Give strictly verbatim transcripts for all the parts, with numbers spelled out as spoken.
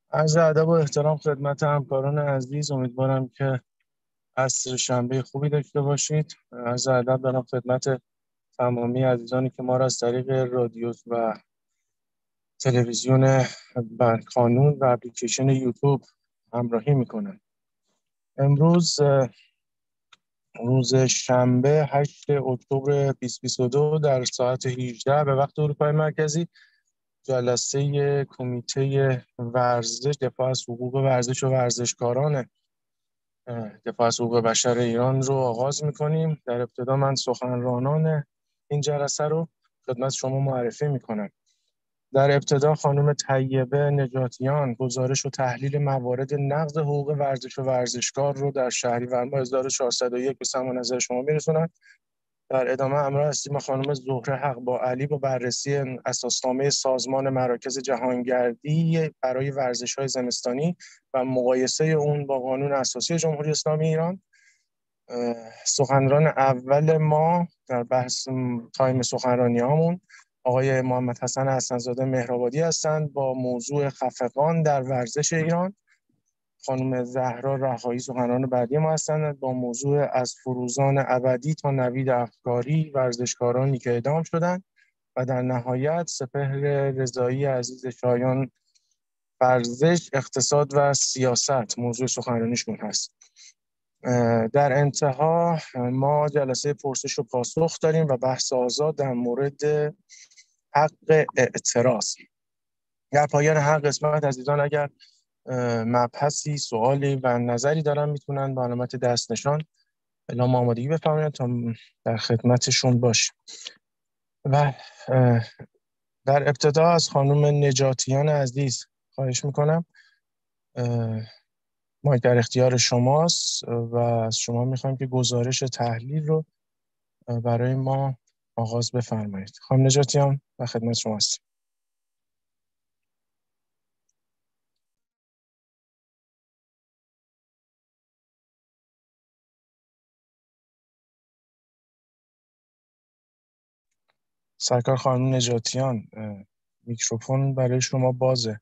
عرض ادب و احترام خدمت همکاران عزیز. امیدوارم که عصر شنبه خوبی داشته باشید. عرض ادب دارم خدمت تمامی عزیزانی که ما را از طریق رادیو و تلویزیون و کانون و اپلیکیشن یوتیوب همراهی میکنند. امروز اه، روز شنبه هشتم اکتبر بیست و بیست و دو در ساعت هجده به وقت اروپای مرکزی جلسه کمیته ورزش دفاع از حقوق ورزش و ورزشکاران دفاع از حقوق بشر ایران رو آغاز می‌کنیم. در ابتدا من سخنرانان این جلسه رو خدمت شما معرفی می‌کنم. در ابتدا خانم طیبه نجاتیان گزارش و تحلیل موارد نقض حقوق ورزش و ورزشکار رو در شهریور ماه هزار و چهارصد و یک به سماع نظر شما می‌رسونند. در ادامه همراه هستیم خانم زهره حق با علی با بررسی اساسنامه سازمان مراکز جهانگردی برای ورزش‌های زمستانی و مقایسه اون با قانون اساسی جمهوری اسلامی ایران. سخنران اول ما در بحث تایم سخنرانی هامون آقای محمد حسن حسن‌زاده مهرآبادی هستند با موضوع خفقان در ورزش ایران. خانم زهرا رهایی سخنران بعدی ما هستند با موضوع از فروزان ابدی تا نوید افکاری ورزشکارانی که اعدام شدند. و در نهایت سپهر رضایی عزیز شایان ورزش، اقتصاد و سیاست موضوع سخنرانیشون هست. در انتها ما جلسه پرسش و پاسخ داریم و بحث آزاد در مورد حق اعتراض. در پایان هر قسمت عزیزان اگر مبحثی، سوالی و نظری دارن میتونن با علامت دست نشان اعلام آمادگی بفرمایید تا در خدمتشون باشیم. و در ابتدا از خانم نجاتیان عزیز خواهش میکنم، مایک در اختیار شماست و از شما میخوایم که گزارش تحلیل رو برای ما آغاز بفرمایید. خانم نجاتیان و خدمت شماست. سرکار خانم نجاتیان، میکروفون برای شما بازه.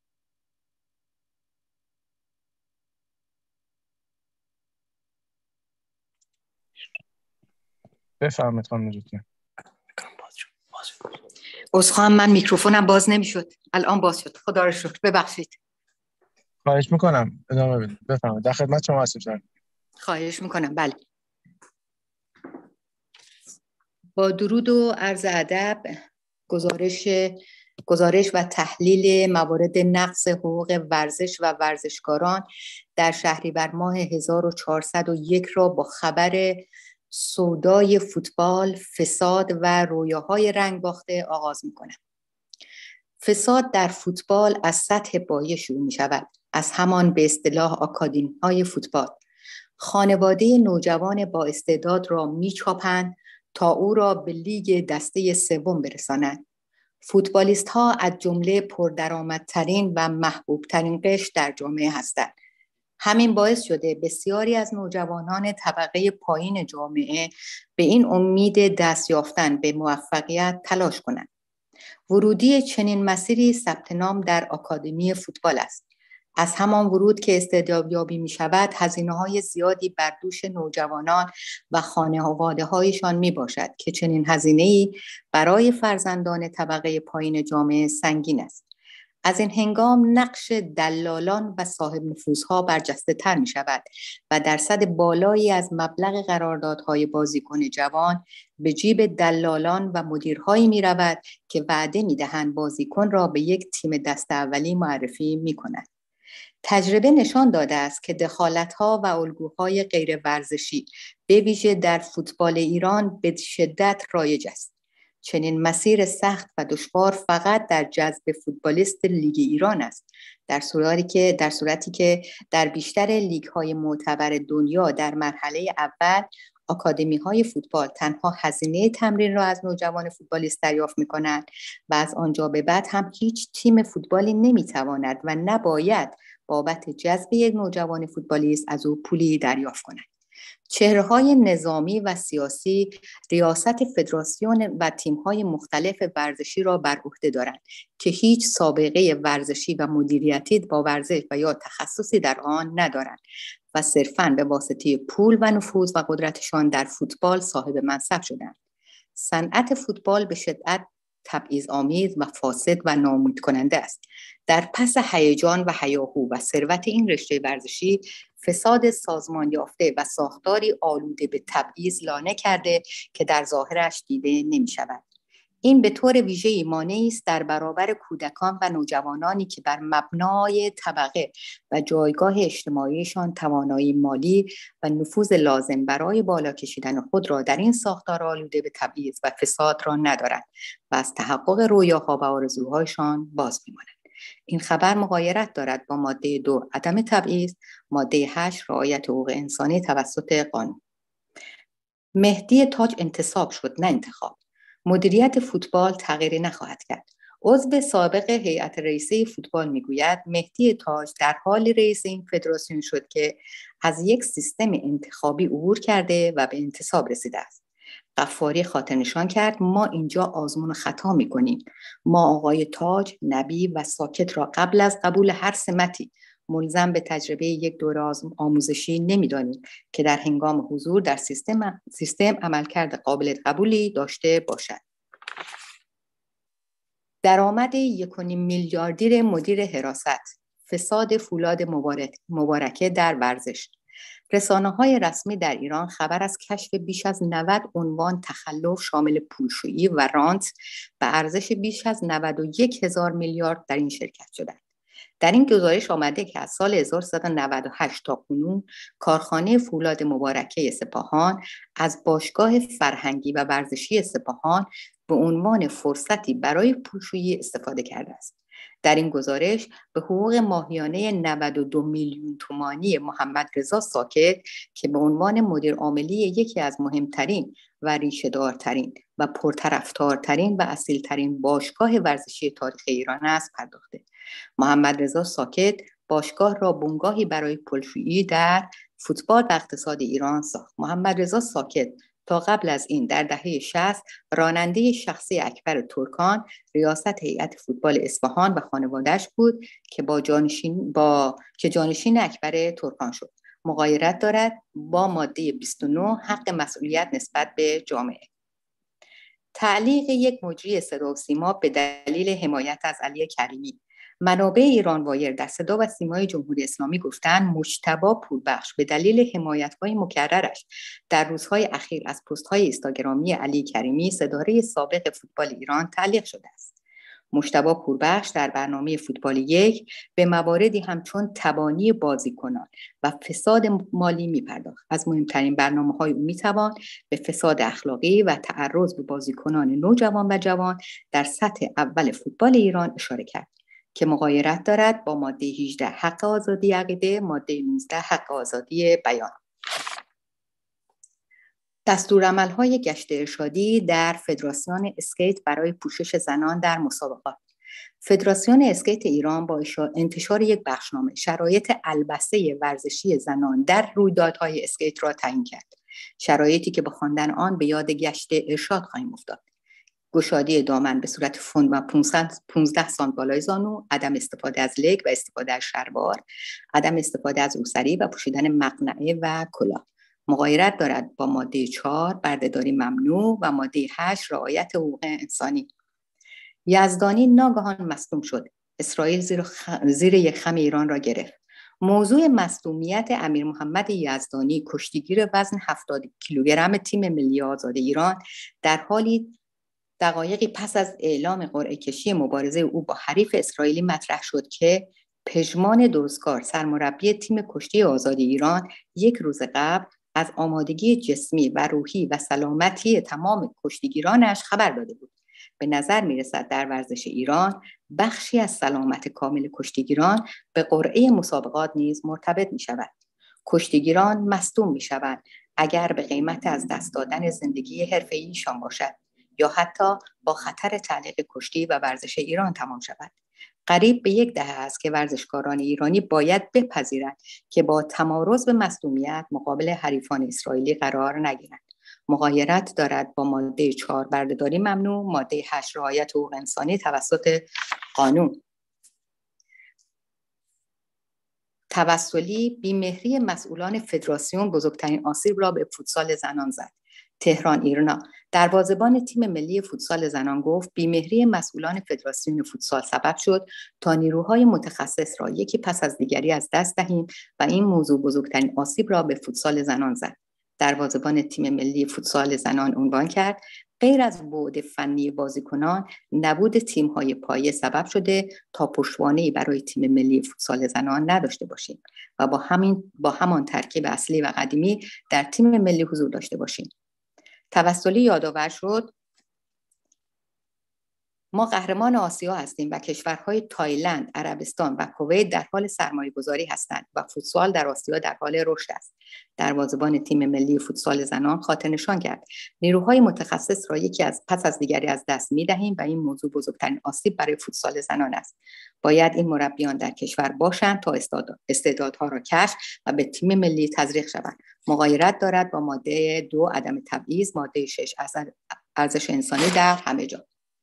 بفرمایید خانم نجاتیان. عذرخواهم، من میکروفونم باز نمیشد، الان باز شد. خدا رو شکر، ببخشید. خواهش میکنم ادامه بدید. بفرمایید، در خدمت شما هستم. خواهش میکنم. بله، با درود و عرض ادب، گزارش گزارش و تحلیل موارد نقض حقوق ورزش و ورزشکاران در شهریور ماه هزار و چهارصد و یک را با خبر سودای فوتبال، فساد و رویاهای رنگ باخته آغاز می‌کنم. فساد در فوتبال از سطح پایه شروع می‌شود. از همان به اصطلاح آکادمی‌های فوتبال خانواده نوجوان با استعداد را می‌چاپند تا او را به لیگ دسته سوم برسانند. فوتبالیست ها از جمله پردرآمدترین و محبوبترین قشر در جامعه هستند. همین باعث شده بسیاری از نوجوانان طبقه پایین جامعه به این امید دست یافتن به موفقیت تلاش کنند. ورودی چنین مسیری ثبت نام در آکادمی فوتبال است. از همان ورود که استعدادیابی می شود، هزینه های زیادی بر دوش نوجوانان و خانواده هایشان می باشد که چنین هزینه‌ای برای فرزندان طبقه پایین جامعه سنگین است. از این هنگام نقش دلالان و صاحب نفوذها برجسته تر می شود و درصد بالایی از مبلغ قراردادهای بازیکن جوان به جیب دلالان و مدیرهایی می رود که وعده می دهند بازیکن را به یک تیم دسته اولی معرفی می کنند. تجربه نشان داده است که دخالت‌ها و الگوهای غیر ورزشی به ویژه در فوتبال ایران به شدت رایج است. چنین مسیر سخت و دشوار فقط در جذب فوتبالیست لیگ ایران است، در صورتی که در صورتی که در بیشتر لیگ‌های معتبر دنیا در مرحله اول آکادمی‌های فوتبال تنها هزینه تمرین را از نوجوان فوتبالیست دریافت می‌کنند و از آنجا به بعد هم هیچ تیم فوتبالی نمی‌تواند و نباید بابت جذب یک نوجوان فوتبالیست از او پولی دریافت کند. چهره‌های نظامی و سیاسی ریاست فدراسیون و تیم‌های مختلف ورزشی را بر عهده دارند که هیچ سابقه ورزشی و مدیریتی با ورزش و یا تخصصی در آن ندارند و صرفاً به واسطه پول و نفوذ و قدرتشان در فوتبال صاحب منصب شدند. صنعت فوتبال به شدت تبعیض‌آمیز و فاسد و ناامید کننده است. در پس هیجان و هیاهو و ثروت این رشته ورزشی، فساد سازمان یافته و ساختاری آلوده به تبعیض لانه کرده که در ظاهرش دیده نمی شود. این به طور ویژه‌ای مانعی است در برابر کودکان و نوجوانانی که بر مبنای طبقه و جایگاه اجتماعیشان توانایی مالی و نفوذ لازم برای بالا کشیدن خود را در این ساختار آلوده به تبعیض و فساد را ندارند و از تحقق رویاها و آرزوهایشان باز می‌مانند. این خبر مغایرت دارد با ماده دو عدم تبعیض، ماده هشت رعایت حقوق انسانی توسط قانون. مهدی تاج انتصاب شد نه انتخاب. مدیریت فوتبال تغییری نخواهد کرد. عضو سابق هیئت رئیسه فوتبال میگوید مهدی تاج در حال رئیس این فدراسیون شد که از یک سیستم انتخابی عبور کرده و به انتصاب رسیده است. غفاری خاطرنشان کرد ما اینجا آزمون خطا میکنیم. ما آقای تاج، نبی و ساکت را قبل از قبول هر سمتی ملزم به تجربه یک دوره آموزشی نمیدانیم که در هنگام حضور در سیستم سیستم عملکرد قابل قبولی داشته باشد. درآمد یک و نیم میلیاردی مدیر حراست، فساد فولاد مبارک مبارکه در ورزش. رسانه‌های رسمی در ایران خبر از کشف بیش از نود عنوان تخلف شامل پولشویی و رانت به ارزش بیش از نود و یک هزار میلیارد در این شرکت شدند. در این گزارش آمده که از سال هزار و سیصد و نود و هشت تا کنون کارخانه فولاد مبارکه سپاهان از باشگاه فرهنگی و ورزشی سپاهان به عنوان فرصتی برای پولشویی استفاده کرده است. در این گزارش به حقوق ماهیانه نود و دو میلیون تومانی محمد رضا ساکت که به عنوان مدیر عاملی یکی از مهمترین و ریشه‌دارترین و پرطرفدارترین و اصیلترین باشگاه ورزشی تاریخ ایران است پرداخته. محمد رضا ساکت باشگاه را بنگاهی برای پولشویی در فوتبال و اقتصاد ایران ساخت. محمد رضا ساکت تا قبل از این در دهه شصت راننده شخصی اکبر ترکان ریاست هیئت فوتبال اصفهان و خانواده‌اش بود که با جانشین با که جانشین اکبر ترکان شد. مغایرت دارد با ماده بیست و نه حق مسئولیت نسبت به جامعه. تعلیق یک مجری صدا و سیما به دلیل حمایت از علی کریمی. منابع ایران وایر در صدا و سیمای جمهوری اسلامی گفتند مجتبی پوربخش به دلیل حمایت‌های مکررش در روزهای اخیر از پست‌های اینستاگرامی علی کریمی ستاره سابق فوتبال ایران تعلیق شده است. مجتبی پوربخش در برنامه فوتبال یک به مواردی همچون تبانی بازیکنان و فساد مالی می‌پرداخت. از مهمترین برنامه‌های او می‌توان به فساد اخلاقی و تعرض به بازیکنان نوجوان و جوان در سطح اول فوتبال ایران اشاره کرد که مغایرت دارد با ماده هجده حق آزادی عقیده، ماده نوزده حق آزادی بیان. دستورالعمل‌های گشت ارشادی در فدراسیون اسکیت برای پوشش زنان در مسابقات. فدراسیون اسکیت ایران با انتشار یک بخشنامه شرایط البسه ورزشی زنان در رویدادهای اسکیت را تعیین کرد. شرایطی که با خواندن آن به یاد گشت ارشاد خواهیم افتاد. گشادی دامن به صورت فوند و پانزده سانت بالای زانو، عدم استفاده از لگ و استفاده از شلوار، عدم استفاده از روسری و پوشیدن مقنعه و کلاه. مغایرت دارد با ماده چهار بردهداری ممنوع و ماده هشت رعایت حقوق انسانی. یزدانی ناگهان مصدوم شد. اسرائیل زیر, خ... زیر یک خم ایران را گرفت. موضوع مصدومیت امیر محمد یزدانی کشتیگیر وزن هفتاد کیلوگرم تیم ملی آزاد ایران در حالی دقایقی پس از اعلام قرعه کشی مبارزه او با حریف اسرائیلی مطرح شد که پژمان درستکار سرمربی تیم کشتی آزادی ایران یک روز قبل از آمادگی جسمی و روحی و سلامتی تمام کشتیگیرانش خبر داده بود. به نظر می‌رسد در ورزش ایران بخشی از سلامت کامل کشتیگیران به قرعه مسابقات نیز مرتبط می‌شود. کشتیگیران مصدوم می‌شوند اگر به قیمت از دست دادن زندگی حرفه‌ایشان باشد یا حتی با خطر تعلیق کشتی و ورزش ایران تمام شود. قریب به یک دهه است که ورزشکاران ایرانی باید بپذیرند که با تمارض به مصدومیت مقابل حریفان اسرائیلی قرار نگیرند. مغایرت دارد با ماده چهار بردهداری ممنوع، ماده هشت رعایت حقوق انسانی توسط قانون. توسلی بیمهری مسئولان فدراسیون بزرگترین آسیب را به فوتسال زنان زد. تهران ایرنا. دروازه‌بان تیم ملی فوتسال زنان گفت بیمهری مسئولان فدراسیون فوتسال سبب شد تا نیروهای متخصص را یکی پس از دیگری از دست دهیم و این موضوع بزرگترین آسیب را به فوتسال زنان زد. دروازه‌بان تیم ملی فوتسال زنان عنوان کرد غیر از بعد فنی بازیکنان، نبود تیم‌های پایه سبب شده تا پشتوانه‌ای برای تیم ملی فوتسال زنان نداشته باشیم و با همین با همان ترکیب اصلی و قدیمی در تیم ملی حضور داشته باشیم. توسلی یادآور شد ما قهرمان آسیا هستیم و کشورهای تایلند، عربستان و کویت در حال سرمایه‌گذاری هستند و فوتسال در آسیا در حال رشد است. دروازه‌بان تیم ملی فوتسال زنان خاطر نشان کرد نیروهای متخصص را یکی از پس از دیگری از دست می‌دهیم و این موضوع بزرگترین آسیب برای فوتسال زنان است. باید این مربیان در کشور باشند تا استعدادها را کشف و به تیم ملی تزریق شوند. مغایرت دارد با ماده دو عدم تبعیض، ماده شش ارزش انسانی در همه جا.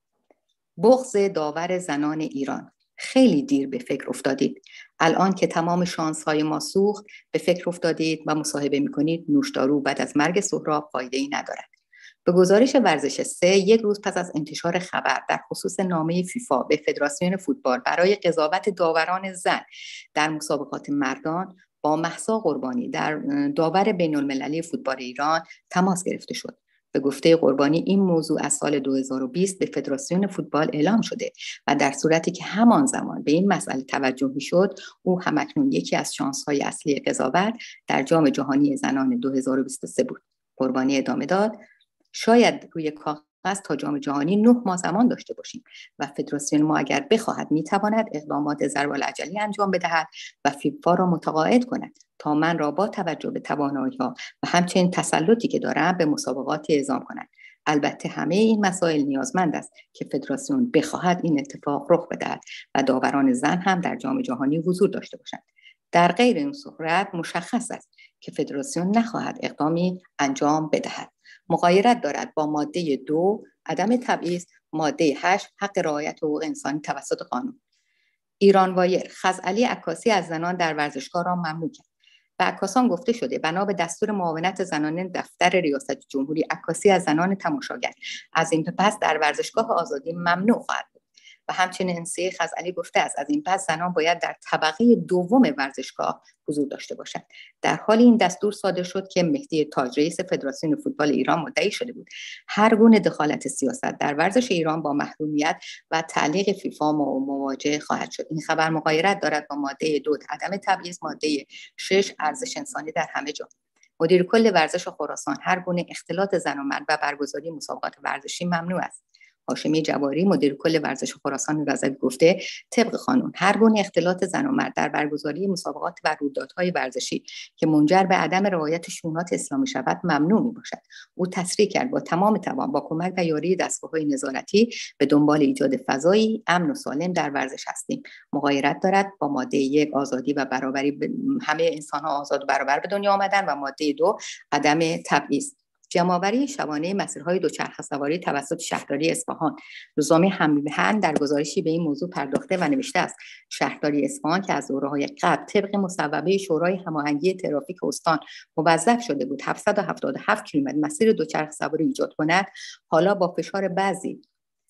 بغض داور زنان ایران. خیلی دیر به فکر افتادید. الان که تمام شانس‌های ما سوخت به فکر افتادید و مصاحبه می‌کنید نوشدارو بعد از مرگ سهراب فایده‌ای ندارد. به گزارش ورزش سه، یک روز پس از انتشار خبر در خصوص نامه فیفا به فدراسیون فوتبال برای قضاوت داوران زن در مسابقات مردان با مهسا قربانی در داور بین‌المللی فوتبال ایران تماس گرفته شد. به گفته قربانی این موضوع از سال دو هزار و بیست به فدراسیون فوتبال اعلام شده و در صورتی که همان زمان به این مسئله توجه می‌شد، او همکنون یکی از شانس‌های اصلی قضاوت در جام جهانی زنان دو هزار و بیست و سه بود. قربانی ادامه داد: شاید روی کاغذ تا جام جهانی نه ماه زمان داشته باشیم و فدراسیون ما اگر بخواهد میتواند اقدامات ضرب‌العجلی انجام بدهد و فیفا را متقاعد کند تا من را با توجه به توانایی‌ها و همچنین تسلطی که دارم به مسابقات اعزام کنند. البته همه این مسائل نیازمند است که فدراسیون بخواهد این اتفاق رخ بدهد و داوران زن هم در جام جهانی حضور داشته باشند. در غیر این صورت مشخص است که فدراسیون نخواهد اقدامی انجام بدهد. مغایرت دارد با ماده دو عدم تبعیض، ماده هشت حق رعایت حقوق انسانی توسط قانون. ایران وایر. خزعلی عکاسی از زنان در ورزشگاه را ممنوع کرد. به عکاسان گفته شده بنا به دستور معاونت زنانه دفتر ریاست جمهوری عکاسی از زنان تماشاگر از این پس در ورزشگاه آزادی ممنوع خواهد بود. و همچنین انسیه خزعلی گفته است از این پس زنان باید در طبقه دوم ورزشگاه حضور داشته باشند. در حال این دستور صادر شد که مهدی تاج رئیس فدراسیون فوتبال ایران مدعی شده بود هر گونه دخالت سیاست در ورزش ایران با محرومیت و تعلیق فیفا مواجه خواهد شد. این خبر مغایرت دارد با ماده دو عدم تبعیض، ماده شش ارزش انسانی در همه جا. مدیر کل ورزش خراسان: هر گونه اختلاط زن و مرد و برگزاری مسابقات ورزشی ممنوع است. هاشمی جواری مدیر کل ورزش خراسان رضوی گفته طبق قانون هر گونه اختلاط زن و مرد در برگزاری مسابقات و رویدادهای ورزشی که منجر به عدم رعایت شونات اسلامی شود ممنوع میباشد. او تصریح کرد با تمام توان با کمک و یاری دستگاه‌های نظارتی به دنبال ایجاد فضایی امن و سالم در ورزش هستیم. مغایرت دارد با ماده یک آزادی و برابری، همه انسان‌ها آزاد و برابر به دنیا آمدن، و ماده دو عدم تبعیض. جمع‌آوری شبانه مسیرهای دوچرخه‌سواری توسط شهرداری اصفهان. روزنامه هم‌میهن در گزارشی به این موضوع پرداخته و نوشته است شهرداری اصفهان که از دوره‌های قبل طبق مصوبه شورای هماهنگی ترافیک استان موظف شده بود هفتصد و هفتاد و هفت کیلومتر مسیر دوچرخه‌سواری ایجاد کند، حالا با فشار بعضی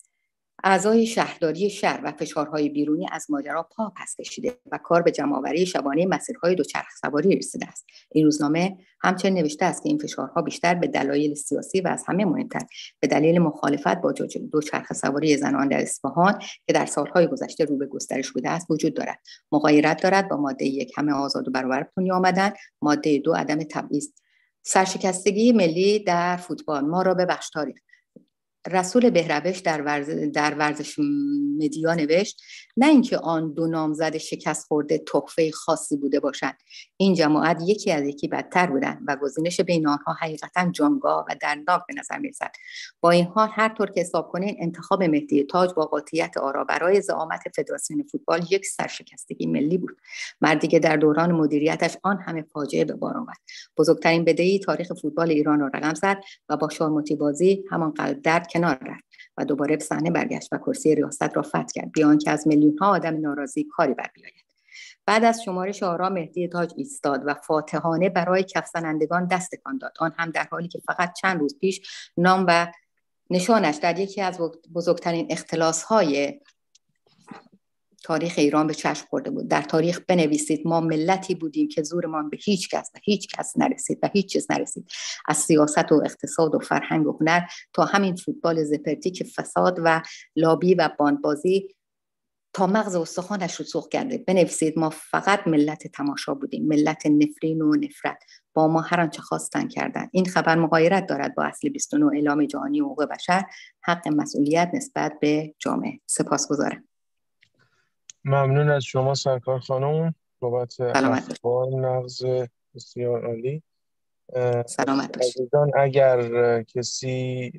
اعضای شهرداری شهر و فشارهای بیرونی از ماجرا پا پس کشیده و کار به جمع‌آوری شبانه مسیرهای دوچرخه‌سواری رسیده است. این روزنامه همچنین نوشته است که این فشارها بیشتر به دلایل سیاسی و از همه مهمتر به دلیل مخالفت با دوچرخه‌سواری زنان در اصفهان که در سالهای گذشته رو به گسترش بوده است وجود دارد. مغایرت دارد با ماده یک همه آزاد و برابر به دنیا آمدن، ماده دو عدم تبعیض. سرشکستگی ملی در فوتبال. ما را ببخش تاریخ. رسول بهروش در, ورز... در ورزش مدیا نوشت نه اینکه آن دو نامزد شکست خورده تحفه خاصی بوده باشند، این جماعت یکی از یکی بدتر بودند و گزینش بین آنها حقیقتا جانگاه و دردناک به نظر می‌رسد. با این حال هر طور که حساب کنین انتخاب مهدی تاج با قاطعیت آرا برای زعامت فدراسیون فوتبال یک سرشکستگی ملی بود. مردی که در دوران مدیریتش آن همه فاجعه به بار آورد، بزرگترین بدهی تاریخ فوتبال ایران را رقم زد و با شارموتی بازی همان قلب درد کنار رفت و دوباره به صحنه برگشت و کرسی ریاست را فتح کرد بی آنکه از میلیون ها آدم ناراضی کاری بر بیاید. بعد از شمارش آرا مهدی تاج ایستاد و فاتحانه برای کف زنندگان دست تکان داد، آن هم در حالی که فقط چند روز پیش نام و نشانش در یکی از بزرگترین اختلاس‌های تاریخ ایران به چشم خورده بود. در تاریخ بنویسید ما ملتی بودیم که زورمان به هیچ کس و هیچ کس نرسید و هیچ چیز نرسید، از سیاست و اقتصاد و فرهنگ و هنر تا همین فوتبال زپرتی که فساد و لابی و باندبازی تا مغز استخوانش رو سوق کرده. بنویسید ما فقط ملت تماشا بودیم، ملت نفرین و نفرت، با ما هر آنچه خواستن کردن. این خبر مغایرت دارد با اصل بیست و نه اعلام جهانی حقوق بشر، حق مسئولیت نسبت به جامعه. سپاسگزارم. ممنون از شما سرکار خانم بابت اخبار نقض بسیار عالی. سلامت باشید. عزیزان اگر کسی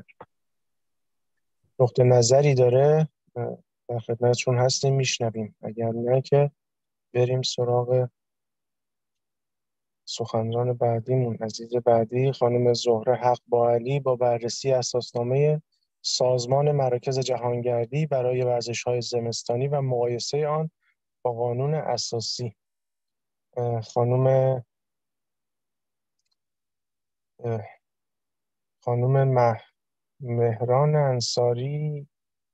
نقطه نظری داره در خدمتشون هستیم میشنویم، اگر نه که بریم سراغ سخنران بعدیمون. عزیز بعدی خانم زهره حق با علی با بررسی اساسنامه سازمان مراکز جهانگردی برای ورزش‌های زمستانی و مقایسه آن با قانون اساسی. خانم خانم مه... مهران انصاری،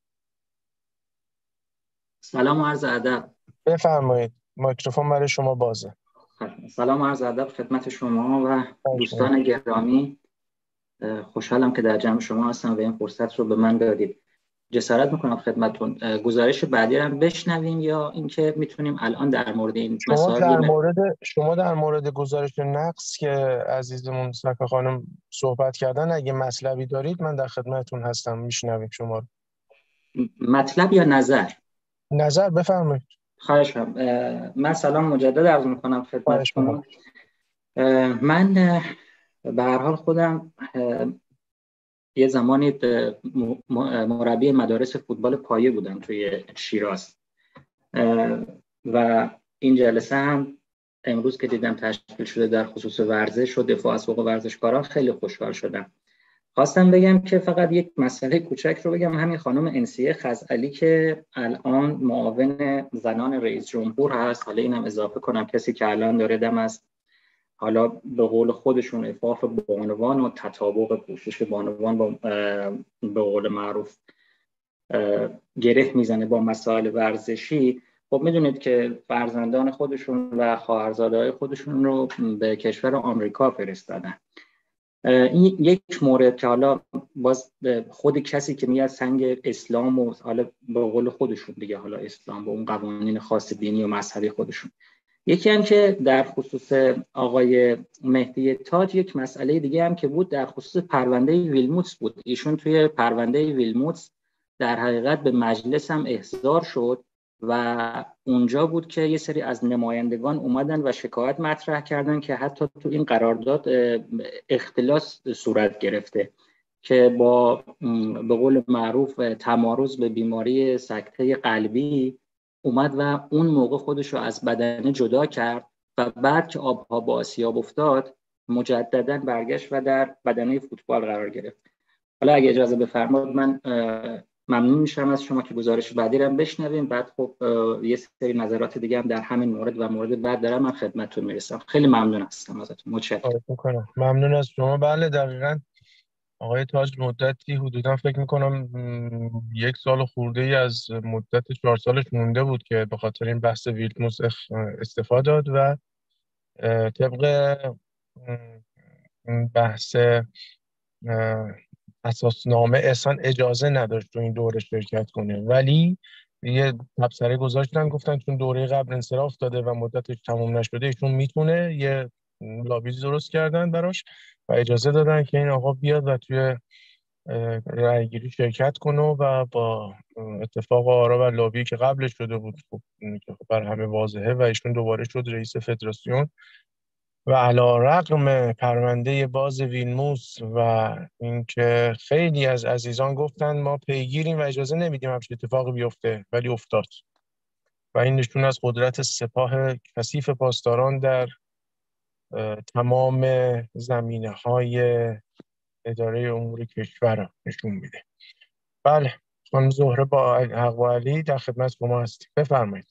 سلام و عرض ادب. بفرمایید، میکروفون برای شما بازه. سلام و عرض ادب خدمت شما و دوستان گرامی. خوشحالم که در جمع شما هستم و این فرصت رو به من دادید. جسارت میکنم خدمتتون گزارش بعدی رو بشنویم یا اینکه میتونیم الان در مورد این شما در مسائل مورد شما در مورد گزارش نقص که عزیزمون سرکار خانم صحبت کردن اگه مطلبی دارید من در خدمتتون هستم، میشنویم شما رو. مطلب یا نظر؟ نظر بفرمایید. خواهش می‌کنم. من سلام مجدد عرض میکنم خدمتتون. من به هر حال خودم یه زمانی مربی مدارس فوتبال پایه بودم توی شیراز و این جلسه هم امروز که دیدم تشکیل شده در خصوص ورزش و دفاع از حقوق ورزشکاران خیلی خوشحال شدم. خواستم بگم که فقط یک مسئله کوچک رو بگم. همین خانم انسیه خزعلی که الان معاون زنان رئیس جمهور هست، حالا اینم اضافه کنم کسی که الان داره دم از حالا به قول خودشون عفاف بانوان و تطابق پوشش بانوان با به قول معروف گره میزنه با مسائل ورزشی. خب میدونید که فرزندان خودشون و خواهرزاده‌های خودشون رو به کشور آمریکا فرستادن. این یک مورد که حالا باز خود کسی که میاد سنگ اسلام و حالا به قول خودشون دیگه حالا اسلام با اون قوانین خاص دینی و مذهبی خودشون. یکی هم که در خصوص آقای مهدی تاج یک مسئله دیگه هم که بود در خصوص پرونده ویلموتس بود. ایشون توی پرونده ویلموتس در حقیقت به مجلس هم احضار شد و اونجا بود که یه سری از نمایندگان اومدن و شکایت مطرح کردن که حتی تو این قرارداد اختلاس صورت گرفته که با به قول معروف تمارض به بیماری سکته قلبی اومد و اون موقع خودش رو از بدنه جدا کرد و بعد که آبها با آسیاب افتاد مجددا برگشت و در بدنه فوتبال قرار گرفت. حالا اگه اجازه بفرمایید من ممنون میشم از شما که گزارش بعدی رو بشنویم، بعد خب یه سری نظرات دیگه هم در همین مورد و مورد بعد دارم من خدمتتون میرسم. خیلی ممنون هستم ازتون. متشکرم. ممنون از شما. بله دقیقاً آقای تاج مدتی حدوداً فکر میکنم یک سال خورده ای از مدت چهار سالش مونده بود که به خاطر این بحث ویلموتس استفاده داد و طبق بحث اساسنامه اصلا اجازه نداشت تو این دوره شرکت کنه، ولی یه تبصره گذاشتن گفتن چون دوره قبل انصراف داده و مدتش تموم نشده ایشون میتونه، یه لابی درست کردن براش و اجازه دادن که این آقا بیاد و توی رأیگیری شرکت کنه و با اتفاق آرا و لابی که قبلش شده بود خب که بر همه واضحه و ایشون دوباره شد رئیس فدراسیون و علی‌رغم پرونده باز ویلموتس و اینکه خیلی از عزیزان گفتن ما پیگیریم و اجازه نمیدیم همچین اتفاقی بیفته، ولی افتاد و این نشون از قدرت سپاه کثیف پاسداران در تمام زمینه‌های اداره امور کشور نشون میده. بله، خانم زهره با حق و علی در خدمت شما هستیم. بفرمایید.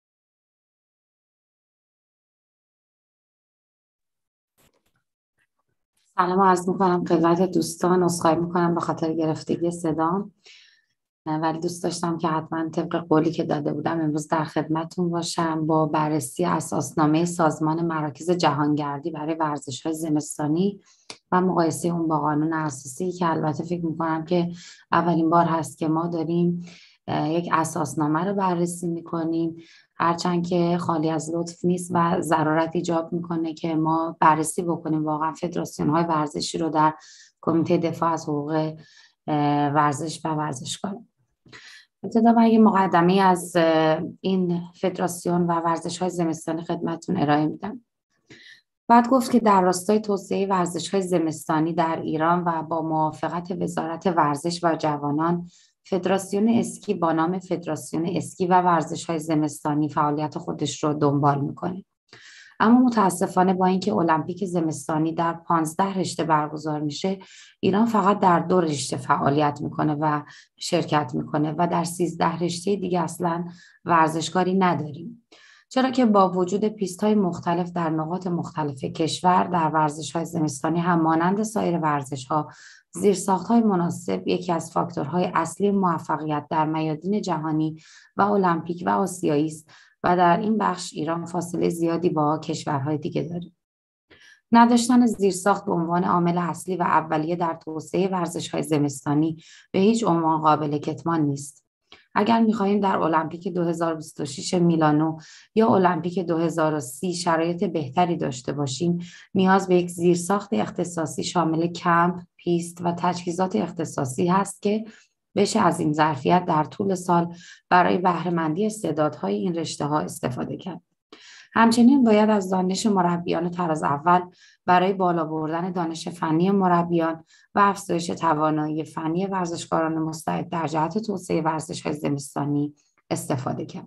سلام عرض میکنم خدمت دوستان. عذرخواهی میکنم به خاطر گرفتگی صدام، ولی دوست داشتم که حتما طبق قولی که داده بودم امروز در خدمتتون باشم با بررسی اساسنامه سازمان مراکز جهانگردی برای ورزش‌های زمستانی و مقایسه اون با قانون اساسی که البته فکر میکنم که اولین بار هست که ما داریم یک اساسنامه رو بررسی میکنیم، هرچند که خالی از لطف نیست و ضرورت ایجاب میکنه که ما بررسی بکنیم واقعا فدراسیون‌های ورزشی رو در کمیته دفاع از حقوق ورزش و ورزشکاران. ابتدا من یه مقدمه از این فدراسیون و ورزش‌های زمستانی خدمتتون ارائه میدم. بعد گفت که در راستای توسعه ورزش‌های زمستانی در ایران و با موافقت وزارت ورزش و جوانان، فدراسیون اسکی با نام فدراسیون اسکی و ورزش‌های زمستانی فعالیت خودش رو دنبال میکنه. اما متاسفانه با اینکه المپیک زمستانی در پانزده رشته برگزار میشه، ایران فقط در دو رشته فعالیت میکنه و شرکت میکنه و در سیزده رشته دیگه اصلا ورزشکاری نداریم. چرا که با وجود پیست‌های مختلف در نقاط مختلف کشور در ورزش‌های زمستانی هم مانند سایر ورزش‌ها زیرساخت‌های مناسب یکی از فاکتورهای اصلی موفقیت در میادین جهانی و المپیک و آسیایی است و در این بخش ایران فاصله زیادی با کشورهای دیگه داره. نداشتن زیرساخت به عنوان عامل اصلی و اولیه در توسعه ورزش‌های زمستانی به هیچ عنوان قابل کتمان نیست. اگر می‌خواهیم در المپیک دو هزار و بیست و شش میلانو یا المپیک دو هزار و سی شرایط بهتری داشته باشیم، نیاز به یک زیرساخت اختصاصی شامل کمپ، پیست و تجهیزات اختصاصی هست که بشه از این ظرفیت در طول سال برای بهره‌مندی استعدادهای این رشته‌ها استفاده کرد. همچنین باید از دانش مربیان طراز اول برای بالا بردن دانش فنی مربیان و افزایش توانایی فنی ورزشکاران مستعد در جهت توسعه ورزش‌های زمستانی استفاده کرد.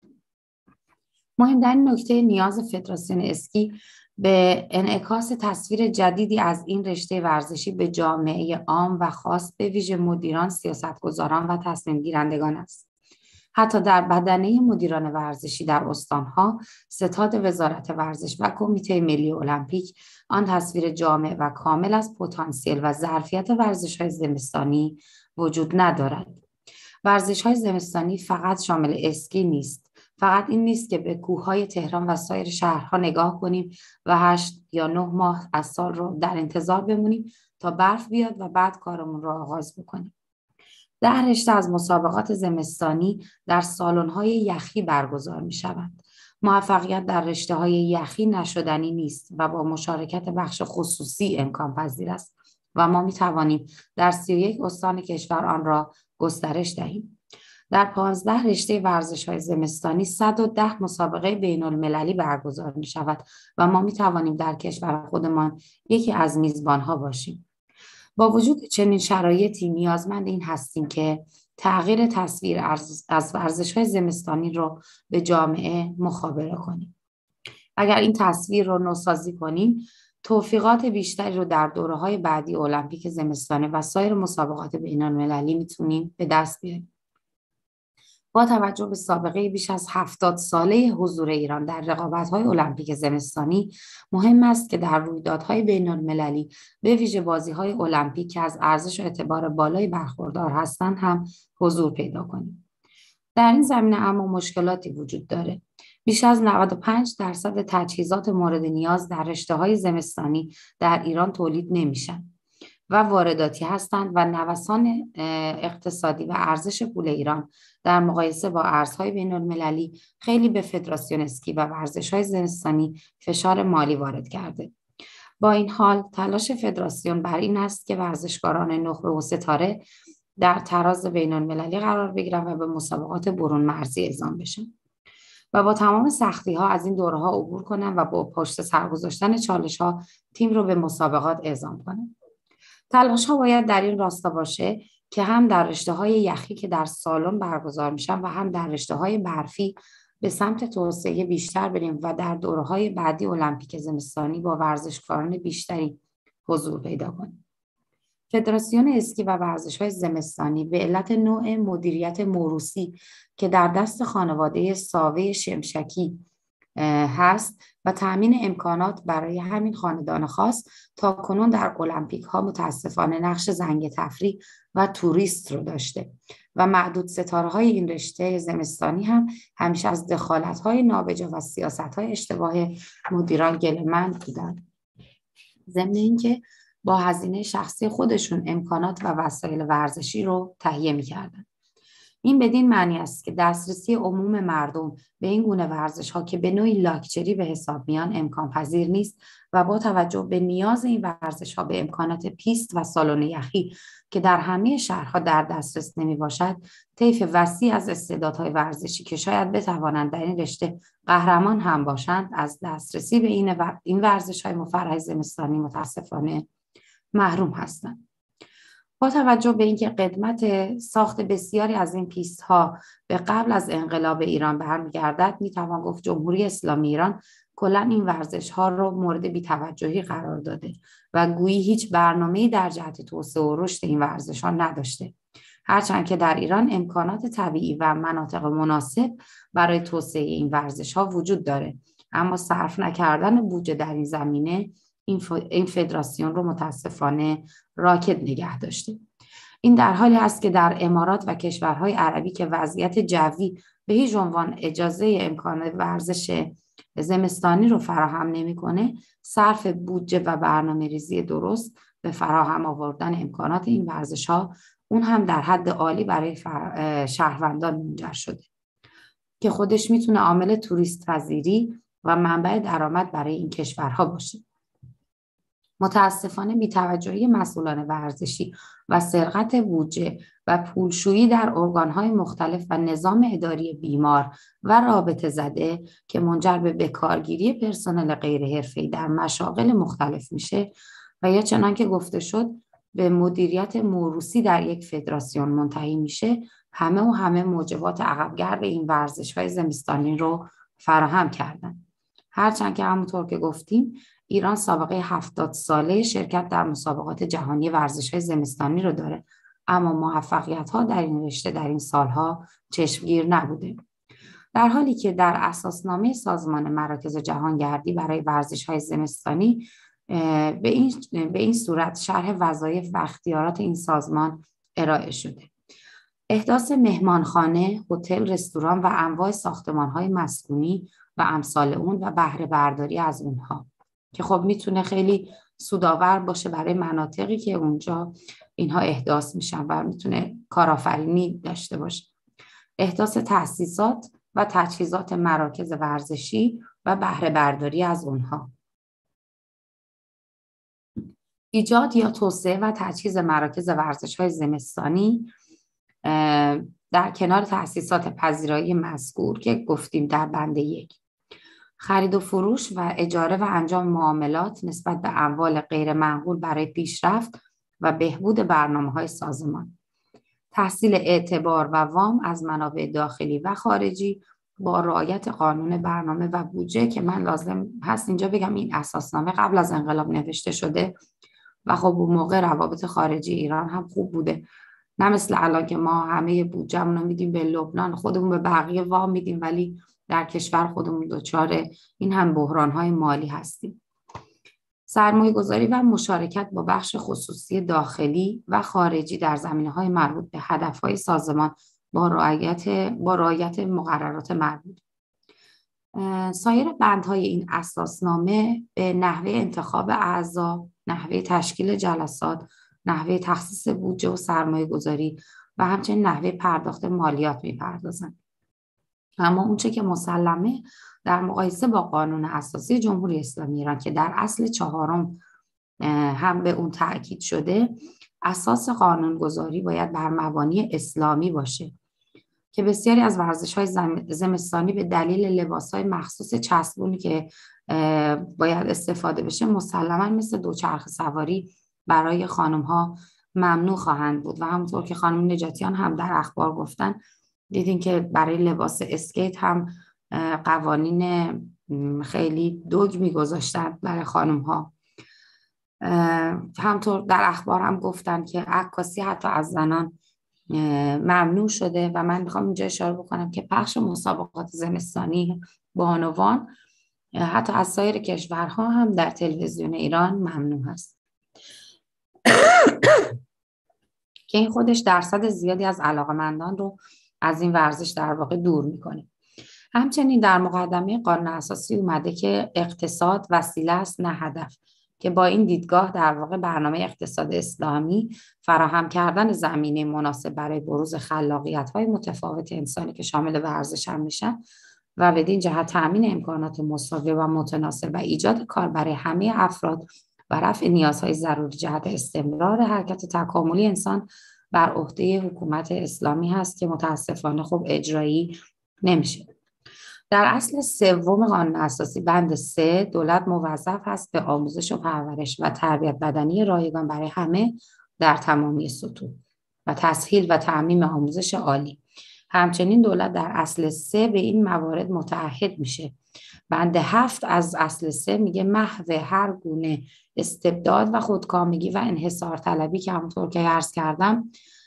مهمترین نکته نیاز فدراسیون اسکی به انعکاس تصویر جدیدی از این رشته ورزشی به جامعه عام و خاص به ویژه مدیران، سیاستگزاران و تصمیم گیرندگان است. حتی در بدنه مدیران ورزشی در استانها، ستاد وزارت ورزش و کمیته ملی المپیک آن تصویر جامع و کامل از پتانسیل و ظرفیت ورزش‌های زمستانی وجود ندارد. ورزش‌های زمستانی فقط شامل اسکی نیست. فقط این نیست که به کوههای تهران و سایر شهرها نگاه کنیم و هشت یا نه ماه از سال رو در انتظار بمونیم تا برف بیاد و بعد کارمون رو آغاز بکنیم. ده رشته از مسابقات زمستانی در سالن‌های یخی برگزار می‌شوند. موفقیت در رشته‌های یخی نشدنی نیست و با مشارکت بخش خصوصی امکان پذیر است و ما می‌توانیم در سی و یک استان کشور آن را گسترش دهیم. در پانزده رشته ورزش‌های زمستانی صد و ده مسابقه بین‌المللی برگزار می‌شود و ما می‌توانیم در کشور خودمان یکی از میزبان‌ها باشیم. با وجود چنین شرایطی نیازمند این هستیم که تغییر تصویر از ورزش‌های زمستانی رو به جامعه مخابره کنیم. اگر این تصویر رو نوسازی کنیم، توفیقات بیشتری رو در دوره‌های بعدی المپیک زمستانی و سایر مسابقات بین‌المللی میتونیم به دست بیاریم. با توجه به سابقه بیش از هفتاد ساله حضور ایران در رقابت‌های المپیک زمستانی، مهم است که در رویدادهای بین‌المللی به ویژه بازی‌های المپیک که از ارزش و اعتبار بالای برخوردار هستند هم حضور پیدا کنیم. در این زمینه اما مشکلاتی وجود داره. بیش از نود و پنج درصد تجهیزات مورد نیاز در رشته‌های زمستانی در ایران تولید نمیشن و وارداتی هستند و نوسان اقتصادی و ارزش پول ایران در مقایسه با ارزهای بین‌المللی خیلی به فدراسیون اسکی و ورزش‌های زمستانی فشار مالی وارد کرده. با این حال تلاش فدراسیون بر این است که ورزشکاران نخبه و ستاره در تراز بین‌المللی قرار بگیرند و به مسابقات برون مرزی اعزام بشن و با تمام سختی ها از این دوره ها عبور کنند و با پشت سر گذاشتن چالش ها تیم رو به مسابقات اعزام کنند. تلاش ها باید در این راستا باشه که هم در رشته های یخی که در سالن برگزار میشن و هم در رشته های برفی به سمت توسعه بیشتر بریم و در دوره های بعدی المپیک زمستانی با ورزشکاران بیشتری حضور پیدا کنیم. فدراسیون اسکی و ورزش‌های زمستانی به علت نوع مدیریت موروثی که در دست خانواده ساوه شمشکی هست و تأمین امکانات برای همین خاندان خاص تا کنون در المپیک ها متاسفانه نقش زنگ تفریح و توریست رو داشته و معدود ستاره های این رشته زمستانی هم همیشه از دخالت های نابجا و سیاست های اشتباه مدیران گله‌مند بودند. ضمن اینکه با هزینه شخصی خودشون امکانات و وسایل ورزشی رو تهیه می‌کردند. این بدین معنی است که دسترسی عموم مردم به این گونه ورزش ها که به نوعی لاکچری به حساب میان امکان پذیر نیست و با توجه به نیاز این ورزش ها به امکانات پیست و سالن یخی که در همه شهرها در دسترس نمی باشد، طیف وسیع از استعدادهای ورزشی که شاید بتوانند در این رشته قهرمان هم باشند از دسترسی به این و این ورزش های مفرح زمستانی متاسفانه محروم هستند. با توجه به اینکه قدمت ساخت بسیاری از این پیست ها به قبل از انقلاب ایران برمیگردد، میتوان گفت جمهوری اسلامی ایران کلا این ورزش ها رو مورد بی‌توجهی قرار داده و گویی هیچ برنامه‌ای در جهت توسعه و رشد این ورزش ها نداشته. هرچند که در ایران امکانات طبیعی و مناطق مناسب برای توسعه این ورزش ها وجود داره، اما صرف نکردن بودجه در این زمینه این فدراسیون رو متاسفانه راکد نگه داشته. این در حالی است که در امارات و کشورهای عربی که وضعیت جوی به هیچ عنوان اجازه امکان ورزش زمستانی رو فراهم نمی‌کنه، صرف بودجه و برنامه‌ریزی درست به فراهم آوردن امکانات این ورزش‌ها اون هم در حد عالی برای شهروندان منجر شده که خودش میتونه عامل توریست پذیری و منبع درآمد برای این کشورها باشه. متاسفانه بی‌توجهی مسئولان ورزشی و سرقت بودجه و پولشویی در ارگان‌های مختلف و نظام اداری بیمار و رابطه زده که منجر به بکارگیری پرسنل غیر حرفه‌ای در مشاغل مختلف میشه و یا چنان که گفته شد به مدیریت موروثی در یک فدراسیون منتهی میشه، همه و همه موجبات عقب‌گرد این ورزش‌های زمستانی رو فراهم کردن. هرچند که همونطور که گفتیم ایران سابقه هفتاد ساله شرکت در مسابقات جهانی ورزش‌های زمستانی رو داره، اما موفقیت‌ها در این رشته در این سالها چشمگیر نبوده. در حالی که در اساسنامه سازمان مراکز جهانگردی برای ورزش‌های زمستانی به این به این صورت شرح وظایف و اختیارات این سازمان ارائه شده: احداث مهمانخانه، هتل، رستوران و انواع ساختمان‌های مسکونی و امثال اون و بهره برداری از اونها که خب میتونه خیلی سودآور باشه برای مناطقی که اونجا اینها احداث میشن و میتونه کارآفرینی داشته باشه. احداث تأسیسات و تجهیزات مراکز ورزشی و بهره برداری از اونها. ایجاد یا توسعه و تجهیز مراکز ورزش‌های زمستانی در کنار تأسیسات پذیرایی مذکور که گفتیم در بند یک. خرید و فروش و اجاره و انجام معاملات نسبت به اموال غیر منقول برای پیشرفت و بهبود برنامه‌های سازمان. تحصیل اعتبار و وام از منابع داخلی و خارجی با رعایت قانون برنامه و بودجه که من لازم هست اینجا بگم این اساسنامه قبل از انقلاب نوشته شده و خب اون موقع روابط خارجی ایران هم خوب بوده، نه مثل الان که ما همه بودجه‌مون رو میدیم به لبنان، خودمون به بقیه وام میدیم ولی در کشور خودمون دچار این هم بحران‌های مالی هستیم. سرمایه گذاری و مشارکت با بخش خصوصی داخلی و خارجی در زمینه‌های مربوط به هدف‌های سازمان با رعایت با رعایت مقررات مربوط. سایر بندهای این اساسنامه به نحوه انتخاب اعضا، نحوه تشکیل جلسات، نحوه تخصیص بودجه و سرمایه گذاری و همچنین نحوه پرداخت مالیات می‌پردازند. اما اونچه که مسلمه در مقایسه با قانون اساسی جمهوری اسلامی ایران که در اصل چهارم هم به اون تأکید شده، اساس قانونگذاری باید بر مبانی اسلامی باشه که بسیاری از ورزش‌های زمستانی به دلیل لباس‌های مخصوص چسبونی که باید استفاده بشه مسلماً مثل دوچرخه سواری برای خانم‌ها ممنوع خواهند بود و همونطور که خانم نجاتیان هم در اخبار گفتن، دیدین که برای لباس اسکیت هم قوانین خیلی دوگ می‌گذاشتن برای خانم‌ها. همطور در اخبار هم گفتن که عکاسی حتی از زنان ممنوع شده و من میخوام اینجا اشاره بکنم که پخش مسابقات زمستانی بانوان حتی از سایر کشورها هم در تلویزیون ایران ممنوع هست که این خودش درصد زیادی از علاقمندان رو از این ورزش در واقع دور میکنه. همچنین در مقدمه قانون اساسی اومده که اقتصاد وسیله است نه هدف، که با این دیدگاه در واقع برنامه اقتصاد اسلامی فراهم کردن زمینه مناسب برای بروز خلاقیت‌های متفاوت انسانی که شامل ورزش هم میشن و بدین جهت تأمین امکانات مساوی و متناسب و ایجاد کار برای همه افراد و رفع نیازهای ضروری جهت استمرار حرکت تکاملی انسان بر عهده حکومت اسلامی هست که متاسفانه خب اجرایی نمیشه. در اصل سوم قانون اساسی بند سه، دولت موظف است به آموزش و پرورش و تربیت بدنی رایگان برای همه در تمامی سطوح و تسهیل و تعمیم آموزش عالی. همچنین دولت در اصل سه به این موارد متعهد میشه. بند هفت از اصل سه میگه محو هر گونه استبداد و خودکامگی و انحصار طلبی که همونطور که عرض کردم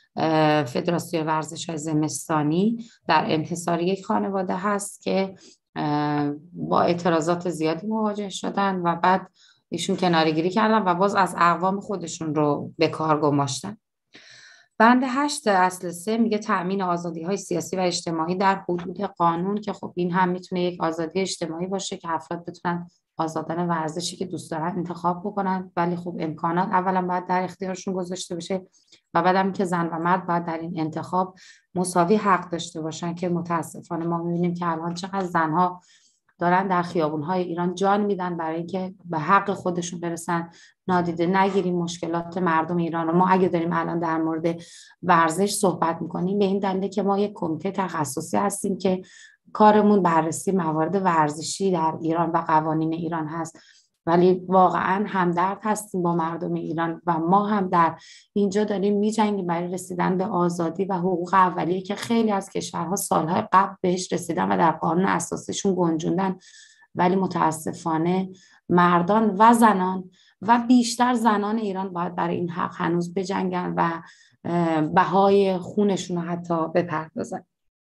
فدراسیون ورزش‌های زمستانی در انحصار یک خانواده هست که با اعتراضات زیادی مواجه شدن و بعد ایشون کناره‌گیری کردن و باز از اقوام خودشون رو به کار گماشتن. بند هشت اصل سه میگه تأمین آزادی‌های سیاسی و اجتماعی در حدود قانون، که خب این هم میتونه یک آزادی اجتماعی باشه که افراد بتونن آزادانه ورزشی که دوست دارن انتخاب بکنن، ولی خب امکانات اولا باید در اختیارشون گذاشته بشه و بعدم که زن و مرد باید در این انتخاب مساوی حق داشته باشن که متاسفانه ما میبینیم که الان چقدر زنها دارن در خیابون‌های ایران جان میدن برای اینکه به حق خودشون برسن. نادیده نگیریم مشکلات مردم ایران رو. ما اگه داریم الان در مورد ورزش صحبت میکنیم به این دلیل که ما یک کمیته تخصصی هستیم که کارمون بررسی موارد ورزشی در ایران و قوانین ایران هست، ولی واقعا همدرد هستیم با مردم ایران و ما هم در اینجا داریم میجنگیم برای رسیدن به آزادی و حقوق اولیه که خیلی از کشورها سالهای قبل بهش رسیدن و در قانون اساسیشون گنجوندن، ولی متاسفانه مردان و زنان و بیشتر زنان ایران باید برای این حق هنوز بجنگن و بهای خونشون رو حتی بپردازن.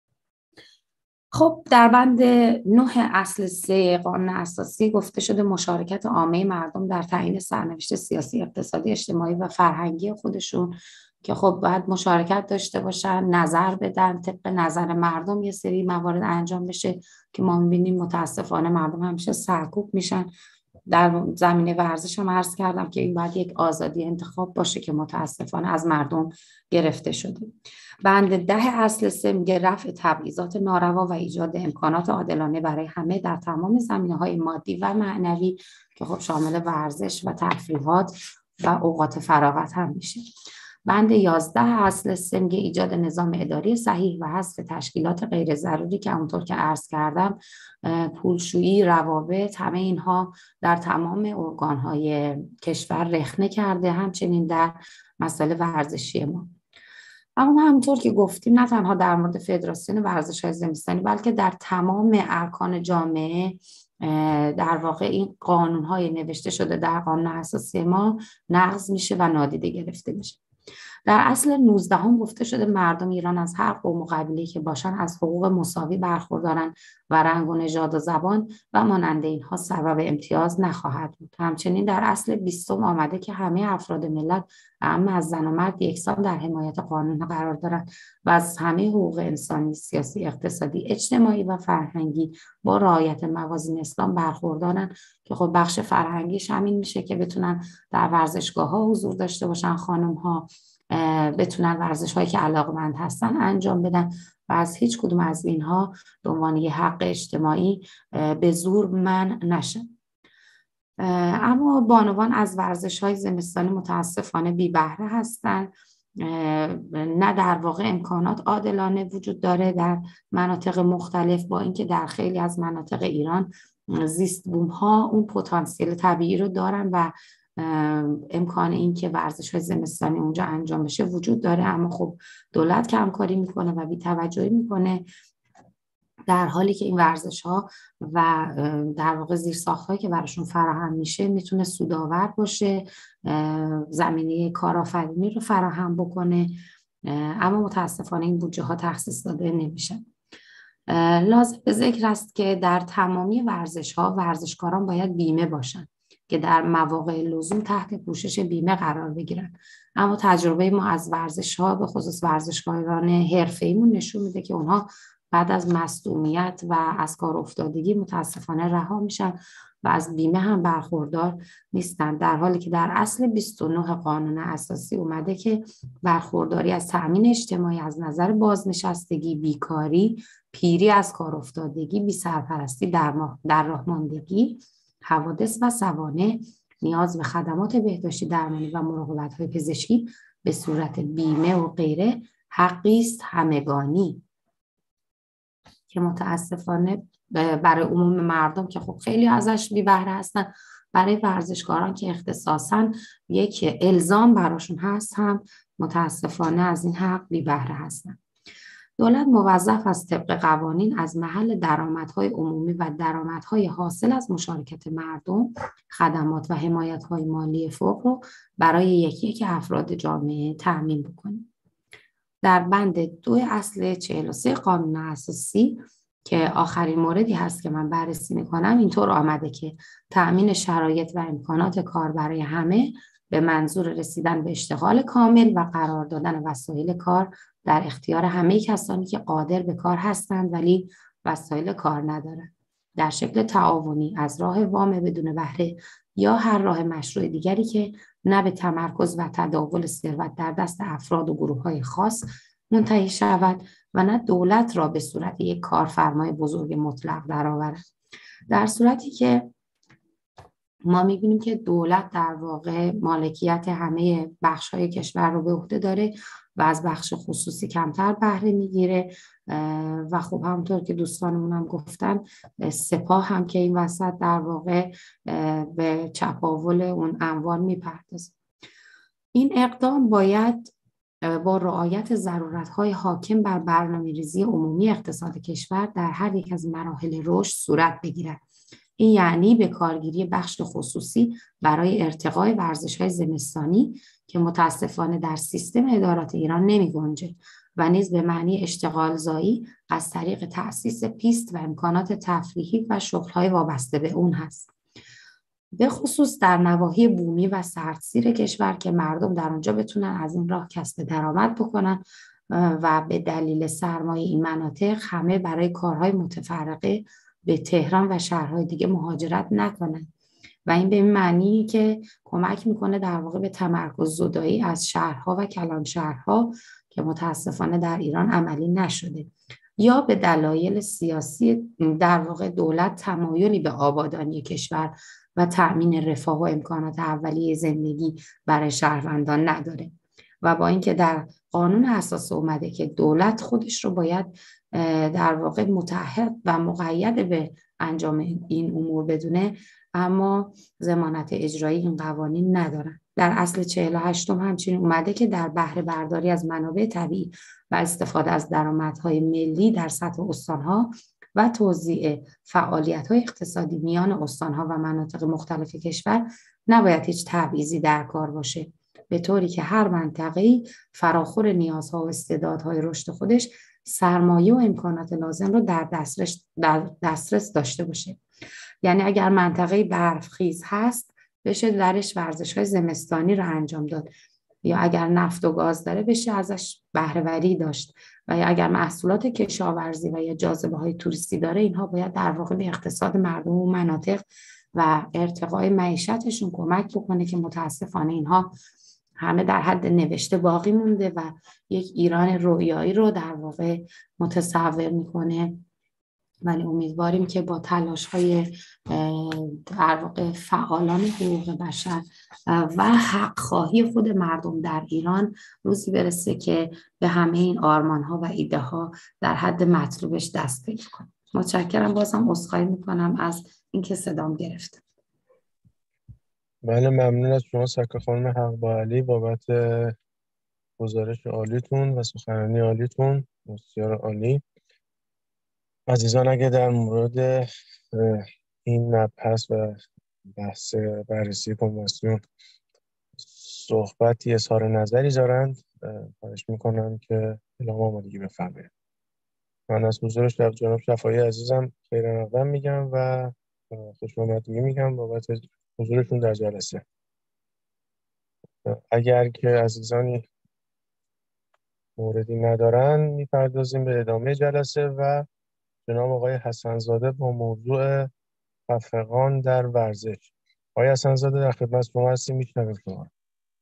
خب در بند نه اصل سه قانون اساسی گفته شده مشارکت عامه مردم در تعیین سرنوشت سیاسی، اقتصادی، اجتماعی و فرهنگی خودشون، که خب باید مشارکت داشته باشن، نظر بدن، طبق نظر مردم یه سری موارد انجام بشه که ما می‌بینیم متاسفانه مردم همیشه سرکوب میشن. در زمینه ورزش هم عرض کردم که این باید یک آزادی انتخاب باشه که متاسفانه از مردم گرفته شده. بند ده اصل سه میگه رفع تبعیضات ناروا و ایجاد امکانات عادلانه برای همه در تمام زمینه‌های مادی و معنوی که خب شامل ورزش و تفریحات و اوقات فراغت هم میشه. بند یازده اصل سه میگه ایجاد نظام اداری صحیح و حذف تشکیلات غیر ضروری که همونطور که عرض کردم پولشویی، روابط، همه اینها در تمام ارگان‌های کشور رخنه کرده، همچنین در مسائل ورزشی ما. اما همونطور که گفتیم نه تنها در مورد فدراسیون ورزش‌های زمستانی بلکه در تمام ارکان جامعه در واقع این قانون‌های نوشته شده در قانون اساسی ما نقض میشه و نادیده گرفته میشه. در اصل نوزده هم گفته شده مردم ایران از هر قوم و قبیله‌ای که باشن از حقوق مساوی برخوردارن و رنگ و نژاد و زبان و مانند اینها سبب امتیاز نخواهد بود. همچنین در اصل بیستم آمده که همه افراد ملت اما از زن و مرد یکسان در حمایت قانون قرار دارند و از همه حقوق انسانی، سیاسی، اقتصادی، اجتماعی و فرهنگی با رعایت موازین اسلام برخوردارن که خب بخش فرهنگیش همین میشه که بتونن در ورزشگاه‌ها حضور داشته باشن، خانم‌ها بتونن ورزش هایی که علاقمند هستن انجام بدن و از هیچ کدوم از اینها به عنوان یه حق اجتماعی به زور منع نشن. اما بانوان از ورزش‌های زمستانی متاسفانه بی بهره هستند. نه در واقع امکانات عادلانه وجود داره در مناطق مختلف، با اینکه در خیلی از مناطق ایران زیست بوم‌ها اون پتانسیل طبیعی رو دارن و امکان این که ورزش‌های زمستانی اونجا انجام بشه وجود داره، اما خب دولت کمکاری میکنه و بی‌توجهی میکنه، در حالی که این ورزش‌ها و در واقع زیرساخت‌هایی که براشون فراهم میشه میتونه سودآور باشه، زمینه کارآفرینی رو فراهم بکنه، اما متاسفانه این بودجه ها تخصیص داده نمیشن. لازم به ذکر است که در تمامی ورزش‌ها ورزشکاران باید بیمه باشن که در مواقع لزوم تحت پوشش بیمه قرار بگیرن، اما تجربه ما از ورزش‌ها به خصوص ورزشکاران حرفه‌ایمون نشون میده که اونها بعد از مصدومیت و از کار افتادگی متاسفانه رها میشن و از بیمه هم برخوردار نیستن، در حالی که در اصل بیست و نه قانون اساسی اومده که برخورداری از تأمین اجتماعی از نظر بازنشستگی، بیکاری، پیری از کار افتادگی، بی سرپرستی، در, در راهماندگی، حوادث و سوانح، نیاز به خدمات بهداشتی درمانی و مراقبت‌های پزشکی به صورت بیمه و غیره حقی است همگانی که متاسفانه برای عموم مردم که خب خیلی ازش بی بهره هستن، برای ورزشکاران که اختصاصاً یک الزام براشون هست هم متاسفانه از این حق بی بهره هستن. دولت موظف است طبق قوانین از محل درآمدهای عمومی و درآمدهای حاصل از مشارکت مردم، خدمات و حمایت‌های مالی فوق رو برای یکی یک افراد جامعه تأمین بکنه. در بند دو اصل چهل و سه قانون اساسی که آخرین موردی هست که من بررسی میکنم اینطور آمده که تأمین شرایط و امکانات کار برای همه به منظور رسیدن به اشتغال کامل و قرار دادن وسایل کار در اختیار همه کسانی که قادر به کار هستند ولی وسایل کار ندارند، در شکل تعاونی از راه وام بدون بهره یا هر راه مشروع دیگری که نه به تمرکز و تداول ثروت در دست افراد و گروه‌های خاص منتهی شود و نه دولت را به صورت یک کارفرمای بزرگ مطلق درآورد. در صورتی که ما می‌بینیم که دولت در واقع مالکیت همه بخش‌های کشور رو به عهده داره و از بخش خصوصی کمتر بهره میگیره و خب همونطور که دوستانمون هم گفتن سپاه هم که این وسط در واقع به چپاول اون اموال میپردازه. این اقدام باید با رعایت ضرورت‌های حاکم بر برنامه‌ریزی عمومی اقتصاد کشور در هر یک از مراحل رشد صورت بگیرد. این یعنی به کارگیری بخش خصوصی برای ارتقای ورزش‌های زمستانی که متاسفانه در سیستم ادارات ایران نمی‌گنجه و نیز به معنی اشتغال زایی از طریق تأسیس پیست و امکانات تفریحی و شغل‌های وابسته به اون هست. به خصوص در نواحی بومی و سردسیر کشور که مردم در اونجا بتونن از این راه کسب درآمد بکنن و به دلیل سرمایه این مناطق همه برای کارهای متفرقه به تهران و شهرهای دیگه مهاجرت نکنن و این به این معنی که کمک میکنه در واقع به تمرکز زدایی از شهرها و کلان شهرها که متاسفانه در ایران عملی نشده، یا به دلایل سیاسی در واقع دولت تمایلی به آبادانی کشور و تأمین رفاه و امکانات اولیه زندگی برای شهروندان نداره و با اینکه در قانون اساسی اومده که دولت خودش رو باید در واقع متعهد و مقید به انجام این امور بدونه، اما ضمانت اجرایی این قوانین ندارن. در اصل چهل و هشت همچنین اومده که در بهره برداری از منابع طبیعی و استفاده از درآمدهای ملی در سطح استانها و توزیع فعالیت‌های اقتصادی میان استانها و مناطق مختلف کشور نباید هیچ تبعیضی در کار باشه، به طوری که هر منطقه‌ای فراخور نیازها و استعدادهای رشد خودش سرمایه و امکانات لازم رو در دسترس در دسترس داشته باشه. یعنی اگر منطقه برفخیز هست بشه درش ورزش‌های زمستانی رو انجام داد، یا اگر نفت و گاز داره بشه ازش بهره‌وری داشت، و یا اگر محصولات کشاورزی و یا جاذبه‌های توریستی داره اینها باید در واقع به اقتصاد مردم و مناطق و ارتقای معیشتشون کمک بکنه که متاسفانه اینها همه در حد نوشته باقی مونده و یک ایران رویایی رو در واقع متصور میکنه ولی امیدواریم که با تلاش‌های در واقع فعالان حقوق بشر و حق خواهی خود مردم در ایران روزی برسه که به همه این آرمان‌ها و ایده‌ها در حد مطلوبش دست پیدا کنه. متشکرم. بازم عذرخواهی میکنم از اینکه صدام گرفته. بله، ممنون از شما سکه خانم حق با علی بابت گزارش عالیتون و سخنرانی عالیتون، بسیار عالی. عزیزان اگه در مورد این مبحث و بحث بررسی کنوانسیون صحبتی اظهار نظری دارند، خواهش میکنم که اعلام آمادگی بفرمایید. من از حضور جناب شفایی عزیزم خیر مقدم میگم و خوش آمدگی میگم بابت حضورشون در جلسه. اگر که عزیزانی موردی ندارن میپردازیم به ادامه جلسه و جناب آقای حسن‌زاده با موضوع خفقان در ورزش. آقای حسن‌زاده در خدمت شما هستیم، میشنویم شما.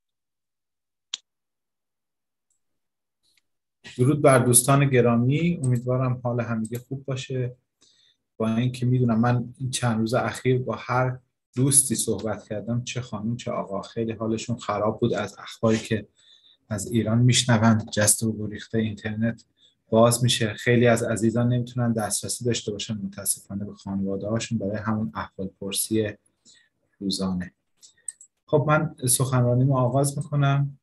درود بر دوستان گرامی، امیدوارم حال همگی خوب باشه. با اینکه میدونم من این چند روز اخیر با هر دوستی صحبت کردم، چه خانم چه آقا، خیلی حالشون خراب بود از اخباری که از ایران میشنوند. جست و گریخته اینترنت باز میشه، خیلی از عزیزان نمیتونن دسترسی داشته باشن متاسفانه به خانواده هاشون برای همون احوال پرسی روزانه. خب من سخنرانیمو آغاز میکنم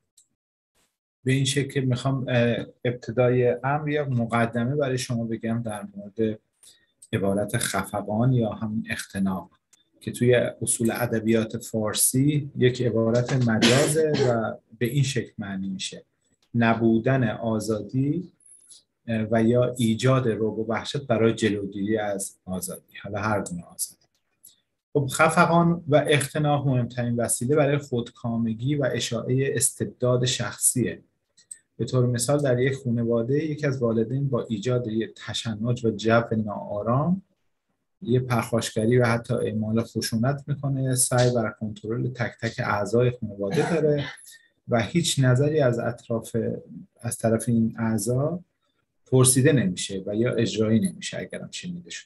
به این شکل. میخوام ابتدای امر یا مقدمه برای شما بگم در مورد عبارت خفقان یا همون اختناق که توی اصول ادبیات فارسی یک عبارت مجازه و به این شکل معنی میشه: نبودن آزادی و یا ایجاد رعب و وحشت برای جلوگیری از آزادی، حالا هر گونه آزادی. خب خفقان و اختناق مهمترین وسیله برای خودکامگی و اشاعه استبداد شخصیه. به طور مثال در یک خانواده یک از والدین با ایجاد یک تشنج و جو ناآرام، یه پرخاشگری و حتی اعمال خشونت میکنه، سعی بر کنترل تک تک اعضای خانواده داره و هیچ نظری از اطراف از طرف این اعضا پرسیده نمیشه و یا اجرایی نمیشه اگرم شنیده شد.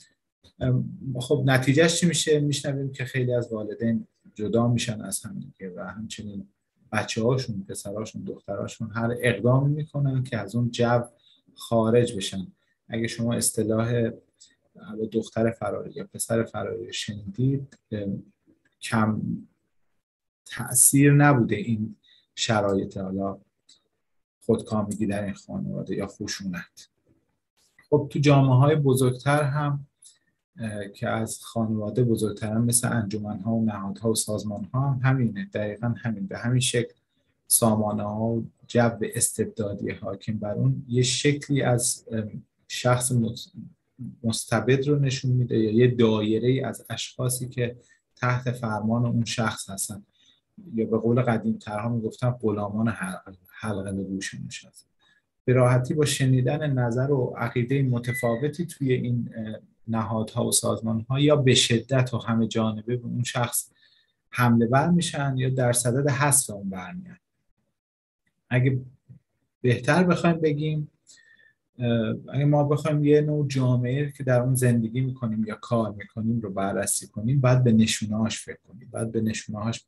خب نتیجهش چی میشه؟ میشنویم که خیلی از والدین جدا میشن از هم دیگه و همچنین بچه هاشون، پسراشون، دختراشون هر اقدامی میکنن که از اون جو خارج بشن. اگه شما اصطلاح دختر فراری یا پسر فراری شنیدید، کم تأثیر نبوده این شرایط حالا خودکامگی در این خانواده یا خشونت. خب تو جامعه‌های بزرگتر هم که از خانواده بزرگترن، مثل انجمن‌ها و نهادها و سازمان‌ها هم همینه، دقیقاً همین، به همین شکل سامانه‌ها و جو استبدادی حاکم بر اون یه شکلی از شخص مستبد رو نشون میده یا یه دایره‌ای از اشخاصی که تحت فرمان اون شخص هستن، یا به قول قدیم‌ترها میگفتن غلامان حلقه به گوش نشستن. به راحتی با شنیدن نظر و عقیده متفاوتی توی این نهادها و سازمان‌ها یا به شدت و همه جانبه به اون شخص حمله بر میشن یا در صدد حذف اون برمیان. اگه بهتر بخوایم بگیم، اگه ما بخوایم یه نوع جامعه که در اون زندگی میکنیم یا کار میکنیم رو بررسی کنیم، باید به نشونه‌هاش فکر کنیم، باید به نشونه‌هاش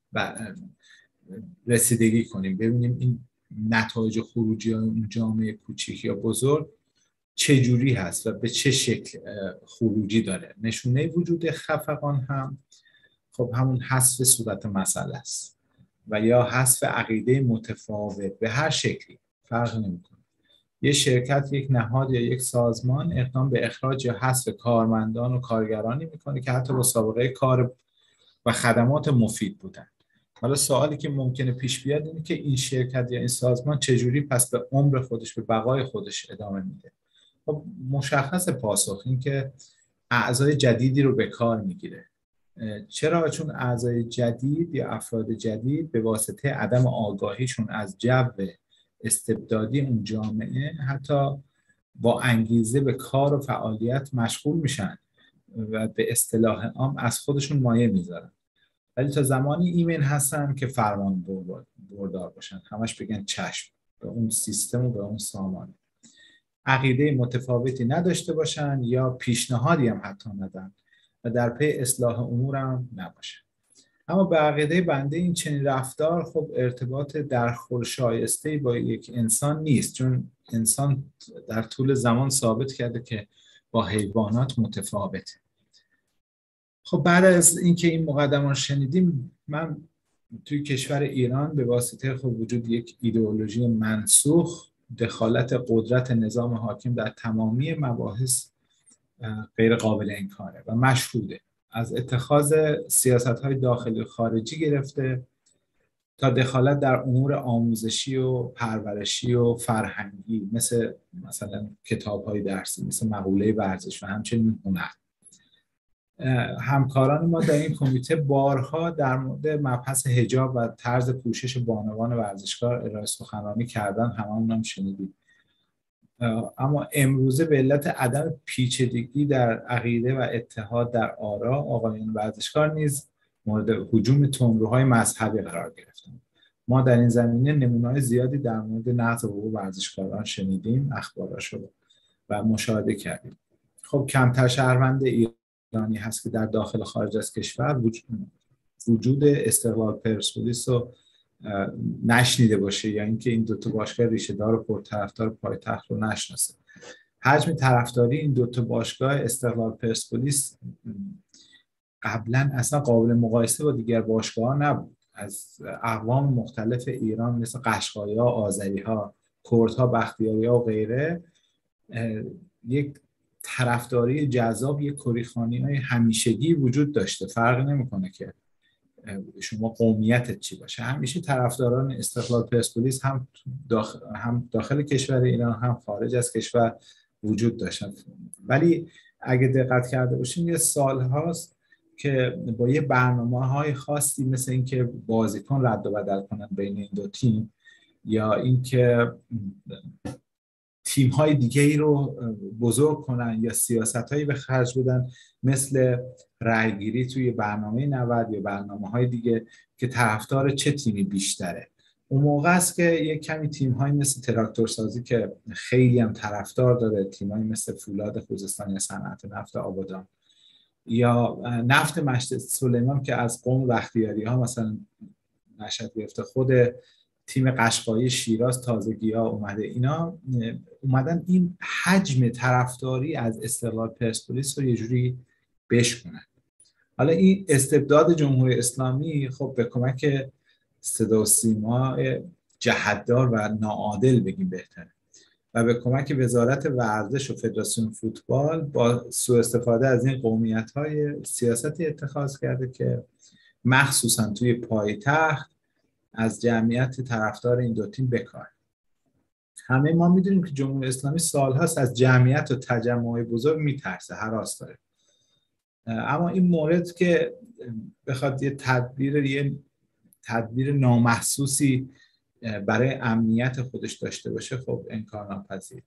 رسیدگی کنیم، ببینیم این نتایج خروجی اون جامعه کوچیک یا بزرگ چه جوری هست و به چه شکل خروجی داره. نشونه وجود خفقان هم خب همون حذف صورت مسئله است و یا حذف عقیده متفاوت به هر شکلی، فرق نمیکنه. یه شرکت، یک نهاد یا یک سازمان اقدام به اخراج یا حذف کارمندان و کارگرانی میکنه که حتی با سابقه کار و خدمات مفید بودن. حالا سوالی که ممکنه پیش بیاد اینه که این شرکت یا این سازمان چجوری پس به عمر خودش، به بقای خودش ادامه میده؟ خب مشخص پاسخ این که اعضای جدیدی رو به کار میگیره. چرا؟ چون اعضای جدید یا افراد جدید به واسطه عدم آگاهیشون از جو استبدادی اون جامعه حتی با انگیزه به کار و فعالیت مشغول میشن و به اصطلاح عام از خودشون مایه میذارن، ولی تا زمانی ایمن هستن که فرمان بردار باشن، همش بگن چشم به اون سیستم و به اون سامان. عقیده متفاوتی نداشته باشن یا پیشنهادی هم حتی ندن و در پی اصلاح امور هم نباشه. اما به عقیده بنده این چنین رفتار خب ارتباط درخور شایسته با یک انسان نیست، چون انسان در طول زمان ثابت کرده که با حیوانات متفاوته. خب بعد از اینکه این مقدمه رو شنیدیم، من توی کشور ایران به واسطه خب وجود یک ایدئولوژی منسوخ، دخالت قدرت نظام حاکم در تمامی مباحث غیر قابل انکاره و مشهوده، از اتخاذ سیاست‌های داخلی و خارجی گرفته تا دخالت در امور آموزشی و پرورشی و فرهنگی، مثل مثلا کتاب‌های درسی، مثل مقوله ورزش و همچنین هنر. همکاران ما در این کمیته بارها در مورد مبحث حجاب و طرز پوشش بانوان ورزشکار ارائه سخنرانی کردن، هممون هم شنیدید. اما امروزه به علت عدم پیچیدگی در عقیده و اتحاد در آرا، آقایان ورزشکار نیز مورد هجوم تندروهای مذهبی قرار گرفتند. ما در این زمینه نمونه‌های زیادی در مورد نقض حقوق ورزشکاران شنیدیم، اخباراشو و مشاهده کردیم. خب کمتر شهروند ایرانی هست که در داخل و خارج از کشور وجود استقلال پرسپولیس رو نشنیده باشه یا اینکه این دوتا باشگاه ریشه دار و پرطرفدار پایتخت رو نشناسه. حجم طرفداری این دوتا باشگاه استقلال پرسپولیس قبلا اصلا قابل مقایسه با دیگر باشگاه‌ها نبود. از اقوام مختلف ایران مثل قشقایی‌ها، آذری‌ها، کردها، بختیاری‌ها و غیره یک طرفداری جذاب، یک کریخوانی‌های همیشگی وجود داشته. فرق نمی‌کنه که شما قومیتت چی باشه، همیشه طرفداران استقلال پرسپولیس هم داخل هم داخل کشور ایران هم خارج از کشور وجود داشتن. ولی اگه دقت کرده باشیم یه سال هاست که با یه برنامه‌های خاصی مثل اینکه بازیکن رد و بدل کنن بین این دو تیم یا اینکه تیم‌های دیگه‌ای رو بزرگ کنن یا سیاست‌هایی به خرج بدن مثل رأی‌گیری توی برنامه نود یا برنامه‌های دیگه که طرفدار چه تیمی بیشتره. اون موقع است که یک کمی تیم‌های مثل تراکتورسازی که خیلی هم طرفدار داره، تیم‌های مثل فولاد خوزستان یا صنعت نفت آبادان یا نفت مشت سلیمان که از قوم بختیاری‌ها مثلا نشأت گرفته، خود تیم قشقایی شیراز تازگی‌ها اومده، اینا اومدن این حجم طرفداری از استقلال پرسپولیس رو یه جوری بشکنن. حالا این استبداد جمهوری اسلامی خب به کمک صدا و سیما جهتدار و ناعادل بگیم بهتره و به کمک وزارت ورزش و فدراسیون فوتبال با سوء استفاده از این قومیت‌های سیاستی اتخاذ کرده که مخصوصا توی پایتخت از جمعیت طرفدار این دو تیم بکار. همه ما میدونیم که جمهوری اسلامی سالهاست از جمعیت و تجمع بزرگ میترسه، هراس داره. اما این مورد که بخواد یه تدبیر یه تدبیر نامحسوسی برای امنیت خودش داشته باشه خب انکارناپذیر.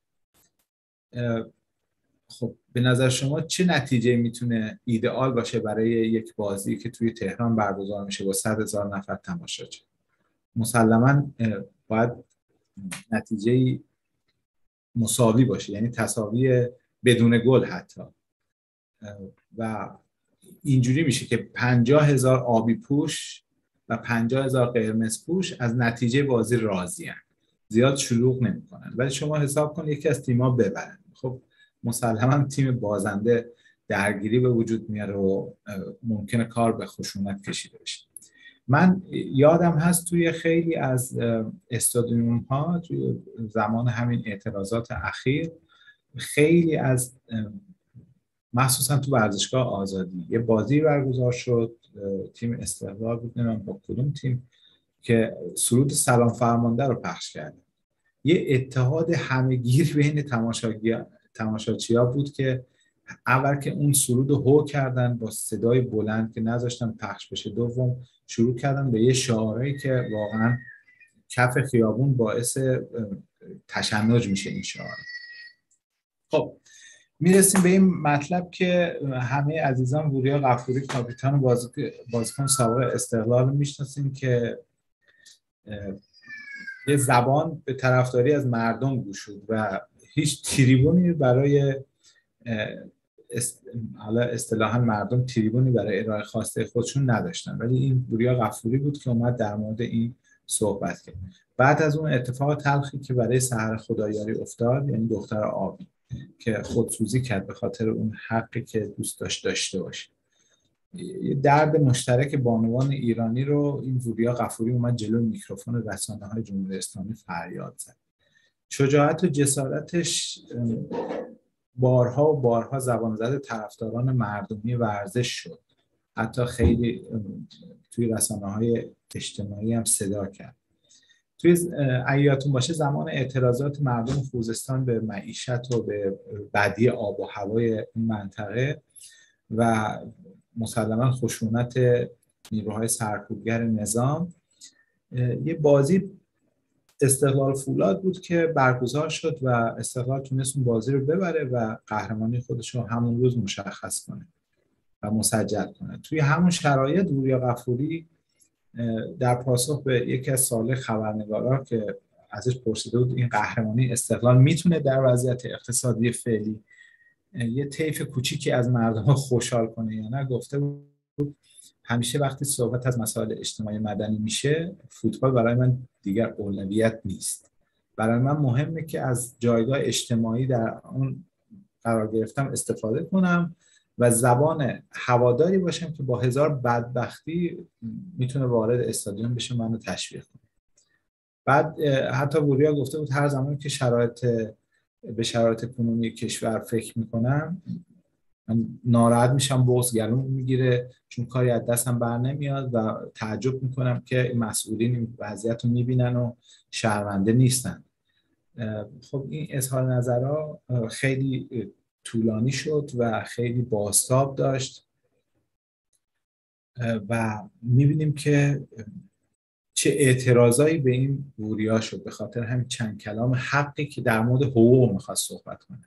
خب به نظر شما چه نتیجه میتونه ایدئال باشه برای یک بازی که توی تهران برگزار میشه با صد هزار نفر تماشاچی؟ مسلماً باید نتیجه مساوی باشه، یعنی تساوی بدون گل حتی، و اینجوری میشه که پنجاه هزار آبی پوش و پنجاه هزار قرمز پوش از نتیجه بازی راضی هستند، زیاد شلوغ نمی کنن. ولی شما حساب کن یکی از تیم‌ها ببرن، خب مسلماً تیم بازنده درگیری به وجود میاره و ممکنه کار به خشونت کشیده بشه. من یادم هست توی خیلی از استادیوم ها توی زمان همین اعتراضات اخیر خیلی از مخصوصا تو ورزشگاه آزادی یه بازی برگزار شد، تیم استقلال بود، نمیدونم با کدوم تیم، که سرود سلام فرمانده رو پخش کرد. یه اتحاد همه‌گیر بین تماشاچی‌ها بود که اول که اون سرود رو هو کردن با صدای بلند که نذاشتن پخش بشه، دوم شروع کردن به یه شعارهایی که واقعا کف خیابون باعث تشنج میشه این شعار. خب میرسیم به این مطلب که همه عزیزان وریا غفوری کاپیتان بازیکن سابق استقلال رو میشناسیم که یه زبان به طرفداری از مردم گشود و هیچ تریبونی برای حالا اصطلاحاً مردم تریبونی برای ارائه خواسته خودشون نداشتن، ولی این وریا غفوری بود که اومد در مورد این صحبت کرد. بعد از اون اتفاق تلخی که برای سحر خدایاری افتاد، یعنی دختر آبی که خودسوزی کرد به خاطر اون حقی که دوست داشت داشته باشه، یه درد مشترک بانوان ایرانی رو این وریا غفوری اومد جلوی میکروفون رسانه‌های جمهوری اسلامی فریاد زد. شجاعت و جسارتش بارها و بارها زبان زد طرفداران مردمی ورزش شد. حتی خیلی توی رسانه‌های اجتماعی هم صدا کرد. توی ایاتون باشه زمان اعتراضات مردم خوزستان به معیشت و به بدی آب و هوای این منطقه و مسلماً خشونت نیروهای سرکوبگر نظام، یه بازی استقلال فولاد بود که برگزار شد و استقلال تونست اون بازی رو ببره و قهرمانی خودش رو همون روز مشخص کنه و مسجل کنه. توی همون شرایط وریا غفوری در پاسخ به یکی از سوال خبرنگارا که ازش پرسیده بود این قهرمانی استقلال میتونه در وضعیت اقتصادی فعلی یه طیف کوچیکی از مردم خوشحال کنه یا نه، گفته بود همیشه وقتی صحبت از مسائل اجتماعی مدنی میشه، فوتبال برای من دیگر اولویت نیست. برای من مهمه که از جایگاه اجتماعی در اون قرار گرفتم استفاده کنم و زبان هواداری باشم که با هزار بدبختی میتونه وارد استادیوم بشه منو تشویق کنه. بعد حتی وریا گفته بود هر زمانی که شرایط به شرایط کنونی کشور فکر میکنم من ناراحت میشم، بغض گلوم میگیره چون کاری از دستم بر نمیاد و تعجب میکنم که مسئولین این وضعیت رو میبینن و شرمنده نیستن. خب این اظهار نظرها خیلی طولانی شد و خیلی بازتاب داشت و میبینیم که چه اعتراضایی به این وریا شد به خاطر همین چند کلام حقی که در مورد حقوق میخواست صحبت کنه.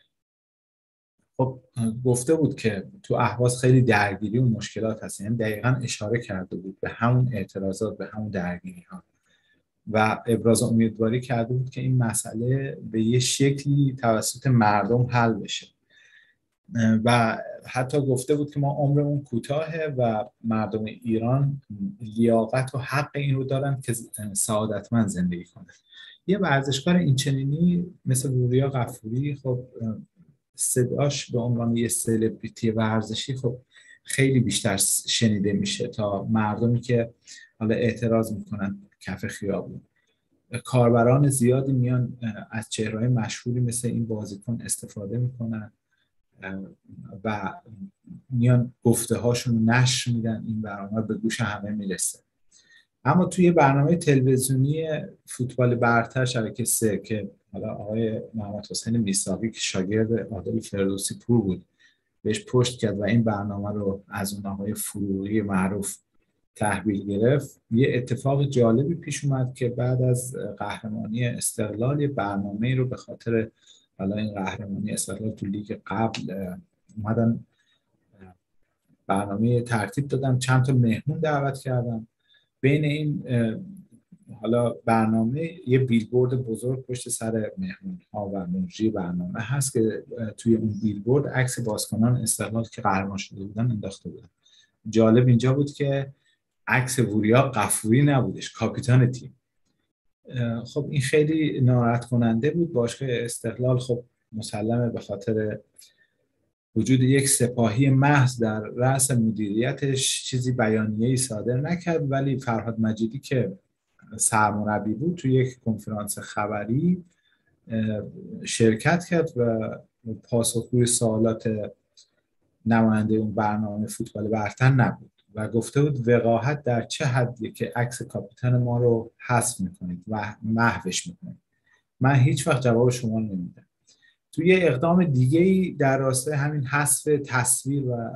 خب گفته بود که تو اهواز خیلی درگیری و مشکلات هست، یعنی دقیقاً اشاره کرده بود به همون اعتراضات، به همون درگیری ها و ابراز امیدواری کرده بود که این مسئله به یه شکلی توسط مردم حل بشه و حتی گفته بود که ما عمرمون کوتاهه و مردم ایران لیاقت و حق این رو دارن که سعادتمند زندگی کنن. یه ورزشکار اینچنینی مثل وریا غفوری خب صداش به عنوان یه سلبریتی ورزشی خب خیلی بیشتر شنیده میشه تا مردمی که حالا اعتراض میکنن کف خیابون. کاربران زیادی میان از چهره‌های مشهوری مثل این بازیکن استفاده میکنن و میان گفته هاشون نشر میدن، این برنامه به گوش همه میرسه. اما توی برنامه تلویزیونی فوتبال برتر شبکه سه که حالا آقای محمد حسین میثاقی که شاگرد عادل فردوسی پور بود بهش پشت کرد و این برنامه رو از اون آقای فروغی معروف تحویل گرفت، یه اتفاق جالبی پیش اومد که بعد از قهرمانی استقلال یه برنامه رو به خاطر حالا این قهرمانی استقلال تو لیگ قبل اومدن برنامه ترتیب دادن، چند تا مهمون دعوت کردن. بین این حالا برنامه یه بیلبورد بزرگ پشت سر مهمون ها و مجری برنامه هست که توی اون بیلبورد عکس بازیکنان استقلال که قهرمان شده بودن انداخته بودن. جالب اینجا بود که عکس وریا غفوری نبودش، کاپیتان تیم. خب این خیلی ناراحت کننده بود. باشگاه استقلال خب مسلمه به خاطر وجود یک سپاهی محض در رأس مدیریتش چیزی بیانیه‌ای صادر نکرد، ولی فرهاد مجیدی که سرمربی بود توی یک کنفرانس خبری شرکت کرد و پاسخگوی سوالات نماینده اون برنامه فوتبال برتر نبود و گفته بود وقاحت در چه حدیه که عکس کاپیتان ما رو حذف میکنید و محوش میکنید. من هیچ وقت جواب شما نمیدم. توی یه اقدام دیگه‌ای در راستای همین حذف تصویر و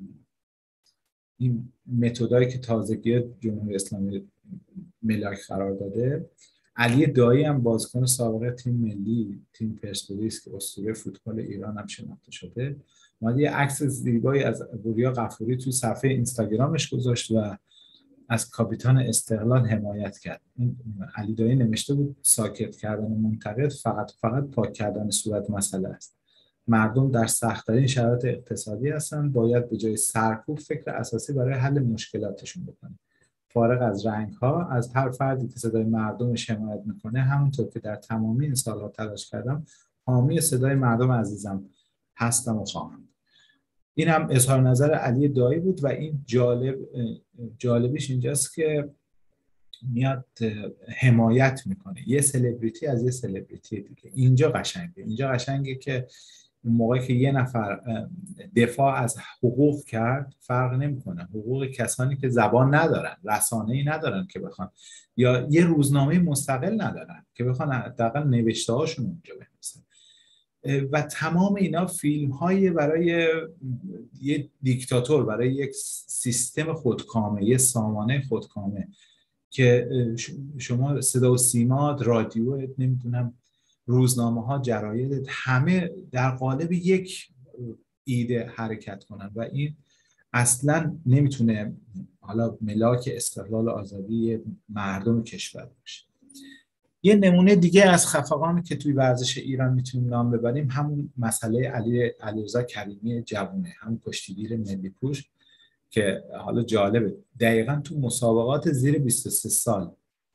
این متدایی که تازگی جمهوری اسلامی ملاک قرار داده، علی دایی هم بازیکن سابق تیم ملی تیم پرسپولیس که اسطوره فوتبال ایران هم شناخته شده، اومد یه عکس زیبایی از وریا غفوری توی صفحه اینستاگرامش گذاشت و از کاپیتان استقلال حمایت کرد. این علی دایی نوشته بود ساکت کردن منتقد فقط فقط پاک کردن صورت مسئله است. مردم در سخت‌ترین شرایط اقتصادی هستند، باید به جای سرکوب فکر اساسی برای حل مشکلاتشون بکنیم. فارغ از رنگ‌ها، از هر فردی که صدای مردمش حمایت میکنه، همونطور که در تمامی این سال‌ها تلاش کردم، حامی صدای مردم عزیزم هستم و خواهم. این هم اظهار نظر علی دایی بود و این جالب جالبیش اینجاست که میاد حمایت میکنه یه سلبریتی از یه سلبریتی دیگه. اینجا قشنگه. اینجا قشنگه که موقعی که یه نفر دفاع از حقوق کرد، فرق نمیکنه حقوق کسانی که زبان ندارن، رسانه‌ای ندارن که بخوان، یا یه روزنامه مستقل ندارن که بخوان حداقل نوشته هاشون اونجا بنویسن. و تمام اینا فیلم های برای یه دیکتاتور، برای یک سیستم خودکامه، یه سامانه خودکامه که شما صدا و سیما، رادیو، نمیدونم روزنامه ها، جراید، همه در قالب یک ایده حرکت کنن و این اصلا نمیتونه حالا ملاک استقلال و آزادی مردم کشور باشه. یه نمونه دیگه از خفقانی که توی ورزش ایران میتونیم نام ببریم همون مسئله علی علیرضا کریمی جوونه، همون کشتیگیر ملی پوش که حالا جالبه دقیقاً تو مسابقات زیر بیست و سه سال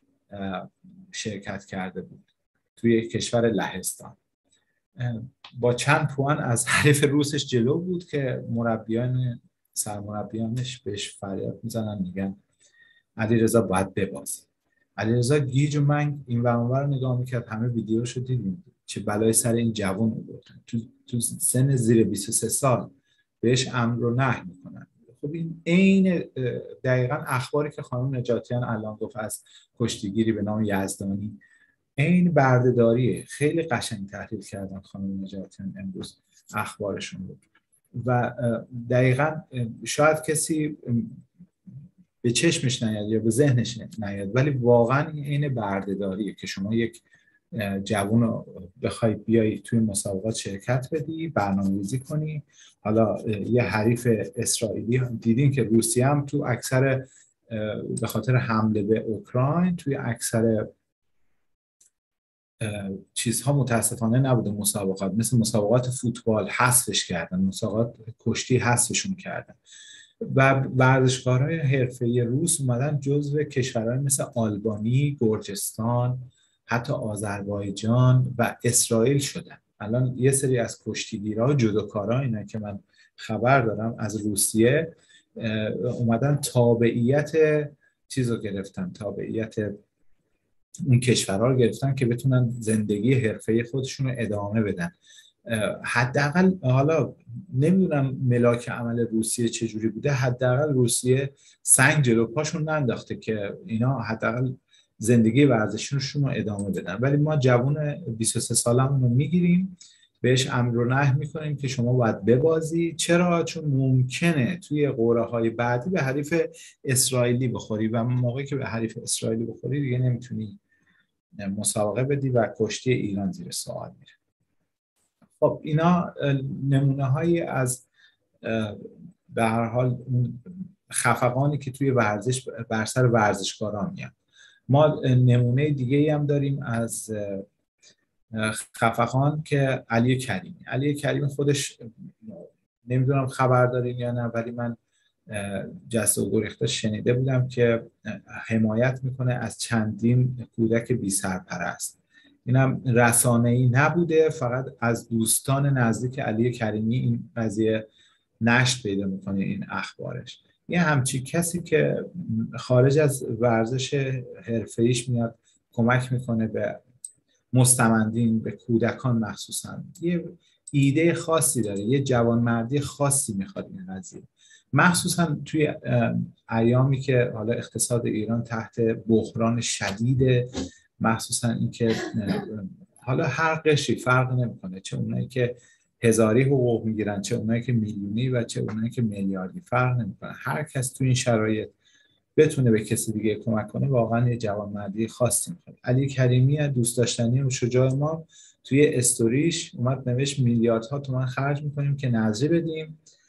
شرکت کرده بود توی کشور لهستان. با چند پوان از حریف روسش جلو بود که مربیان سرمربیانش بهش فریاد میزنن، میگن علیرضا باید ببازی. علیرضا گیج و منگ این ور اون ور نگاه میکرد، همه ویدیوشو دیدیم چه بلای سر این جوان آوردن تو تو سن زیر بیست و سه سال بهش امر و نهی میکنن. خب این عین دقیقاً اخباری که خانم نجاتیان الان گفت از کشتیگیری به نام یزدانی، این بردهداریه. خیلی قشنگ تحلیل کردن خانم نجاتیان امروز اخبارشون بود و دقیقاً شاید کسی به چشمش نیاد یا به ذهنش نیاد، ولی واقعا این بردهداریه که شما یک جوون رو بخوای بیایی توی مسابقات شرکت بدی، برنامه‌ریزی کنی. حالا یه حریف اسرائیلی هم دیدین که روسیه هم تو اکثر به خاطر حمله به اوکراین توی اکثر چیزها متاسفانه نبوده، مسابقات مثل مسابقات فوتبال حذفش کردن، مسابقات کشتی حذفشون کردن و ورزشکارهای حرفه‌ای روس اومدن جزو کشورهای مثل آلبانی، گرجستان، حتی آذربایجان و اسرائیل شدن. الان یه سری از کشتیگیرها، جودوکارها، اینا که من خبر دارم از روسیه اومدن تابعیت چیز رو گرفتن، تابعیت اون کشورها رو گرفتن که بتونن زندگی حرفه‌ای خودشون رو ادامه بدن. حداقل حالا نمیدونم ملاک عمل روسیه چجوری بوده، حداقل روسیه سنگ جلو پاشون ننداخته که اینا حداقل زندگی ورزشیشون رو ادامه بدن. ولی ما جوون بیست و سه سالمون رو میگیریم، بهش امر و نهی میکنیم که شما باید ببازی. چرا؟ چون ممکنه توی قرعه های بعدی به حریف اسرائیلی بخوری و موقعی که به حریف اسرائیلی بخوری دیگه نمیتونی مسابقه بدی و کشتی ایران زیر سوال میره. خب اینا نمونه هایی از به هر حال خفقانی که توی ورزش بر سر ورزشکاران میاد. ما نمونه دیگه هم داریم از خفقان که علی کریمی. علی کریمی خودش نمیدونم خبر داریم یا نه، ولی من جسته و گریخته شنیده بودم که حمایت میکنه از چندین کودک بی سرپرست. اینم رسانه‌ای نبوده، فقط از دوستان نزدیک علی کریمی این قضیه نشر پیدا میکنه این اخبارش. یه همچی کسی که خارج از ورزش حرفه‌ایش میاد کمک میکنه به مستمندین، به کودکان مخصوصا، یه ایده خاصی داره، یه جوانمردی خاصی میخواد این قضیه، مخصوصا توی ایامی که حالا اقتصاد ایران تحت بحران شدیده، مخصوصا اینکه حالا هر قشری فرق نمیکنه، چه اونایی که هزاری حقوق میگیرن، چه اونایی که میلیونی و چه اونایی که میلیاردی، فرق نمیکنه. هر کس تو این شرایط بتونه به کسی دیگه کمک کنه واقعا یه جوانمردی خاصی میخواد. علی کریمی دوست داشتنی و شجاع ما توی استوریش اومد نوشت میلیاردها تومان خرج میکنیم که نذری بدیم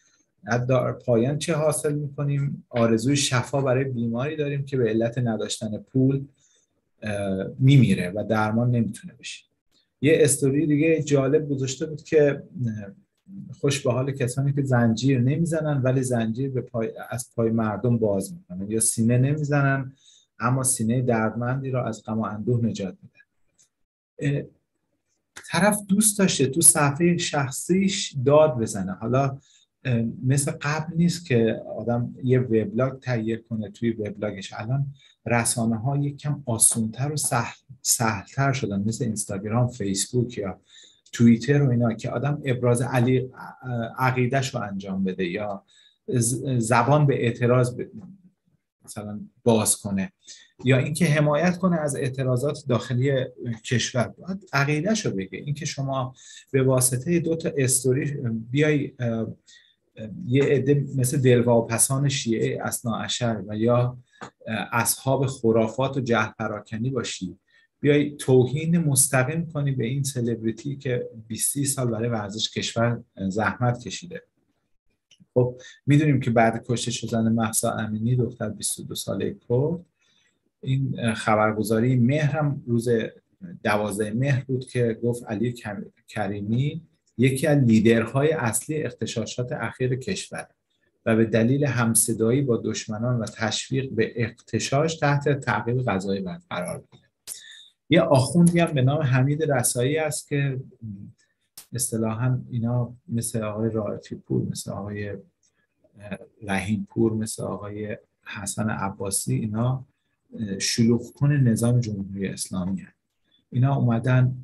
در پایان چه حاصل میکنیم؟ آرزوی شفا برای بیماری داریم که به علت نداشتن پول میمیره و درمان نمیتونه بشه. یه استوری دیگه جالب گذاشته بود که خوش به حال کسانی که زنجیر نمیزنن ولی زنجیر به پای از پای مردم باز میکنن، یا سینه نمیزنن اما سینه دردمندی را از غم و اندوه نجات میدن. طرف دوست داشته تو صفحه شخصیش داد بزنه. حالا مثل قبل نیست که آدم یه وبلاگ تهیه کنه، توی وبلاگش الان رسانه ها یک کم آسان‌تر و سهل سهل‌تر شدن، مثل اینستاگرام، فیسبوک یا توییتر و اینا، که آدم ابراز علی عقیده‌ش رو انجام بده یا زبان به اعتراض ب... مثلا باز کنه، یا اینکه حمایت کنه از اعتراضات داخلی کشور. باید عقیده‌شو بگه. اینکه شما به واسطه دو تا استوری بیای یه عده مثل دلواپسان شیعه اثناعشر و یا اصحاب خرافات و جهل پراکنی باشی، بیای توهین مستقیم کنی به این سلبریتی که بیست سال برای ورزش کشور زحمت کشیده. خب میدونیم که بعد کشته شدن مهسا امینی دختر بیست و دو ساله کرد، این خبرگزاری مهر هم روز دوازده مهر بود که گفت علی کریمی یکی از لیدرهای اصلی اغتشاشات اخیر کشور و به دلیل همصدایی با دشمنان و تشویق به اغتشاش تحت تعقیب قضایی قرار گرفت. یه آخوندی هم به نام حمید رسایی است که اصطلاحاً اینا مثل آقای رائفی پور، مثل آقای رحیم پور، مثل آقای حسن عباسی، اینا شلوغ کن نظام جمهوری اسلامی هست. اینا اومدن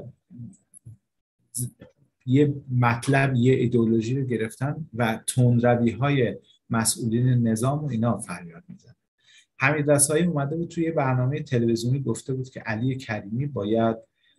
یه مطلب، یه ایدئولوژی رو گرفتن و تندروی‌های مسئولین نظام و اینا فریاد میزنن. حمید رسایی اومده بود توی برنامه تلویزیونی گفته بود که علی کریمی باید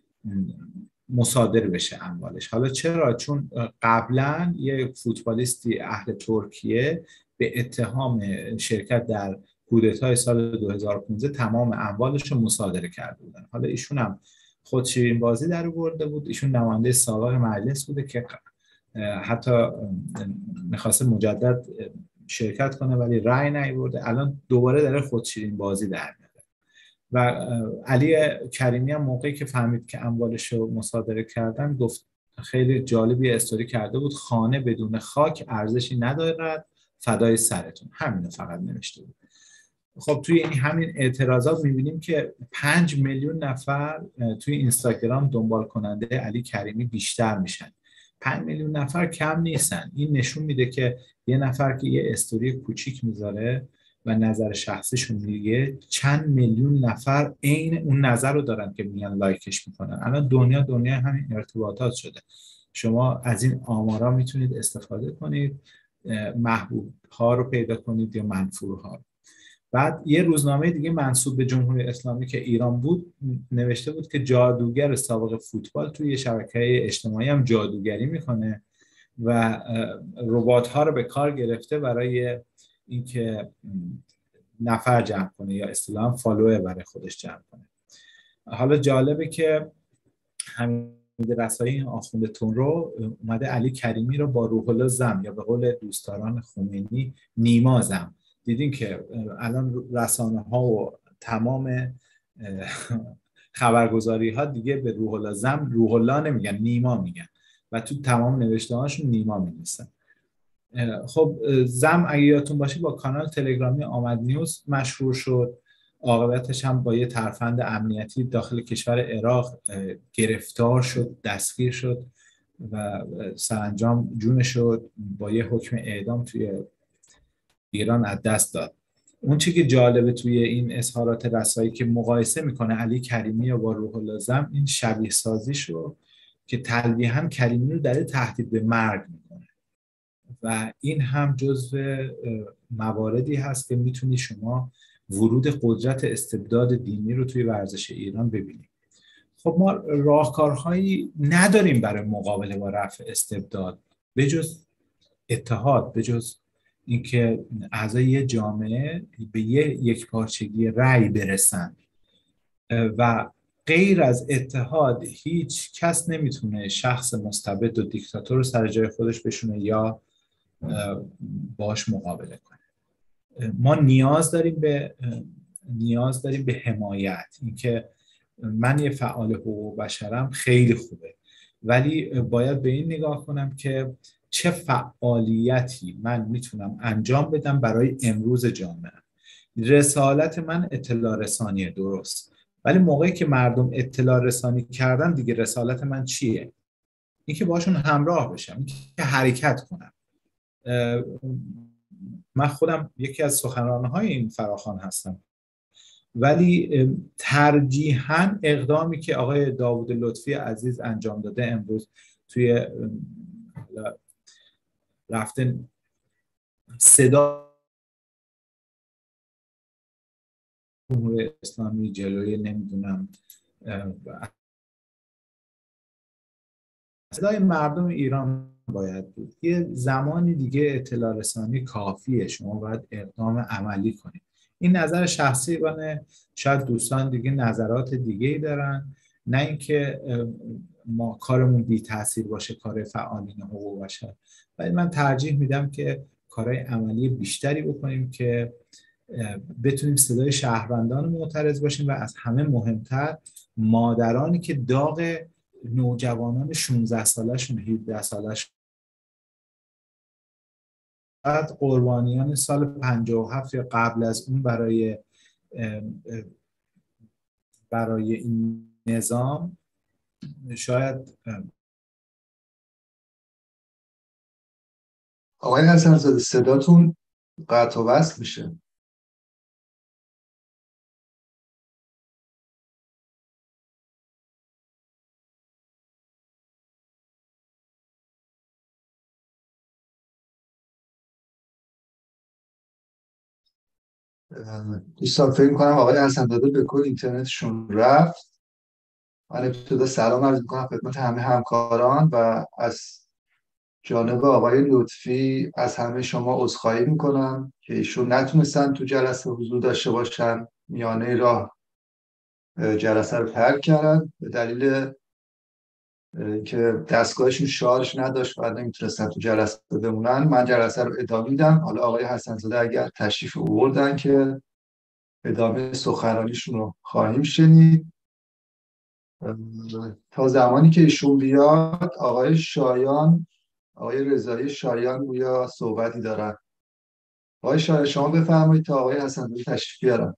مصادره بشه اموالش. حالا چرا؟ چون قبلا یه فوتبالیستی اهل ترکیه به اتهام شرکت در کودتای سال دو هزار و پانزده تمام اموالش رو مصادره کرده بودن. حالا ایشون هم خود شیرین بازی در آورده بود. ایشون نماینده سابق مجلس بوده که حتی می‌خواسته مجدد شرکت کنه ولی رأی نیاورده. الان دوباره داره خود شیرین بازی در میاره. و علی کریمی هم موقعی که فهمید که اموالش رو مصادره کردن گفت خیلی جالبی استوری کرده بود، خانه بدون خاک ارزشی ندارد، فدای سرتون. همینو فقط نوشته بود. خب توی این همین اعتراضات می‌بینیم که پنج میلیون نفر توی اینستاگرام دنبال کننده علی کریمی بیشتر میشن. پنج میلیون نفر کم نیستن. این نشون میده که یه نفر که یه استوری کوچیک میذاره و نظر شخصیشون میگه، چند میلیون نفر عین اون نظر رو دارن که میان لایکش میکنن. الان دنیا دنیا همین ارتباطات شده. شما از این آمارا میتونید استفاده کنید، محبوب ها رو پیدا کنید یا منفور ها. بعد یه روزنامه دیگه منسوب به جمهوری اسلامی که ایران بود نوشته بود که جادوگر سابق فوتبال توی شبکه اجتماعی هم جادوگری میکنه و ربات ها رو به کار گرفته برای اینکه نفر جمع کنه یا اصطلاحاً فالوور برای خودش جمع کنه. حالا جالبه که حمید رسایی آخوند تون رو اومده علی کریمی رو با روح الله زم یا به قول دوستداران خمینی نیما زم. دیدین که الان رسانه ها و تمام خبرگزاری ها دیگه به روح الله زم روح الله نمیگن، نیما میگن و تو تمام نوشته هاشون نیما می‌نویسن. خب زم اگه یادتون باشه با کانال تلگرامی آمد نیوز مشهور شد، عاقبتش هم با یه ترفند امنیتی داخل کشور عراق گرفتار شد، دستگیر شد و سرانجام جونش رو با یه حکم اعدام توی ایران از دست داد. اون چیزی که جالبه توی این اظهارات رسایی که مقایسه میکنه علی کریمی با روح الله زم، این شبیه سازیش رو که تلویحاً کریمی رو در تهدید به مرگ میکنه و این هم جزو مواردی هست که میتونی شما ورود قدرت استبداد دینی رو توی ورزش ایران ببینید. خب ما راهکارهایی نداریم برای مقابله با رفع استبداد به جز اتحاد، به جز اینکه اعضای یه جامعه به یه یکپارچگی رأی برسن و غیر از اتحاد هیچ کس نمیتونه شخص مستبد و دیکتاتور رو سر جای خودش بشونه یا باش مقابله کنه. ما نیاز داریم به نیاز داریم به حمایت. اینکه من یه فعال حقوق بشرم خیلی خوبه، ولی باید به این نگاه کنم که چه فعالیتی من میتونم انجام بدم برای امروز جامعه. رسالت من اطلاع رسانیه، درست، ولی موقعی که مردم اطلاع رسانی کردن دیگه رسالت من چیه؟ اینکه باشون همراه بشم، اینکه حرکت کنم. من خودم یکی از سخنرانهای این فراخوان هستم، ولی ترجیحاً اقدامی که آقای داوود لطفی عزیز انجام داده امروز توی رفته صدا جمهوری اسلامی جلوی نمیدونم صدای مردم ایران باید بود. یه زمانی دیگه اطلاع رسانی کافیه، شما باید اقدام عملی کنید. این نظر شخصی منه، شاید دوستان دیگه نظرات دیگه‌ای دارن، نه اینکه ما کارمون بی تاثیر باشه کار فعالین حقوق بشر، ولی من ترجیح میدم که کارهای عملی بیشتری بکنیم که بتونیم صدای شهروندان معترض باشیم و از همه مهمتر مادرانی که داغ نوجوانان شانزده سالشون هفده سالشون بعد قربانیان سال پنجاه و هفت یا قبل از اون برای برای این نظام شاید. آقای حسن‌زاده صداتون قطع و وصل میشه. دوستان فکر می‌کنم آقای حسن‌زاده به کل اینترنتشون رفت. من ابتدا سلام عرض می‌کنم خدمت همه همکاران و از جانب آقای لطفی از همه شما عذرخواهی می‌کنم که ایشون نتونستن تو جلسه حضور داشته باشن، میانه راه جلسه رو ترک کردن به دلیل که دستگاهشون شارژ نداشت و نمیتونستن تو جلسه بمونن. من جلسه رو ادامه میدم. حالا آقای حسن‌زاده اگر تشریف آوردن که ادامه سخنرانیشون رو خواهیم شنید. تا زمانی که ایشون بیاد آقای شایان آقای رضایی شایان گویا صحبتی دارن. آقای شایان شما بفرمایید تا آقای حسن‌زاده تشریف بیارن.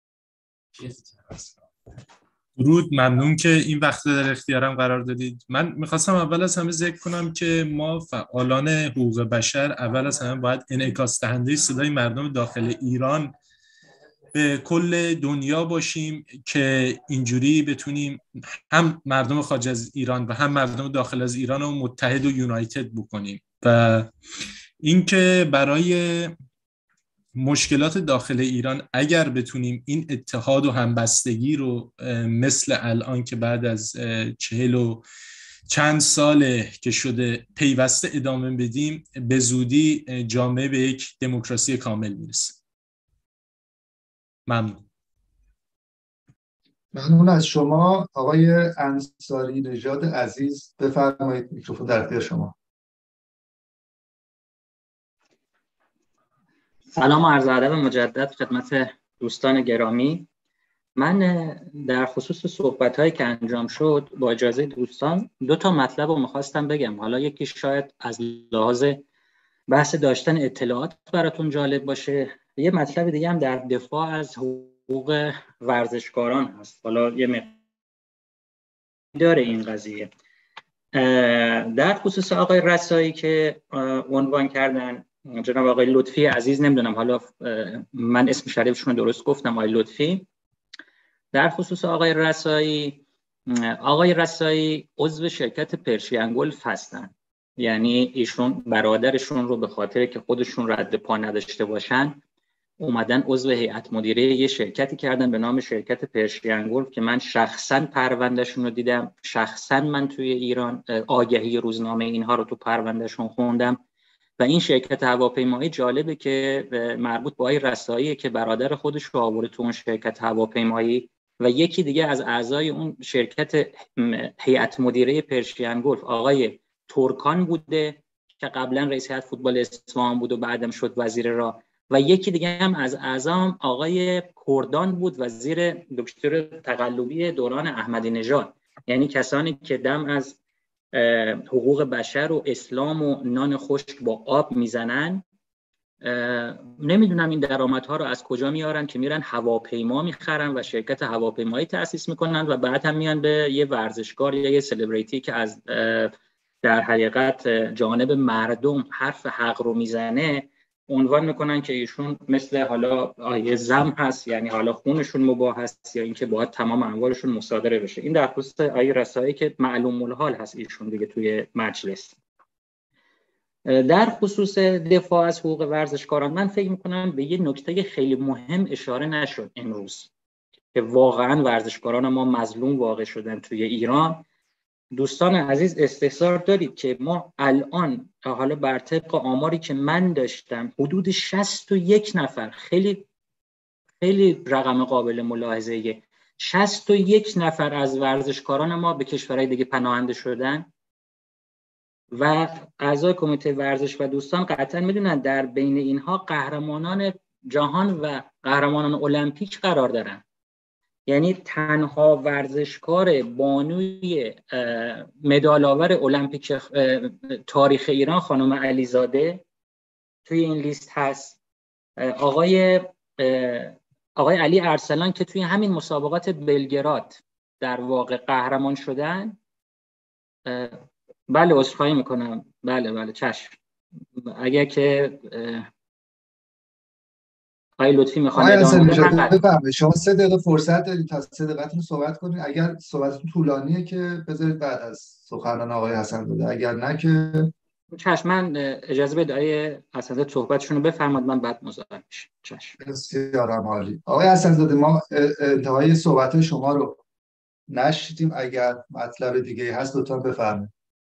درود، ممنون که این وقت در اختیارم قرار دادید. من میخواستم اول از همه ذکر کنم که ما فعالان حقوق بشر اول از همه باید انعکاس دهنده صدای مردم داخل ایران به کل دنیا باشیم که اینجوری بتونیم هم مردم خارج از ایران و هم مردم داخل از ایران رو متحد و یونایتد بکنیم. و اینکه برای مشکلات داخل ایران اگر بتونیم این اتحاد و همبستگی رو مثل الان که بعد از چهل و چند ساله که شده پیوسته ادامه بدیم، به زودی جامعه به یک دموکراسی کامل میرسه. ممنون. ممنون از شما. آقای انصاری نژاد عزیز بفرمایید، میکروفون در اختیار شما. سلام و عرض ادب مجدد خدمت دوستان گرامی. من در خصوص صحبت‌هایی که انجام شد با اجازه دوستان دو تا مطلب رو می‌خواستم بگم. حالا یکی شاید از لحاظ بحث داشتن اطلاعات براتون جالب باشه، یه مطلب دیگه هم در دفاع از حقوق ورزشکاران هست. حالا یه مقدار داره این قضیه. در خصوص آقای رسایی که عنوان کردن، جناب آقای لطفی عزیز، نمیدونم حالا من اسم شریفشون رو درست گفتم، آقای لطفی. در خصوص آقای رسایی، آقای رسایی عضو شرکت پرشین گلف هستن. یعنی ایشون برادرشون رو به خاطر که خودشون رد پا نداشته باشن اومدن عضو هیئت مدیره یه شرکتی کردن به نام شرکت پرشین گلف که من شخصا پروندهشون رو دیدم، شخصا من توی ایران آگهی روزنامه اینها رو تو پروندهشون خوندم. و این شرکت هواپیمایی جالبه که مربوط به آقای رسایی که برادر خودش رو آورده تو اون شرکت هواپیمایی و یکی دیگه از اعضای اون شرکت هیئت مدیره پرشین گلف آقای ترکان بوده که قبلا رئیس هیئت فوتبال اصفهان بود و بعدم شد وزیر راه، و یکی دیگه هم از اعضام آقای کردان بود، وزیر دکتر تقلبی دوران احمدی نژاد. یعنی کسانی که دم از حقوق بشر و اسلام و نان خشک با آب میزنن. نمیدونم این درآمدها رو از کجا میارن که میرن هواپیما میخرن و شرکت هواپیمایی تأسیس میکنن و بعد هم میان به یه ورزشکار یا یه سلبریتی که از در حقیقت جانب مردم حرف حق رو میزنه عنوان میکنن که ایشون مثل حالا آیه زم هست، یعنی حالا خونشون مباح هست یا اینکه باید تمام اموالشون مصادره بشه. این در خصوص آیه رسایی که معلوم الحال هست ایشون دیگه توی مجلس. در خصوص دفاع از حقوق ورزشکاران من فکر میکنم به یه نکته خیلی مهم اشاره نشد امروز که واقعا ورزشکاران ما مظلوم واقع شدن توی ایران. دوستان عزیز استحضار دارید که ما الان حالا بر طبق آماری که من داشتم حدود شصت و یک نفر، خیلی خیلی رقم قابل ملاحظه‌ایه، شصت و یک نفر از ورزشکاران ما به کشورهای دیگه پناهنده شدن و اعضای کمیته ورزش و دوستان قطعا میدونن در بین اینها قهرمانان جهان و قهرمانان المپیک قرار دارن. یعنی تنها ورزشکار بانوی مدال‌آور المپیک تاریخ ایران خانم علیزاده توی این لیست هست. آقای آقای علی ارسلان که توی همین مسابقات بلگراد در واقع قهرمان شدن. بله عذرخواهی میکنم، بله بله چشم. اگر که آقای لطفی میخوان ادامه بدن، شما سه دقیقه فرصت دارید تا سه دقیقتون صحبت کنید. اگر صحبتتون طولانیه که بذارید بعد از سخنرانی آقای حسن زاده، اگر نه که چشم. من اجازه بدید آقای حسن زاده صحبتشون رو بفرمایید، من بعد مزاحم میشم. چشم. بسیار عالی. آقای حسن زاده ما انتهای صحبت شما رو نشیدیم، اگر مطلب دیگه هست لطفا بفرمایید.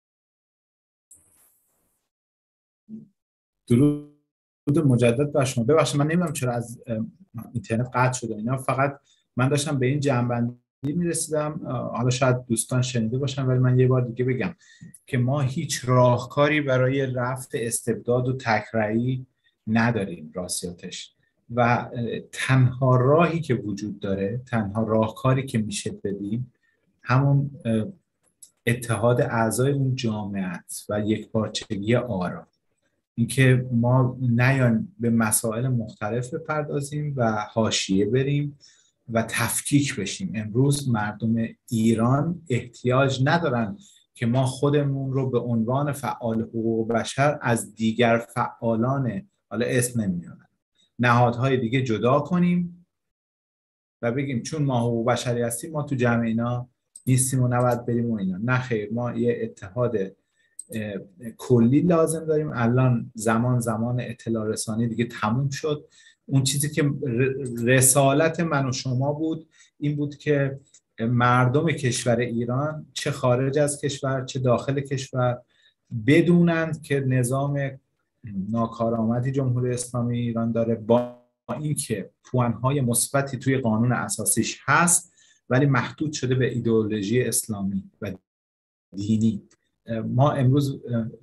درود مجدد بر شما. ببخشید من نمیدونم چرا از اینترنت قطع شده اینا، فقط من داشتم به این جنبندی میرسیدم. حالا شاید دوستان شنیده باشن ولی من یه بار دیگه بگم که ما هیچ راهکاری برای رفع استبداد و تکراری نداریم راستیاتش، و تنها راهی که وجود داره، تنها راهکاری که میشه بدیم همون اتحاد اعضای اون جامعه و یکپارچگی آرا. اینکه ما نیان به مسائل مختلف بپردازیم و حاشیه بریم و تفکیک بشیم. امروز مردم ایران احتیاج ندارن که ما خودمون رو به عنوان فعال حقوق بشر از دیگر فعالان، حالا اسم نمیارن، نهادهای دیگه جدا کنیم و بگیم چون ما حقوق بشری هستیم ما تو جمع اینا نیستیم و نباید بریم و اینا. نه خیر، ما یه اتحاد کلی لازم داریم. الان زمان زمان اطلاع رسانی دیگه تموم شد. اون چیزی که رسالت من و شما بود این بود که مردم کشور ایران چه خارج از کشور چه داخل کشور بدونند که نظام ناکارآمدی جمهوری اسلامی ایران داره، با اینکه پوانهای مثبتی توی قانون اساسیش هست ولی محدود شده به ایدئولوژی اسلامی و دینی. ما امروز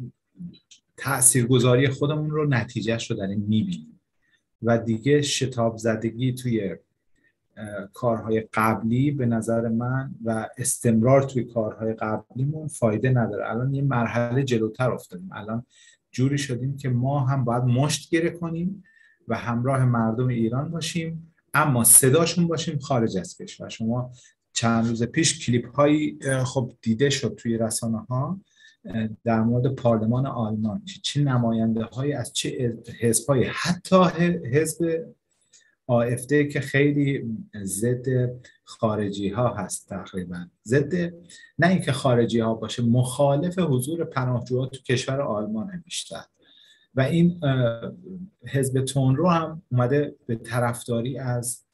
تاثیرگذاری خودمون رو نتیجهش رو داریم میبینیم و دیگه شتاب زدگی توی کارهای قبلی به نظر من و استمرار توی کارهای قبلیمون فایده نداره. الان یه مرحله جلوتر افتادیم، الان جوری شدیم که ما هم باید مشت گره کنیم و همراه مردم ایران باشیم، اما صداشون باشیم خارج از کشور. شما چند روز پیش کلیپ هایی خب دیده شد توی رسانه ها در مورد پارلمان آلمان، چه نماینده های از چه حزب های، حتی حزب آفده که خیلی ضد خارجی ها هست، تقریبا ضد، نه اینکه خارجی ها باشه، مخالف حضور پناهجوها تو کشور آلمان بیشتر. و این حزب تندرو هم اومده به طرفداری از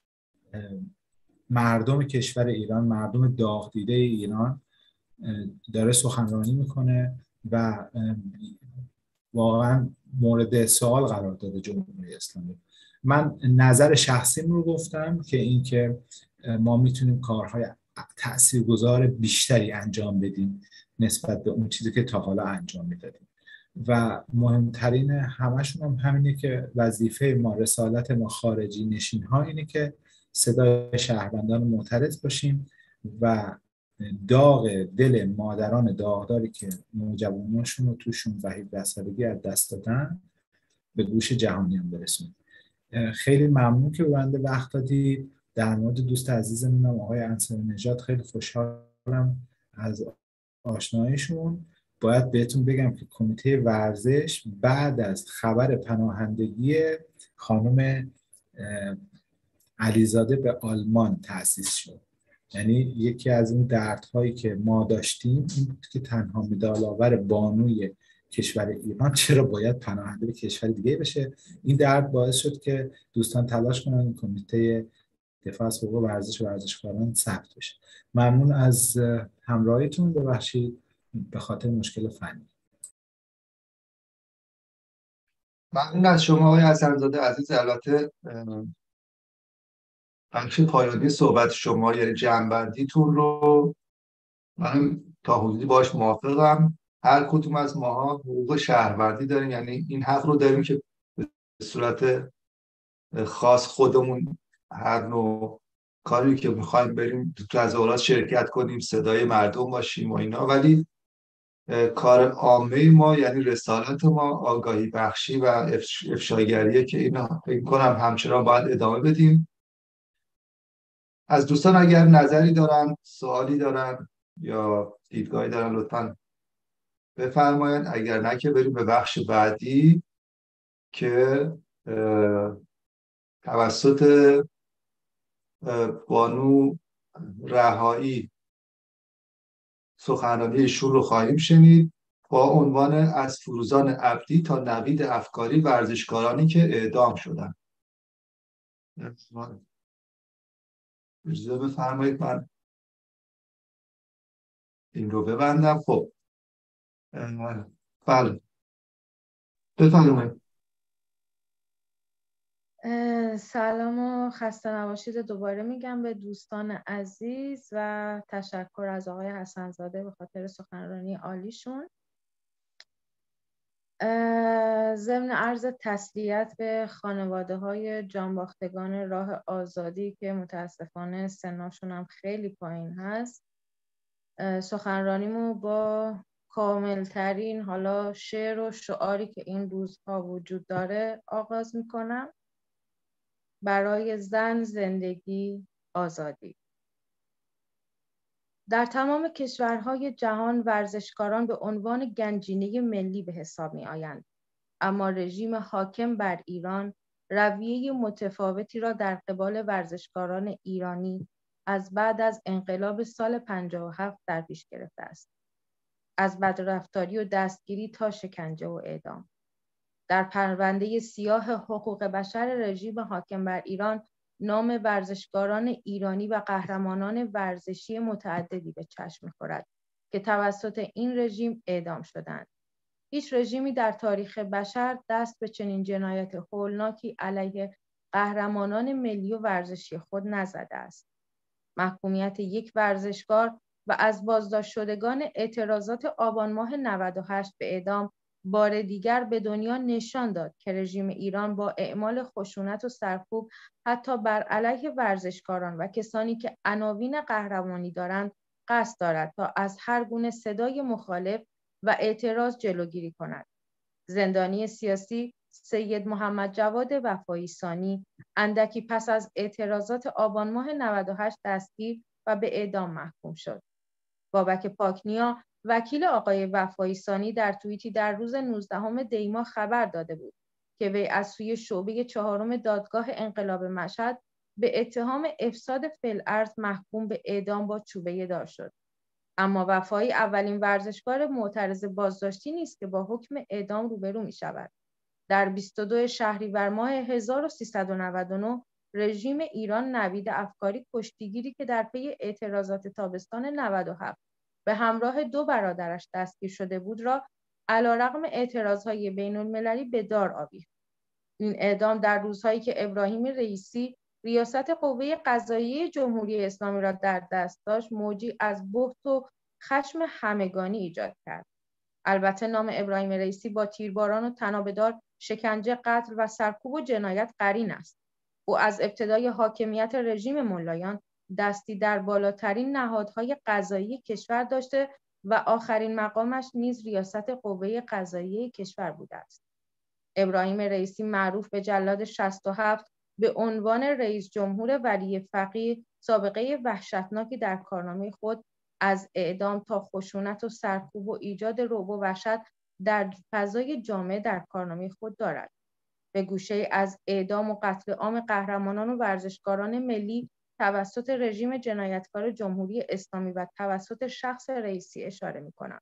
مردم کشور ایران، مردم داغ دیده ایران داره سخنرانی میکنه و واقعا مورد سوال قرار داده جمهوری اسلامی. من نظر شخصیم رو گفتم که اینکه ما میتونیم کارهای تاثیرگذار بیشتری انجام بدیم نسبت به اون چیزی که تا حالا انجام میدادیم. و مهمترین همشون هم همینه که وظیفه ما، رسالت ما خارجی نشین ها اینه که صدای شهروندان معترض باشیم و داغ دل مادران داغداری که نوجواناشون رو توشون وحید سالگی از دست دادن به گوش جهانیان برسونیم. خیلی ممنون که به بنده وقت دادید. در مورد دوست عزیزمونم آقای انصاری نژاد خیلی خوشحالم از آشناییشون. باید بهتون بگم که کمیته ورزش بعد از خبر پناهندگی خانم علیزاده به آلمان تأسیس شد. یعنی یکی از این دردهایی که ما داشتیم این بود که تنها مدال‌آور بانوی کشور ایران چرا باید پناهنده به کشور دیگه بشه. این درد باعث شد که دوستان تلاش کنن این کمیته دفاع از حقوق ورزش و ورزشکاران ثبت بشه. ممنون از همراهیتون. ببخشید به خاطر مشکل فنی. ممنون از شما آقای حسن‌زاده عزیز. البته بخش پایانی صحبت شما یعنی جمع‌بندیتون رو من تا حدودی باش موافقم. هر کدوم از ماها حقوق شهروندی داریم، یعنی این حق رو داریم که به صورت خاص خودمون هر نوع کاری که میخوایم بریم تو تظاهرات شرکت کنیم، صدای مردم باشیم و اینا، ولی کار عامه ما یعنی رسالت ما آگاهی بخشی و افشاگریه که اینا فکر کنم همچنان باید ادامه بدیم. از دوستان اگر نظری دارن، سوالی دارن یا دیدگاهی دارن لطفاً بفرمایید. اگر نه که بریم به بخش بعدی که توسط بانو رهایی سخنرانی ایشون رو خواهیم شنید با عنوان از فروزان عبدی تا نوید افکاری ورزشکارانی که اعدام شدند. اجازه بفرمایید من این رو ببندم. خب بله بفرمایید. سلام و خسته نباشید دوباره میگم به دوستان عزیز و تشکر از آقای حسن‌زاده به خاطر سخنرانی عالیشون. ضمن عرض تسلیت به خانواده های جانباختگان راه آزادی که متاسفانه سنشون هم خیلی پایین هست، سخنرانیمو با کاملترین حالا شعر و شعاری که این روزها وجود داره آغاز میکنم. برای زن زندگی آزادی. در تمام کشورهای جهان ورزشکاران به عنوان گنجینه ملی به حساب می آیند. اما رژیم حاکم بر ایران رویه متفاوتی را در قبال ورزشکاران ایرانی از بعد از انقلاب سال پنجاه و هفت در پیش گرفته است. از بدرفتاری و دستگیری تا شکنجه و اعدام. در پرونده سیاه حقوق بشر رژیم حاکم بر ایران نام ورزشکاران ایرانی و قهرمانان ورزشی متعددی به چشم می‌خورد که توسط این رژیم اعدام شدند. هیچ رژیمی در تاریخ بشر دست به چنین جنایت هولناکی علیه قهرمانان ملی و ورزشی خود نزده است. محکومیت یک ورزشکار و از بازداشت شدگان اعتراضات آبان ماه نود و هشت به اعدام بار دیگر به دنیا نشان داد که رژیم ایران با اعمال خشونت و سرکوب حتی بر علیه ورزشکاران و کسانی که عناوین قهرمانی دارند قصد دارد تا از هر گونه صدای مخالف و اعتراض جلوگیری کند. زندانی سیاسی سید محمد جواد وفایی ثانی اندکی پس از اعتراضات آبان ماه نود و هشت دستگیر و به اعدام محکوم شد. بابک پاکنیا وکیل آقای وفایی ثانی در توییتی در روز نوزدهم دی ماه خبر داده بود که وی از سوی شعبه چهارم دادگاه انقلاب مشهد به اتهام افساد فی‌الارض محکوم به اعدام با چوبه دار شد. اما وفایی اولین ورزشکار معترض بازداشتی نیست که با حکم اعدام روبرو می شود. در بیست و دو شهریور ماه هزار و سیصد و نود و نه رژیم ایران نوید افکاری کشتیگیری که در پی اعتراضات تابستان نود و هفت به همراه دو برادرش دستگیر شده بود را علیرغم اعتراضهای بین المللی به دار آویخت. این اعدام در روزهایی که ابراهیم رئیسی ریاست قوه قضاییه جمهوری اسلامی را در دست داشت موجی از بهت و خشم همگانی ایجاد کرد. البته نام ابراهیم رئیسی با تیرباران و طنابدار، شکنجه، قتل و سرکوب و جنایت قرین است. او از ابتدای حاکمیت رژیم ملایان دستی در بالاترین نهادهای قضایی کشور داشته و آخرین مقامش نیز ریاست قوه قضاییه کشور بوده است. ابراهیم رئیسی معروف به جلاد شصت و هفت به عنوان رئیس جمهور ولی فقیه سابقه وحشتناکی در کارنامه خود از اعدام تا خشونت و سرکوب و ایجاد رعب و وحشت در فضای جامعه در کارنامه خود دارد. به گوشه از اعدام و قتل عام قهرمانان و ورزشکاران ملی توسط رژیم جنایتکار جمهوری اسلامی و توسط شخص رئیسی اشاره می‌کنم.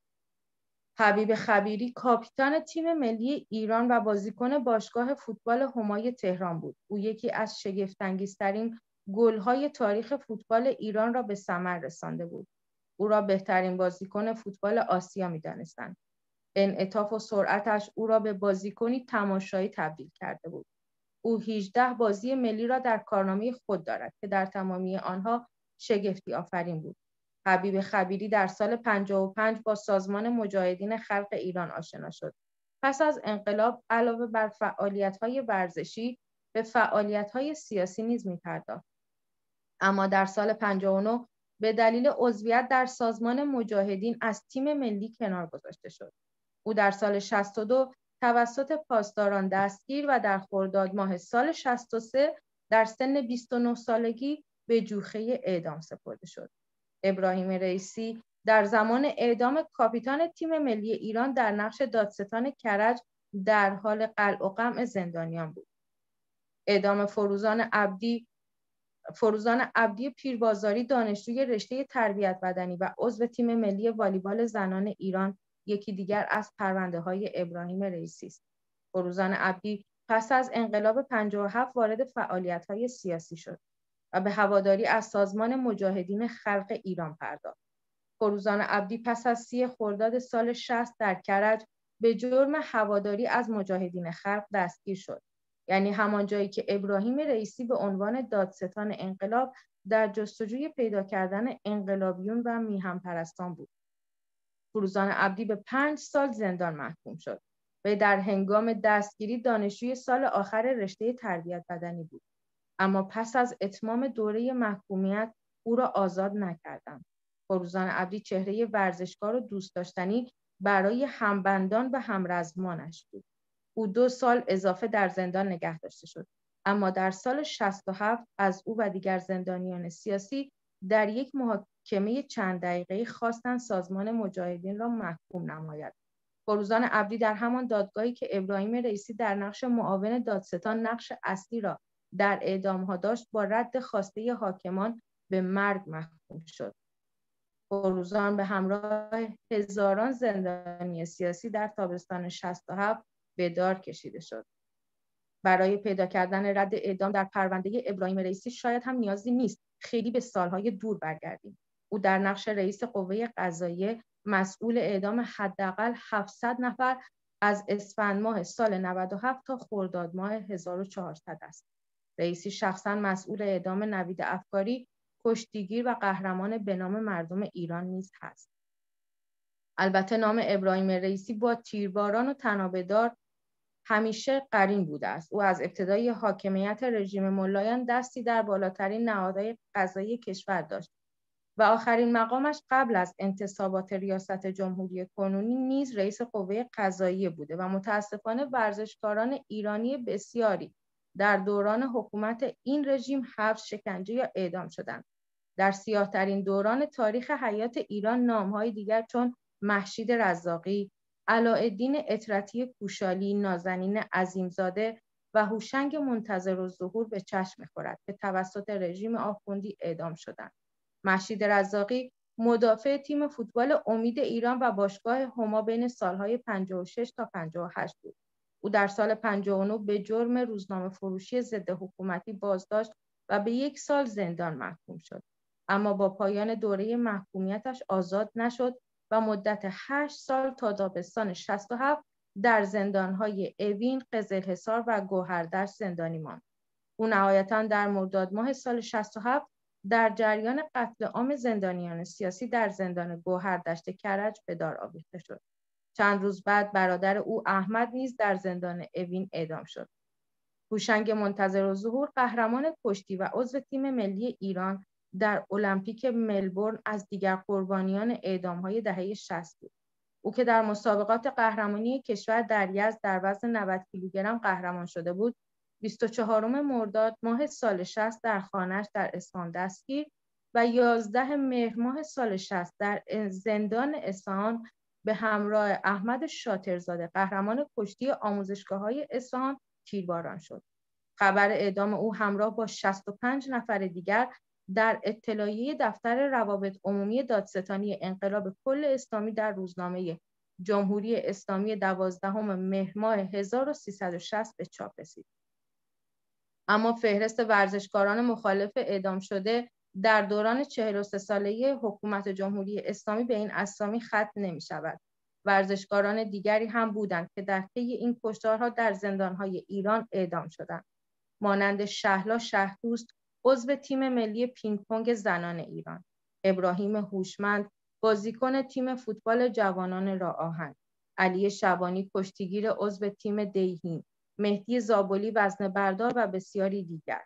حبیب خبیری کاپیتان تیم ملی ایران و بازیکن باشگاه فوتبال همای تهران بود. او یکی از شگفت‌انگیزترین گل‌های تاریخ فوتبال ایران را به ثمر رسانده بود. او را بهترین بازیکن فوتبال آسیا می‌دانستند. انعطاف و سرعتش او را به بازیکنی تماشایی تبدیل کرده بود. او هجده بازی ملی را در کارنامه خود دارد که در تمامی آنها شگفتی آفرین بود. حبیب خبیری در سال پنجاه و پنج با سازمان مجاهدین خلق ایران آشنا شد. پس از انقلاب علاوه بر فعالیت‌های ورزشی به فعالیت‌های سیاسی نیز می‌پرداخت. اما در سال پنجاه و نه به دلیل عضویت در سازمان مجاهدین از تیم ملی کنار گذاشته شد. او در سال شصت و دو توسط پاسداران دستگیر و در خرداد ماه سال شصت و سه در سن بیست و نه سالگی به جوخه اعدام سپرده شد. ابراهیم رئیسی در زمان اعدام کاپیتان تیم ملی ایران در نقش دادستان کرج در حال قلع و قمع زندانیان بود. اعدام فروزان عبدی فروزان عبدی پیربازاری، دانشجوی رشته تربیت بدنی و عضو تیم ملی والیبال زنان ایران، یکی دیگر از پرونده‌های ابراهیم رئیسی است. فروزان عبدی پس از انقلاب پنجاه و هفت وارد فعالیت‌های سیاسی شد و به هواداری از سازمان مجاهدین خلق ایران پرداخت. فروزان عبدی پس از سی خرداد سال شصت در کرج به جرم هواداری از مجاهدین خلق دستگیر شد. یعنی همان جایی که ابراهیم رئیسی به عنوان دادستان انقلاب در جستجوی پیدا کردن انقلابیون و میهم پرستان بود. فروزان عبدی به پنج سال زندان محکوم شد و در هنگام دستگیری دانشجوی سال آخر رشته تربیت بدنی بود. اما پس از اتمام دوره محکومیت او را آزاد نکردند. فروزان عبدی چهره ورزشکار و دوست داشتنی برای همبندان و همرزمانش بود. او دو سال اضافه در زندان نگه داشته شد. اما در سال شصت و هفت از او و دیگر زندانیان سیاسی در یک محاکمه چند دقیقه‌ای خواستند سازمان مجاهدین را محکوم نماید. فروزان عبدی در همان دادگاهی که ابراهیم رئیسی در نقش معاون دادستان نقش اصلی را در اعدام‌ها داشت، با رد خواسته حاکمان به مرگ محکوم شد. فروزان به همراه هزاران زندانی سیاسی در تابستان شصت و هفت به دار کشیده شد. برای پیدا کردن رد اعدام در پرونده ابراهیم رئیسی شاید هم نیازی نیست خیلی به سالهای دور برگردیم. او در نقش رئیس قوه قضاییه مسئول اعدام حداقل هفتصد نفر از اسفند ماه سال نود و هفت تا خرداد ماه هزار و چهارصد است. رئیسی شخصاً مسئول اعدام نوید افکاری، کشتیگیر و قهرمان به نام مردم ایران نیز هست. البته نام ابراهیم رئیسی با تیرباران و طنابدار همیشه قرین بوده است. او از ابتدای حاکمیت رژیم ملایان دستی در بالاترین نهادهای قضایی کشور داشت و آخرین مقامش قبل از انتصابات ریاست جمهوری کنونی نیز رئیس قوه قضاییه بوده و متاسفانه ورزشکاران ایرانی بسیاری در دوران حکومت این رژیم حبس، شکنجه یا اعدام شدند. در سیاه‌ترین دوران تاریخ حیات ایران نام‌های دیگر چون مهشید رزاقی، علاءالدین اطرتی کوشالی، نازنین عظیمزاده و هوشنگ منتظرالظهور به چشم می‌خورد که توسط رژیم آخوندی اعدام شدند. مهشید رزاقی مدافع تیم فوتبال امید ایران و باشگاه هما بین سالهای پنجاه و شش تا پنجاه و هشت بود. او در سال پنجاه و نه به جرم روزنامه فروشی ضد حکومتی بازداشت و به یک سال زندان محکوم شد. اما با پایان دوره محکومیتش آزاد نشد و مدت هشت سال تا تابستان شصت و هفت در زندان‌های اوین، قزلحصار و گوهردشت زندانی ماند. او نهایتاً در مرداد ماه سال شصت و هفت در جریان قتل عام زندانیان سیاسی در زندان گوهردشت کرج به دار آویخته شد. چند روز بعد برادر او احمد نیز در زندان اوین اعدام شد. هوشنگ منتظرالظهور قهرمان کشتی و عضو تیم ملی ایران در المپیک ملبورن از دیگر قربانیان اعدام‌های دهه شصت بود. او که در مسابقات قهرمانی کشور در یزد در وزن نود کیلوگرم قهرمان شده بود، بیست و چهارم مرداد ماه سال شصت در خانه‌اش در اصفهان دستگیر و یازده مهر ماه سال شصت در زندان اصفهان به همراه احمد شاطرزاده قهرمان کشتی آموزشگاه‌های اصفهان تیرباران شد. خبر اعدام او همراه با شصت و پنج نفر دیگر در اطلاعیه دفتر روابط عمومی دادستانی انقلاب کل اسلامی در روزنامه جمهوری اسلامی دوازدهم مهر ماه هزار و سیصد و شصت به چاپ رسید. اما فهرست ورزشکاران مخالف اعدام شده در دوران چهل و سه ساله حکومت جمهوری اسلامی به این اسامی ختم نمی شود. ورزشکاران دیگری هم بودند که در طی این کشتارها در زندانهای ایران اعدام شدند، مانند شهلا شهدوست عضو تیم ملی پینگ پونگ زنان ایران، ابراهیم هوشمند بازیکن تیم فوتبال جوانان راه آهن، علی شبانی کشتیگیر عضو تیم دیهیم، مهدی زابلی وزنه‌بردار و بسیاری دیگر.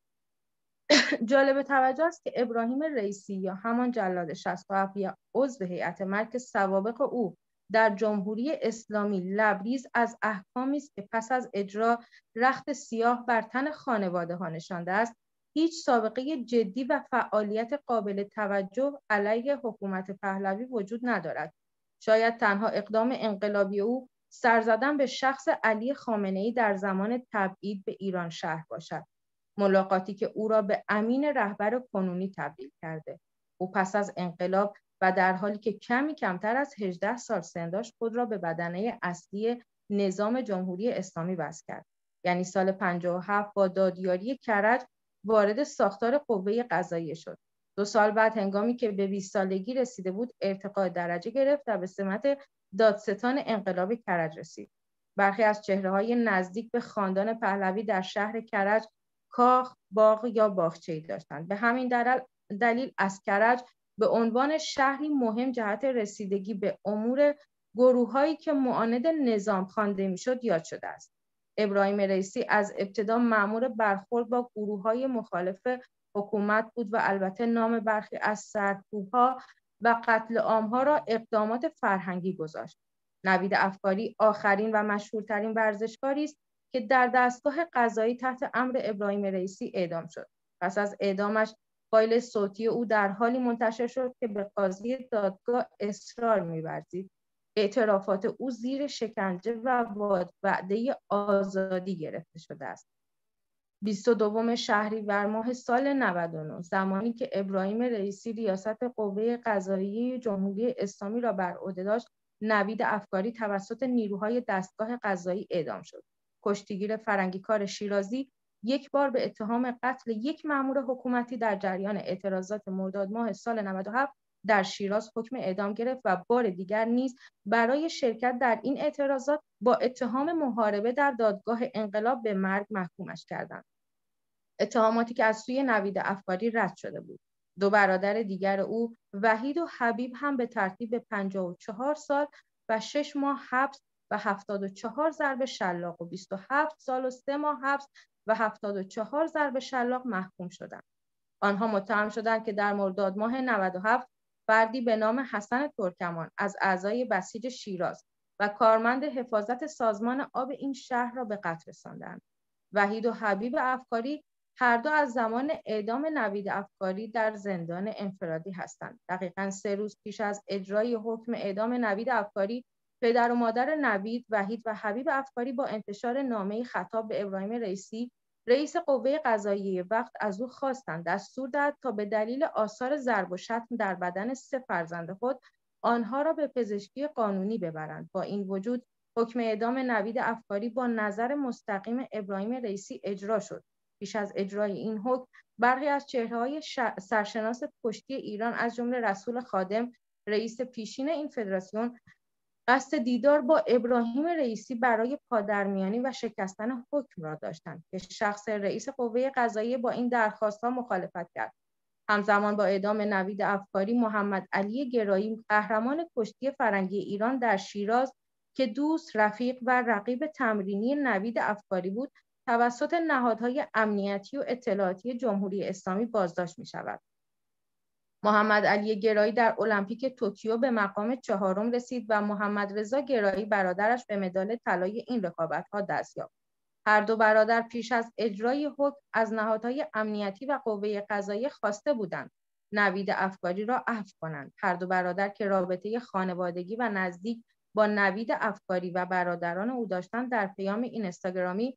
جالب توجه است که ابراهیم رئیسی یا همان جلاد شصت و هفت یا عضو هیئت ملک سوابق او در جمهوری اسلامی لبریز از احکامی است که پس از اجرا رخت سیاه بر تن خانواده ها نشانده است، هیچ سابقه جدی و فعالیت قابل توجه علیه حکومت پهلوی وجود ندارد. شاید تنها اقدام انقلابی او سر زدن به شخص علی خامنه‌ای در زمان تبعید به ایران شهر باشد، ملاقاتی که او را به امین رهبر کنونی تبدیل کرده. او پس از انقلاب و در حالی که کمی کمتر از هجده سال سن داشت خود را به بدنه اصلی نظام جمهوری اسلامی وصل کرد. یعنی سال پنجاه و هفت با دادیاری کرج وارد ساختار قوه قضاییه شد. دو سال بعد هنگامی که به بیست سالگی رسیده بود ارتقاء درجه گرفت و به سمت دادستان انقلاب کرج رسید. برخی از چهره‌های نزدیک به خاندان پهلوی در شهر کرج کاخ، باغ یا باغچه‌ای داشتند. به همین دلیل از کرج به عنوان شهری مهم جهت رسیدگی به امور گروه‌هایی که معاند نظام خوانده می‌شد یاد شده است. ابراهیم رئیسی از ابتدا مأمور برخورد با گروه‌های مخالف حکومت بود و البته نام برخی از سرکوب‌ها و قتل عام‌ها را اقدامات فرهنگی گذاشت. نوید افکاری آخرین و مشهورترین ورزشکاری است که در دستگاه قضایی تحت امر ابراهیم رئیسی اعدام شد. پس از اعدامش فایل صوتی او در حالی منتشر شد که به قاضی دادگاه اصرار می‌ورزید اعترافات او زیر شکنجه و وعده آزادی گرفته شده است. بیست و دوم شهریور ماه سال نود و نه زمانی که ابراهیم رئیسی ریاست قوه قضاییه جمهوری اسلامی را بر عهده داشت، نوید افکاری توسط نیروهای دستگاه قضایی اعدام شد. کشتیگیر فرنگیکار شیرازی یک بار به اتهام قتل یک مأمور حکومتی در جریان اعتراضات مرداد ماه سال نود و هفت در شیراز حکم اعدام گرفت و بار دیگر نیز برای شرکت در این اعتراضات با اتهام محاربه در دادگاه انقلاب به مرگ محکومش کردند. اتهاماتی که از سوی نوید افکاری رد شده بود. دو برادر دیگر او وحید و حبیب هم به ترتیب پنجاه و چهار سال و شش ماه حبس و هفتاد و چهار ضرب شلاق و بیست و هفت سال و سه ماه حبس و هفتاد و چهار ضرب شلاق محکوم شدند. آنها متهم شدند که در مرداد ماه نود و هفت فردی به نام حسن ترکمان از اعضای بسیج شیراز و کارمند حفاظت سازمان آب این شهر را به قتل رساندند. وحید و حبیب افکاری هر دو از زمان اعدام نوید افکاری در زندان انفرادی هستند. دقیقاً سه روز پیش از اجرای حکم اعدام نوید افکاری، پدر و مادر نوید، وحید و حبیب افکاری با انتشار نامه خطاب به ابراهیم رئیسی، رئیس قوه قضاییه وقت از او خواستند دستور دهد تا به دلیل آثار ضرب و شتم در بدن سه فرزند خود آنها را به پزشکی قانونی ببرند. با این وجود حکم اعدام نوید افکاری با نظر مستقیم ابراهیم رئیسی اجرا شد. پیش از اجرای این حکم برخی از چهره‌های سرشناس کشتی ایران از جمله رسول خادم، رئیس پیشین این فدراسیون، قصد دیدار با ابراهیم رئیسی برای پادرمیانی و شکستن حکم را داشتند که شخص رئیس قوه قضاییه با این درخواست‌ها مخالفت کرد. همزمان با اعدام نوید افکاری، محمد علی گرایی قهرمان کشتی فرنگی ایران در شیراز که دوست، رفیق و رقیب تمرینی نوید افکاری بود، توسط نهادهای امنیتی و اطلاعاتی جمهوری اسلامی بازداشت می‌شود. محمد علی گرایی در المپیک توکیو به مقام چهارم رسید و محمد رضا گرایی برادرش به مدال طلای این رقابت‌ها دست یافت. هر دو برادر پیش از اجرای حکم از نهادهای امنیتی و قوه قضاییه خواسته بودند نوید افکاری را عفو کنند. هر دو برادر که رابطه خانوادگی و نزدیک با نوید افکاری و برادران او داشتند، در پیام اینستاگرامی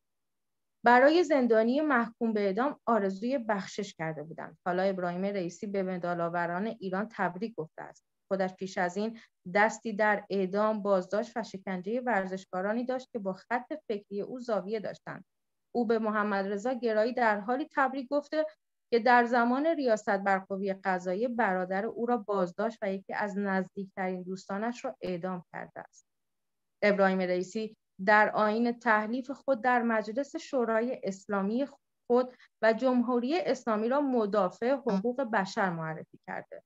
برای زندانی محکوم به اعدام آرزوی بخشش کرده بودند. حالا ابراهیم رئیسی به مدال‌آوران ایران تبریک گفته است. خودش پیش از این دستی در اعدام، بازداشت و شکنجه ورزشکارانی داشت که با خط فکری او زاویه داشتند. او به محمد رضا گرایی در حالی تبریک گفته که در زمان ریاست بر قوه قضاییه برادر او را بازداشت و یکی از نزدیکترین دوستانش را اعدام کرده است. ابراهیم رئیسی در آیین تحلیف خود در مجلس شورای اسلامی خود و جمهوری اسلامی را مدافع حقوق بشر معرفی کرده.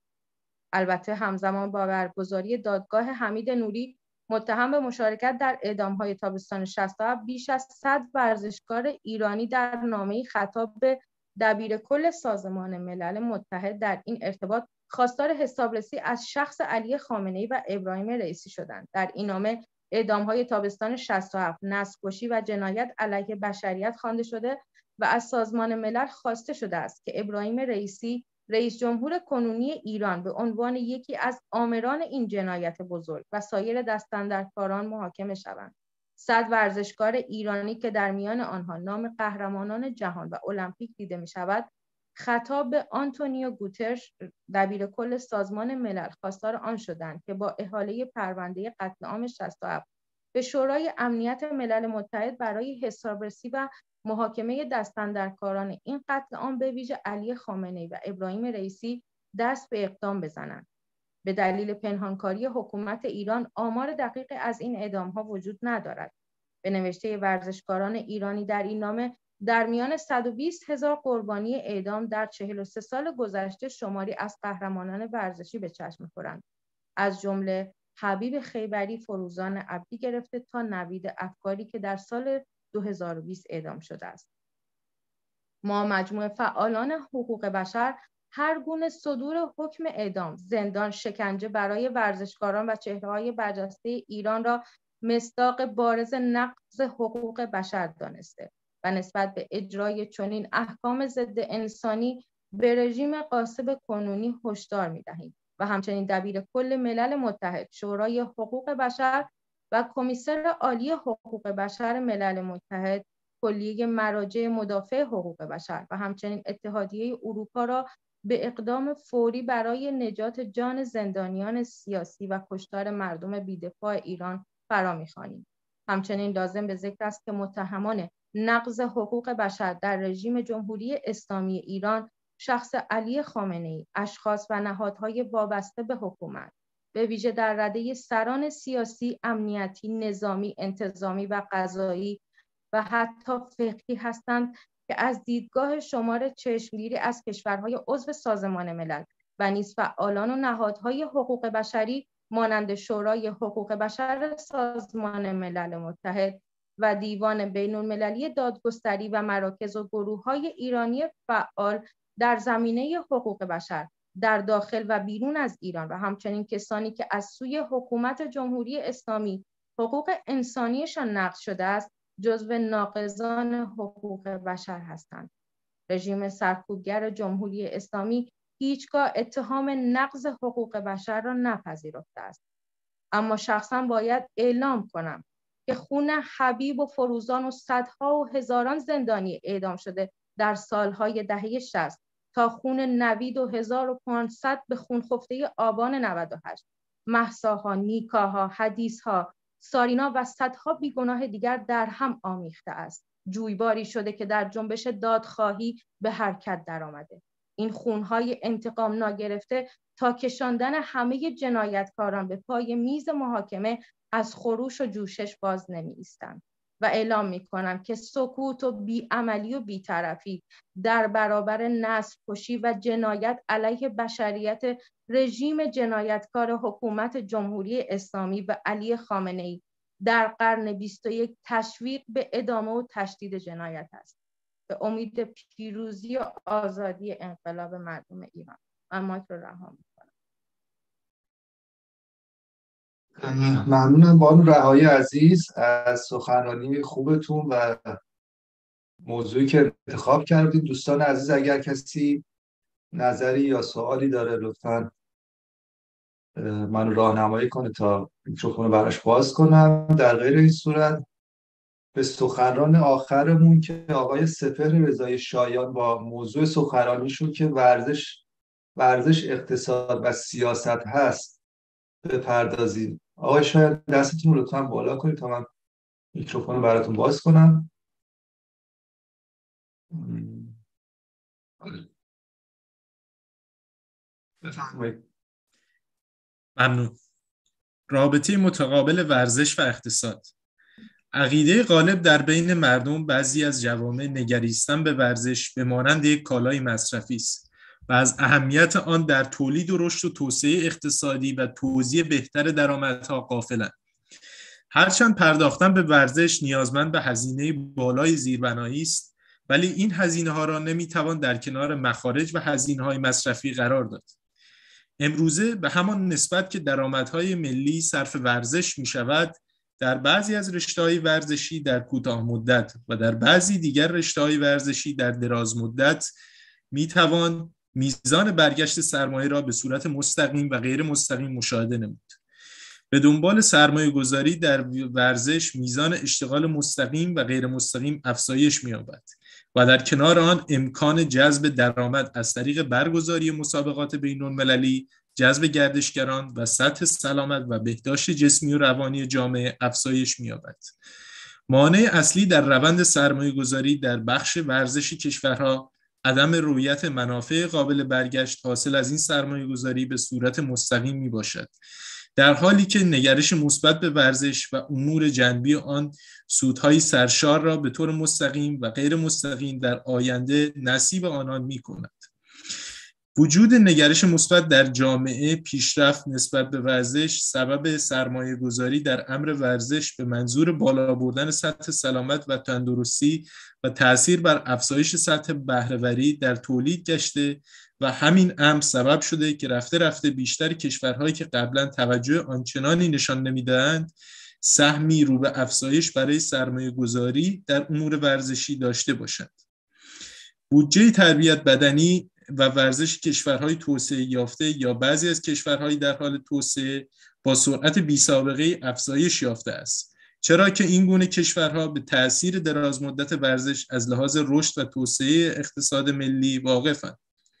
البته همزمان با برگزاری دادگاه حمید نوری متهم به مشارکت در اعدام‌های تابستان شصت و هفت، بیش از صد ورزشکار ایرانی در نامه‌ای خطاب به دبیرکل سازمان ملل متحد در این ارتباط خواستار حسابرسی از شخص علی خامنه‌ای و ابراهیم رئیسی شدند. در این نامه اعدام‌های تابستان شصت و هفت، نسل‌کشی و جنایت علیه بشریت خوانده شده و از سازمان ملل خواسته شده است که ابراهیم رئیسی، رئیس جمهور کنونی ایران، به عنوان یکی از آمران این جنایت بزرگ و سایر دستاندرکاران محاکمه شوند. صد ورزشکار ایرانی که در میان آنها نام قهرمانان جهان و المپیک دیده می شود، خطاب به آنتونیو گوترش دبیرکل سازمان ملل خواستار آن شدند که با احاله پرونده قتل عام شصت و هفت به شورای امنیت ملل متحد برای حسابرسی و محاکمه دستاندرکاران این قتل عام به ویژه علی خامنه‌ای و ابراهیم رئیسی دست به اقدام بزنند. به دلیل پنهانکاری حکومت ایران آمار دقیق از این اعدام‌ها وجود ندارد. به نوشته ورزشکاران ایرانی در این نامه، در میان صد و بیست هزار قربانی اعدام در چهل و سه سال گذشته شماری از قهرمانان ورزشی به چشم می‌خورند، از جمله حبیب خیبری، فروزان عبدی گرفته تا نوید افکاری که در سال دو هزار و بیست اعدام شده است. ما مجموعه فعالان حقوق بشر هر گونه صدور حکم اعدام، زندان، شکنجه برای ورزشکاران و چهره‌های برجسته ایران را مصداق بارز نقض حقوق بشر دانسته و نسبت به اجرای چنین احکام ضد انسانی به رژیم غاصب کنونی هشدار می‌دهیم و همچنین دبیر کل ملل متحد، شورای حقوق بشر و کمیسر عالی حقوق بشر ملل متحد، کلیه مراجع مدافع حقوق بشر و همچنین اتحادیه اروپا را به اقدام فوری برای نجات جان زندانیان سیاسی و کشتار مردم بی‌دفاع ایران فرا می‌خوانیم. همچنین لازم به ذکر است که متهمان نقض حقوق بشر در رژیم جمهوری اسلامی ایران، شخص علی خامنه‌ای، اشخاص و نهادهای وابسته به حکومت، به ویژه در رده سران سیاسی، امنیتی، نظامی، انتظامی و قضایی و حتی فقهی هستند که از دیدگاه شمار چشمگیری از کشورهای عضو سازمان ملل و نیز فعالان و نهادهای حقوق بشری مانند شورای حقوق بشر سازمان ملل متحد و دیوان بین‌المللی دادگستری و مراکز و گروه‌های ایرانی فعال در زمینه حقوق بشر در داخل و بیرون از ایران و همچنین کسانی که از سوی حکومت جمهوری اسلامی حقوق انسانیشان نقض شده است، جزو ناقضان حقوق بشر هستند. رژیم سرکوبگر جمهوری اسلامی هیچگاه اتهام نقض حقوق بشر را نپذیرفته است. اما شخصا باید اعلام کنم که خون حبیب و فروزان و صدها و هزاران زندانی اعدام شده در سالهای دهه شصت تا خون نوید و هزار و پانصد به خون خفته آبان نود و هشت، مهساها، نیکاها، حدیثها، سارینا و صدها بیگناه دیگر در هم آمیخته است. جویباری شده که در جنبش دادخواهی به حرکت درآمده. این خونهای انتقام ناگرفته تا کشاندن همه جنایتکاران به پای میز محاکمه از خروش و جوشش باز نمی ایستند. و اعلام میکنم که سکوت و بیعملی و بیطرفی در برابر نسل کشی و جنایت علیه بشریت رژیم جنایتکار حکومت جمهوری اسلامی و علی خامنه‌ای در قرن بیست و یک تشویق به ادامه و تشدید جنایت است. به امید پیروزی و آزادی انقلاب مردم ایران. من مایک رو رها میکنم. ممنونم بانو رهایی عزیز از سخنرانی خوبتون و موضوعی که انتخاب کردید. دوستان عزیز اگر کسی نظری یا سوالی داره لطفاً منو راهنمایی کنه تا میکروفون رو براش باز کنم. در غیر این صورت به سخنران آخرمون که آقای سپهر رضایی شایان با موضوع سخنرانیشون که ورزش ورزش اقتصاد و سیاست هست بپردازید. آقای شایان دستتون رو لطفاً بالا کنید تا من میکروفون رو براتون باز کنم. بفرمایید. ممنون. رابطه متقابل ورزش و اقتصاد. عقیده غالب در بین مردم بعضی از جوامع نگریستن به ورزش به مانند یک کالای مصرفی است و از اهمیت آن در تولید و رشد و توسعه اقتصادی و توزیع بهتر درآمدها غافلند. هرچند پرداختن به ورزش نیازمند به هزینه بالای زیربنایی است، ولی این هزینه‌ها را نمی‌توان در کنار مخارج و هزینه‌های مصرفی قرار داد. امروزه به همان نسبت که درآمدهای ملی صرف ورزش می‌شود، در بعضی از رشته‌های ورزشی در کوتاه مدت و در بعضی دیگر رشته‌های ورزشی در دراز مدت می‌توان میزان برگشت سرمایه را به صورت مستقیم و غیر مستقیم مشاهده نمود. به دنبال سرمایه گذاری در ورزش میزان اشتغال مستقیم و غیر مستقیم افزایش می‌یابد و در کنار آن امکان جذب درآمد از طریق برگزاری مسابقات بین‌المللی، جذب گردشگران و سطح سلامت و بهداشت جسمی و روانی جامعه افزایش می‌یابد. مانع اصلی در روند سرمایه‌گذاری در بخش ورزشی کشورها عدم رؤیت منافع قابل برگشت حاصل از این سرمایه‌گذاری به صورت مستقیم میباشد، در حالی که نگرش مثبت به ورزش و امور جانبی آن سودهای سرشار را به طور مستقیم و غیر مستقیم در آینده نصیب آنان می‌کند. وجود نگرش مثبت در جامعه پیشرفت نسبت به ورزش سبب سرمایه گذاری در امر ورزش به منظور بالا بردن سطح سلامت و تندرستی و تأثیر بر افزایش سطح بهره‌وری در تولید گشته و همین امر سبب شده که رفته رفته بیشتر کشورهایی که قبلا توجه آنچنانی نشان نمیدهند سهمی رو به افزایش برای سرمایه گذاری در امور ورزشی داشته باشند. بودجه تربیت بدنی و ورزش کشورهای توسعه یافته یا بعضی از کشورهای در حال توسعه با سرعت بی‌سابقه افزایش یافته است، چرا که این گونه کشورها به تأثیر دراز مدت ورزش از لحاظ رشد و توسعه اقتصاد ملی واقفند.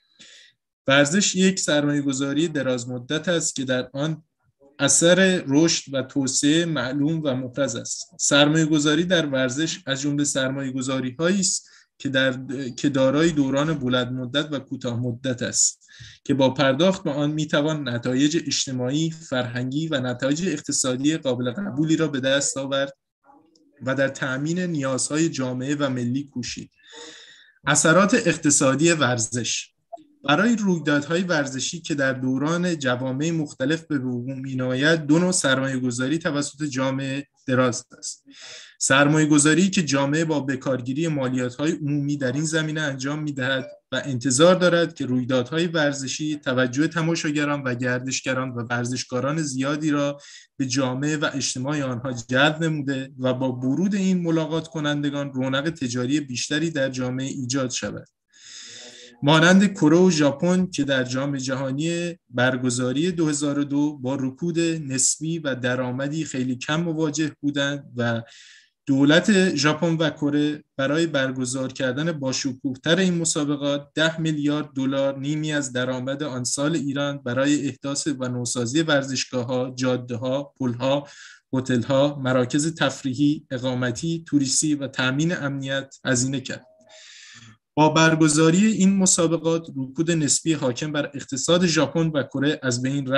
ورزش یک سرمایه‌گذاری دراز مدت است که در آن اثر رشد و توسعه معلوم و مفرز است. سرمایه‌گذاری در ورزش از جمله سرمایه‌گذاری‌هایی است که در که دارای دوران بلند مدت و کوتاه مدت است که با پرداخت به آن میتوان نتایج اجتماعی، فرهنگی و نتایج اقتصادی قابل قبولی را به دست آورد و در تأمین نیازهای جامعه و ملی کوشید. اثرات اقتصادی ورزش برای رویدادهای ورزشی که در دوران جوامع مختلف به وقوع می‌آید، دو نوع سرمایه‌گذاری توسط جامعه دراز است. سرمایه‌گذاری که جامعه با بکارگیری مالیات‌های عمومی در این زمینه انجام می‌دهد و انتظار دارد که رویدادهای ورزشی توجه تماشاگران و گردشگران و ورزشکاران زیادی را به جامعه و اجتماع آنها جلب نموده و با ورود این ملاقات کنندگان رونق تجاری بیشتری در جامعه ایجاد شود. مانند کره و ژاپن که در جام جهانی برگزاری دو هزار و دو با رکود نسبی و درآمدی خیلی کم مواجه بودند و دولت ژاپن و کره برای برگزار کردن باشکوه‌تر این مسابقات ده میلیارد دلار، نیمی از درآمد آن سال ایران، برای احداث و نوسازی ورزشگاه‌ها، جاده‌ها، پل‌ها، هتل‌ها، مراکز تفریحی، اقامتی، توریستی و تأمین امنیت هزینه کرد. با برگزاری این مسابقات رکود نسبی حاکم بر اقتصاد ژاپن و کره از بین رفت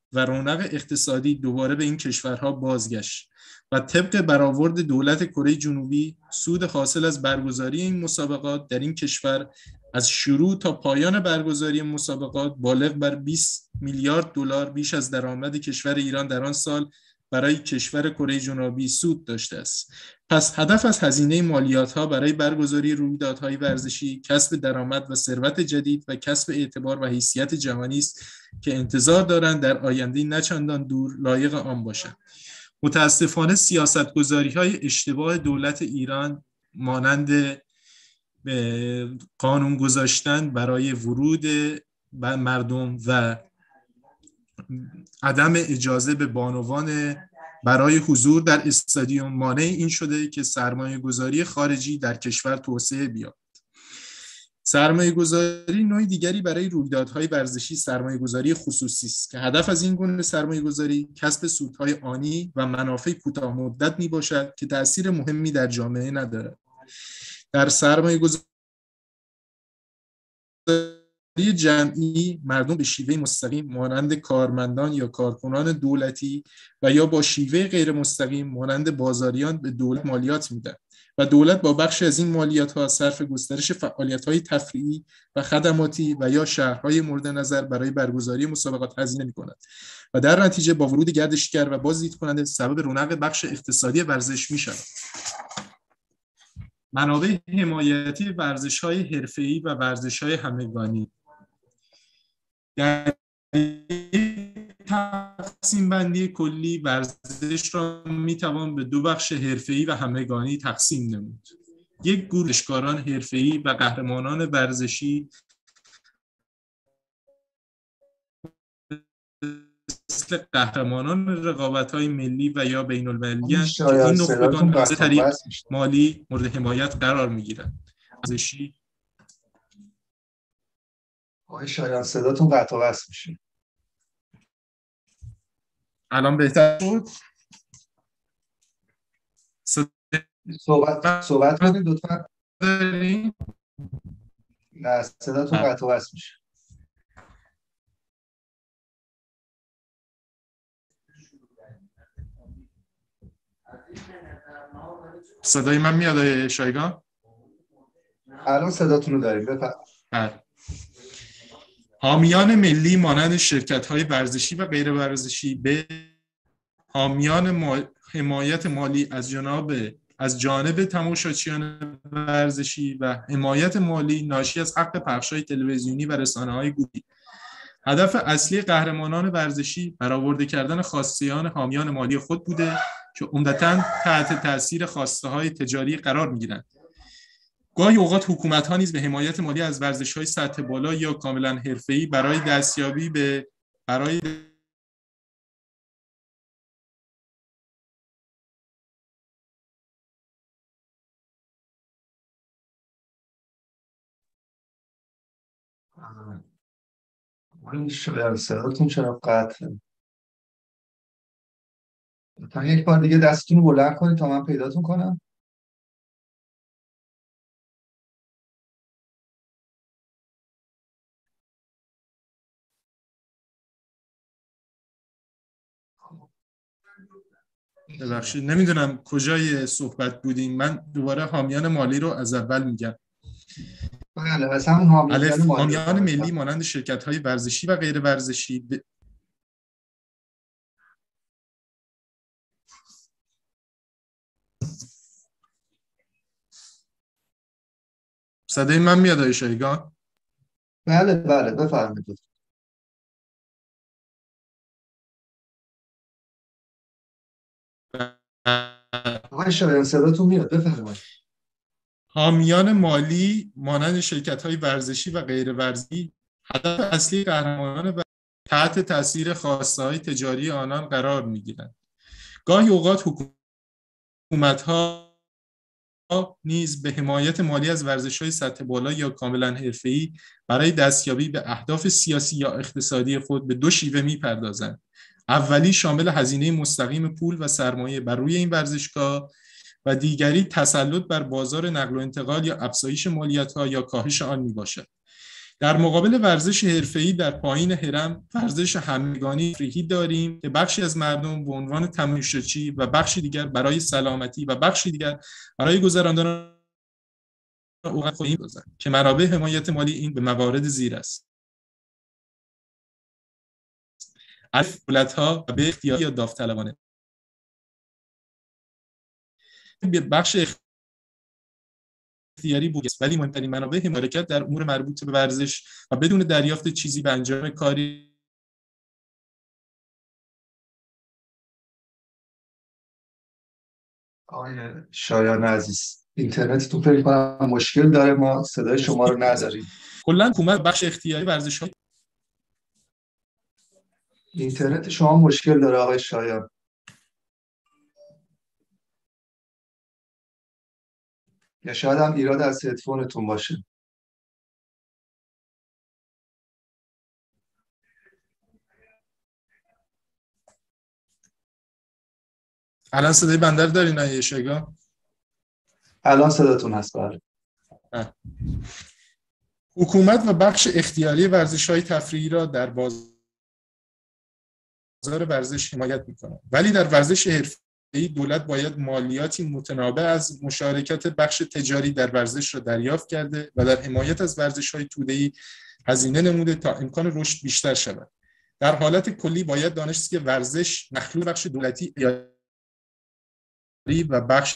و رونق اقتصادی دوباره به این کشورها بازگشت و طبق برآورد دولت کره جنوبی سود حاصل از برگزاری این مسابقات در این کشور از شروع تا پایان برگزاری مسابقات بالغ بر بیست میلیارد دلار بیش از درآمد کشور ایران در آن سال برای کشور کره جنوبی سود داشته است. پس هدف از هزینه مالیات‌ها برای برگزاری رویدادهای ورزشی کسب درآمد و ثروت جدید و کسب اعتبار و حیثیت جهانی است که انتظار دارند در آینده نه چندان دور لایق آن باشند. متاسفانه سیاست‌گذاری‌های اشتباه دولت ایران مانند قانون گذاشتن برای ورود مردم و عدم اجازه به بانوان برای حضور در استادیوم مانع این شده که سرمایه گذاری خارجی در کشور توسعه بیابد. سرمایه گذاری نوع دیگری برای رویدادهای ورزشی سرمایه گذاری خصوصی است که هدف از این گونه سرمایه گذاری کسب سودهای آنی و منافع کوتاه مدت می باشد که تأثیر مهمی در جامعه ندارد. در سرمایه گذاری جمعی مردم به شیوه مستقیم مانند کارمندان یا کارکنان دولتی و یا با شیوه غیر مستقیم مانند بازاریان به دولت مالیات میدن و دولت با بخش از این مالیات ها صرف گسترش فعالیت های تفریحی و خدماتی و یا شهرهای مورد نظر برای برگزاری مسابقات هزینه می کند و در نتیجه با ورود گردشگر و بازدید کننده سبب رونق بخش اقتصادی ورزش می شود. منابع حمایتی ورزش‌های حرفه‌ای و ورزش‌های همگانی در تقسیم بندی کلی ورزش را میتوان به دو بخش حرفه‌ای و همگانی تقسیم نمود. یک گروه ورزشکاران حرفه‌ای و قهرمانان ورزشی مثل قهرمانان رقابت‌های ملی و یا بین‌المللی هستند که این نخبگان از طریق مالی مورد حمایت قرار می‌گیرند. ورزشی آقای شایان صداتون قطع و وصل میشه. الان بهتر شد؟ صحبت صحبت کنید لطفاً. نه صداتون قطع و وصل میشه. صدای من میاد آقای شایگان؟ الان صداتون رو داریم بفرمایید. حامیان ملی مانند شرکت‌های ورزشی و غیر ورزشی به حامیان مال... حمایت مالی از جانب از جانب تماشاچیان ورزشی و حمایت مالی ناشی از حق پخش‌های تلویزیونی و رسانه‌های گوشی. هدف اصلی قهرمانان ورزشی برآورده کردن خواستیان حامیان مالی خود بوده که عمدتاً تحت تأثیر خواسته‌های تجاری قرار می‌گیرند. گاهی اوقات حکومت‌ها نیز به حمایت مالی از ورزش‌های سطح بالا یا کاملاً حرفه‌ای برای دستیابی به برای این شایان صداتون چرا قطعه؟ تا یک بار دیگه دستتون رو بلند کنید تا من پیداتون کنم. ببخشید نمیدونم کجای صحبت بودیم. من دوباره حامیان مالی رو از اول میگم. بله از همون حامیان مالی, حامیان ملی مانند شرکت‌های ورزشی و غیر ورزشی ب... صدای من میاد آقای شایگان؟ بله بله بفرمایید. آقای شایان صداتون میاد بفرمایید. حامیان مالی مانند شرکت‌های ورزشی و غیر ورزشی هدف اصلی قهرمانان و تحت تاثیر خواسته‌های تجاری آنان قرار می‌گیرند. گاهی اوقات حکومت‌ها نیز به حمایت مالی از ورزش‌های سطح بالا یا کاملاً حرفه‌ای برای دستیابی به اهداف سیاسی یا اقتصادی خود به دو شیوه می‌پردازند. اولی شامل هزینه مستقیم پول و سرمایه بر روی این ورزشگاه و دیگری تسلط بر بازار نقل و انتقال یا افزایش مالیات‌ها یا کاهش آن میباشد. در مقابل ورزش حرفه‌ای در پایین هرم ورزش همگانی تفریحی داریم که بخشی از مردم به عنوان تماشاچی و بخشی دیگر برای سلامتی و بخشی دیگر برای گذراندن اوقات خود می‌گذارند که منابع حمایت مالی این به موارد زیر است: الف دولت‌ها به اختیاری یا داوطلبانه، بخش اختیاری بود، ولی مهمترین منابع حمایت در امور مربوط به ورزش و بدون دریافت چیزی به انجام کاری آقای شایان عزیز، اینترنتتون فکر کنم مشکل داره، ما صدای شما رو نداریم. کلا حکومت بخش اختیاری ورزش‌های اینترنت شما مشکل داره آقای شایان. یا شاید هم ایراد از هدفونتون باشه. الان صدای بنده رو دارین آقای شایان؟ الان صداتون هست. بله. حکومت و بخش اختیاری ورزش‌های تفریحی را در بازار ورزش حمایت می‌کند، ولی در ورزش حرفه‌ای دولت باید مالیاتی متنابع از مشارکت بخش تجاری در ورزش را دریافت کرده و در حمایت از ورزش‌های توده‌ای هزینه نموده تا امکان رشد بیشتر شود. در حالت کلی باید دانست که ورزش مخلوط بخش دولتی و بخش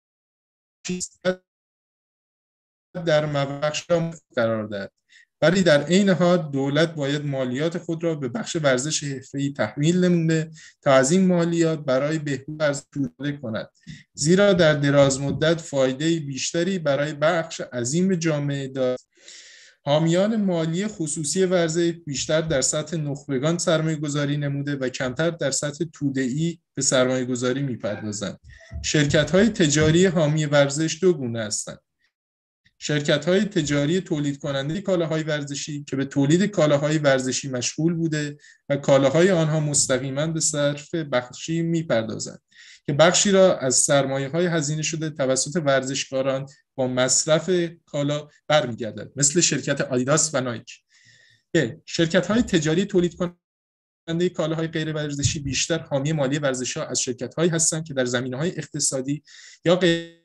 در مبخش قرار دهد، ولی در عین حال دولت باید مالیات خود را به بخش ورزش حرفه‌ای تحمیل نموده تا از این مالیات برای بهبود ورزش استفاده کند، زیرا در دراز مدت فایده بیشتری برای بخش عظیم جامعه دارد. حامیان مالی خصوصی ورزش بیشتر در سطح نخبگان سرمایه‌گذاری نموده و کمتر در سطح توده‌ای به سرمایه‌گذاری می‌پردازند. شرکت‌های تجاری حامی ورزش دو گونه هستند: شرکت‌های تجاری تولید کننده کالاهای ورزشی که به تولید کالاهای ورزشی مشغول بوده و کالاهای آنها مستقیما به صرف بخشی می‌پردازند که بخشی را از سرمایه‌های هزینه شده توسط ورزشکاران با مصرف کالا برمیگردد، مثل شرکت آدیداس و نایک. که شرکت‌های تجاری تولید کننده کالاهای غیر ورزشی بیشتر حامی مالی ورزش‌ها از شرکت‌هایی هستند که در زمینه‌های اقتصادی یا غیر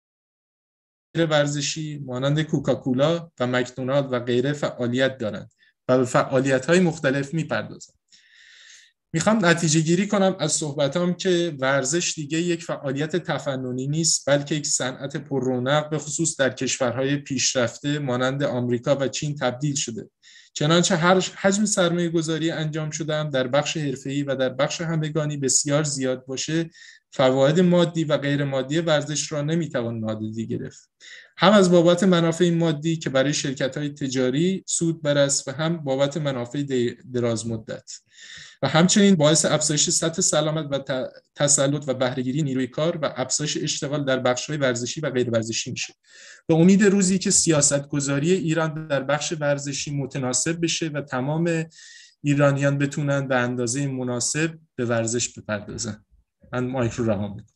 ورزشی مانند کوکاکولا و مکدونالد و غیره فعالیت دارند و به فعالیت‌های مختلف می‌پردازند. میخوام نتیجه گیری کنم از صحبتام که ورزش دیگه یک فعالیت تفننی نیست، بلکه یک صنعت پر رونق به خصوص در کشورهای پیشرفته مانند آمریکا و چین تبدیل شده. چنانچه هر حجم سرمایه گذاری انجام شده هم در بخش حرفه‌ای و در بخش همگانی بسیار زیاد باشه، فواید مادی و غیر مادی ورزش را نمیتوان نادیده گرفت. هم از بابت منافع مادی که برای شرکت‌های تجاری سود بر است و هم بابت منافع دراز مدت و همچنین باعث افزایش سطح سلامت و تسلط و بهره‌گیری نیروی کار و افزایش اشتغال در بخش‌های ورزشی و غیر ورزشی میشه. به امید روزی که سیاستگذاری ایران در بخش ورزشی متناسب بشه و تمام ایرانیان بتونن به اندازه مناسب به ورزش بپردازن. من مایک رو رها میکنم.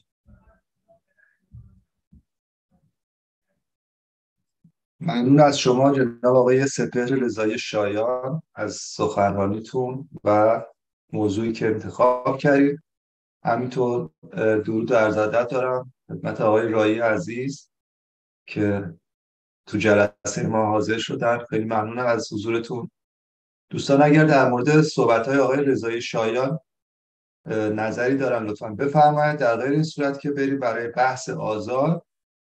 ممنون از شما جناب آقای سپهر رضایی شایان از سخنرانیتون و موضوعی که انتخاب کردید. همینطور درود و عرض ادب دارم خدمت آقای رایی عزیز که تو جلسه ما حاضر شدن. خیلی ممنونم از حضورتون. دوستان اگر در مورد صحبت‌های آقای رضایی شایان نظری دارن لطفاً بفرمایید، در غیر این صورت که بریم برای بحث آزاد.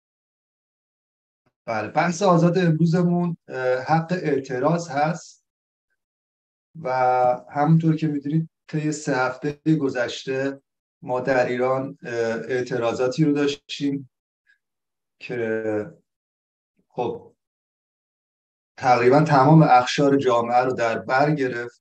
بله، بحث آزاد امروزمون حق اعتراض هست و همونطور که می‌دونید طی سه هفته گذشته ما در ایران اعتراضاتی رو داشتیم که خب تقریبا تمام اقشار جامعه رو در بر گرفت.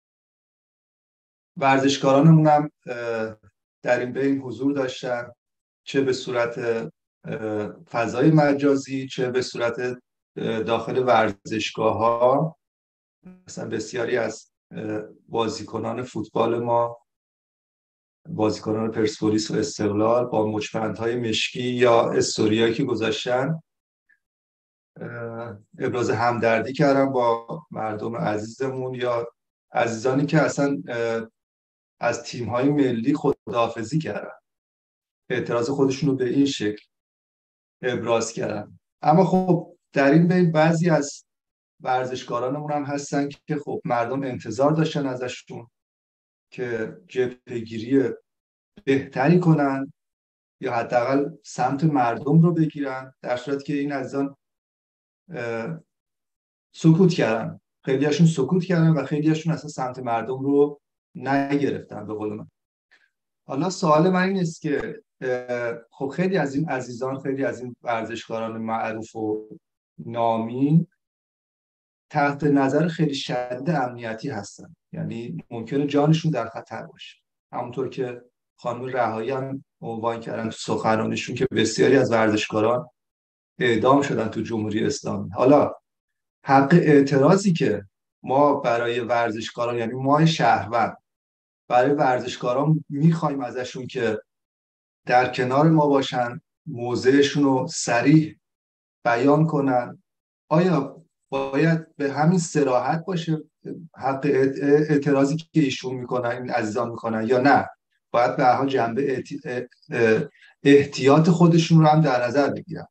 ورزشکارانمون هم در این بین حضور داشتن، چه به صورت فضای مجازی چه به صورت داخل ورزشگاه ها. مثلا بسیاری از بازیکنان فوتبال ما، بازیکنان پرسپولیس و استقلال با مچبندهای مشکی یا استوریایی که گذاشتن ابراز همدردی کردن با مردم عزیزمون یا عزیزانی که اصلا از تیم‌های ملی خداحافظی کردن، اعتراض خودشون رو به این شکل ابراز کردن. اما خب در این بین بعضی از ورزشکارانمون هم هستن که خب مردم انتظار داشتن ازشون که جبهه‌گیری بهتری کنن یا حداقل سمت مردم رو بگیرن، در صورتی که این عزیزان سکوت کردن. خیلی هاشون سکوت کردن و خیلی هاشون اصلا سمت مردم رو نگرفتن به قول من. حالا سوال من این است که خب خیلی از این عزیزان، خیلی از این ورزشکاران معروف و نامی تحت نظر خیلی شدید امنیتی هستن، یعنی ممکنه جانشون در خطر باشه. همونطور که خانم رهایی هم عنوان کردن تو سخنرانیشون که بسیاری از ورزشکاران اعدام شدن تو جمهوری اسلامی. حالا حق اعتراضی که ما برای ورزشکاران، یعنی ما شهروند برای ورزشکاران میخوایم ازشون که در کنار ما باشن، موضعشون رو صریح بیان کنن، آیا باید به همین صراحت باشه حق اعتراضی که ایشون میکنن، این عزیزان میکنن، یا نه باید به هر حال جنبه احتیاط خودشون رو هم در نظر بگیرن؟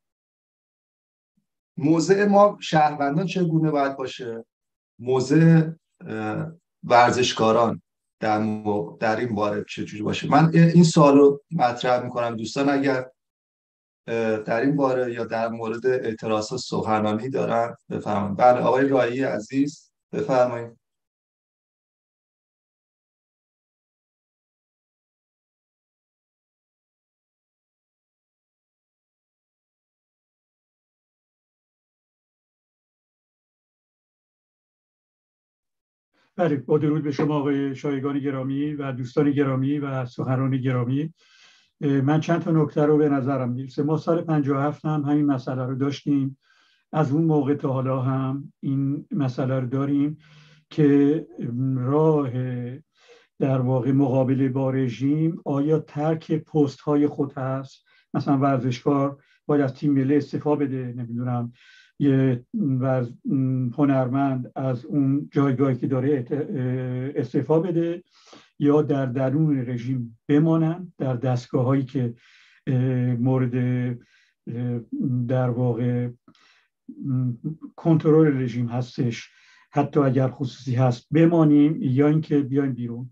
موضع ما شهروندان چگونه باید باشه؟ موضع ورزشکاران در, م... در این باره چجوری باشه؟ من این سوال رو مطرح میکنم. دوستان اگر در این باره یا در مورد اعتراضات سخنرانی دارن بفرمایید. بله آقای رایی عزیز بفرمایید. بله، با درود به شما آقای شایگان گرامی و دوستان گرامی و سخنران گرامی. من چند تا نکته رو به نظرم میرسه. ما سال پنجاه و هفت هم همین مسئله رو داشتیم، از اون موقع تا حالا هم این مسئله رو داریم که راه در واقع مقابله با رژیم آیا ترک پست های خود هست؟ مثلا ورزشکار باید از تیم ملی استعفا بده، نمیدونم یه هنرمند از اون جایگاهی که داره استعفا بده، یا در درون رژیم بمانن در دستگاه هایی که مورد در واقع کنترل رژیم هستش، حتی اگر خصوصی هست بمانیم، یا اینکه بیایم بیرون.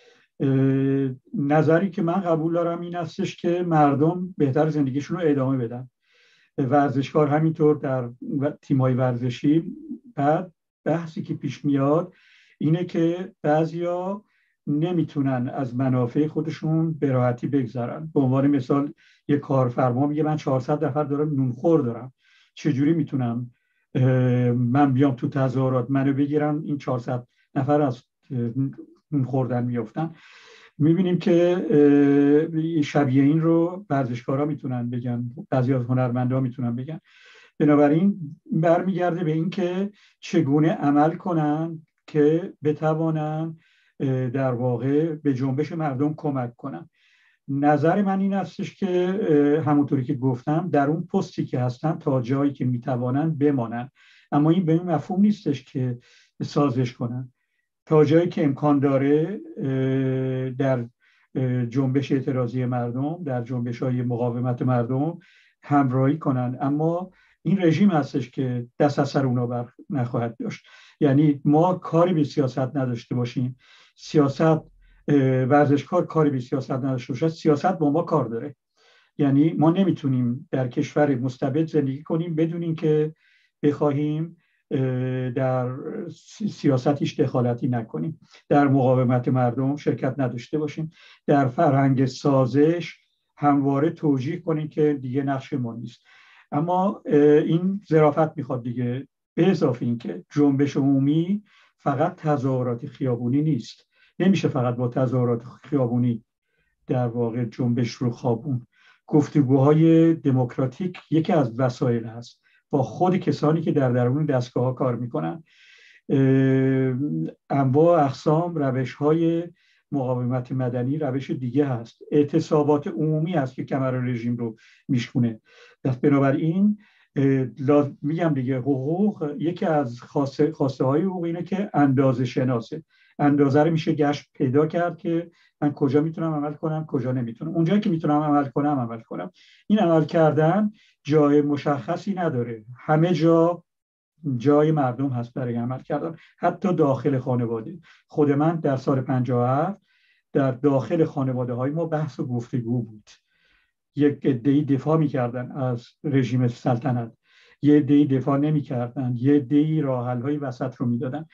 نظری که من قبول دارم این هستش که مردم بهتر زندگیشون رو ادامه بدن، ورزشکار همینطور در تیم‌های ورزشی. بعد بحثی که پیش میاد اینه که بعضیا نمیتونن از منافع خودشون به راحتی بگذرن. به عنوان مثال یک کارفرما میگه من چهارصد نفر دارم نونخور دارم، چجوری میتونم من بیام تو تظاهرات منو بگیرن، این چهارصد نفر از نون خوردن میافتن. میبینیم که شبیه این رو ورزشکارا میتونن بگن، بعضی از هنرمندا میتونن بگن. بنابراین برمیگرده به این که چگونه عمل کنن که بتوانن در واقع به جنبش مردم کمک کنن. نظر من این هستش که همونطوری که گفتم در اون پستی که هستن تا جایی که میتوانن بمانن، اما این به این مفهوم نیستش که سازش کنن. تا جایی که امکان داره در جنبش اعتراضی مردم، در جنبش های مقاومت مردم همراهی کنن، اما این رژیم هستش که دست از سر اونا بر نخواهد داشت. یعنی ما کاری به سیاست نداشته باشیم، سیاست ورزشکار کاری به سیاست نداشته باشه، سیاست با ما کار داره. یعنی ما نمیتونیم در کشور مستبد زندگی کنیم بدون اینکه بخواهیم در سیاست هیچ دخالتی نکنیم، در مقاومت مردم شرکت نداشته باشیم، در فرهنگ سازش همواره توجیه کنیم که دیگه نقش ما نیست. اما این ظرافت میخواد دیگه. به اضافه این که جنبش عمومی فقط تظاهرات خیابونی نیست، نمیشه فقط با تظاهرات خیابونی در واقع جنبش رو خوابون. گفتگوهای دموکراتیک یکی از وسایل هست با خود کسانی که در درون دستگاه ها کار میکنن. انواع اقسام روش های مقاومت مدنی روش دیگه هست. اعتصابات عمومی هست که کمر رژیم رو میشکونه. بنابراین میگم دیگه حقوق یکی از خواسته خواسته های حقوق اینه که اندازه شناسه. اندازه رو میشه گشت پیدا کرد که من کجا میتونم عمل کنم کجا نمیتونم. اونجایی که میتونم عمل کنم عمل کنم. این عمل کردن جای مشخصی نداره، همه جا جای مردم هست برای عمل کردن، حتی داخل خانواده. خود من در سال پنجاه و هفت در داخل خانواده های ما بحث و گفتگو بود. یک عده‌ای دفاع می‌کردن از رژیم سلطنت، یه عده‌ای دفاع نمی‌کردن، یه عده‌ای راه حل‌های وسط رو میدادن.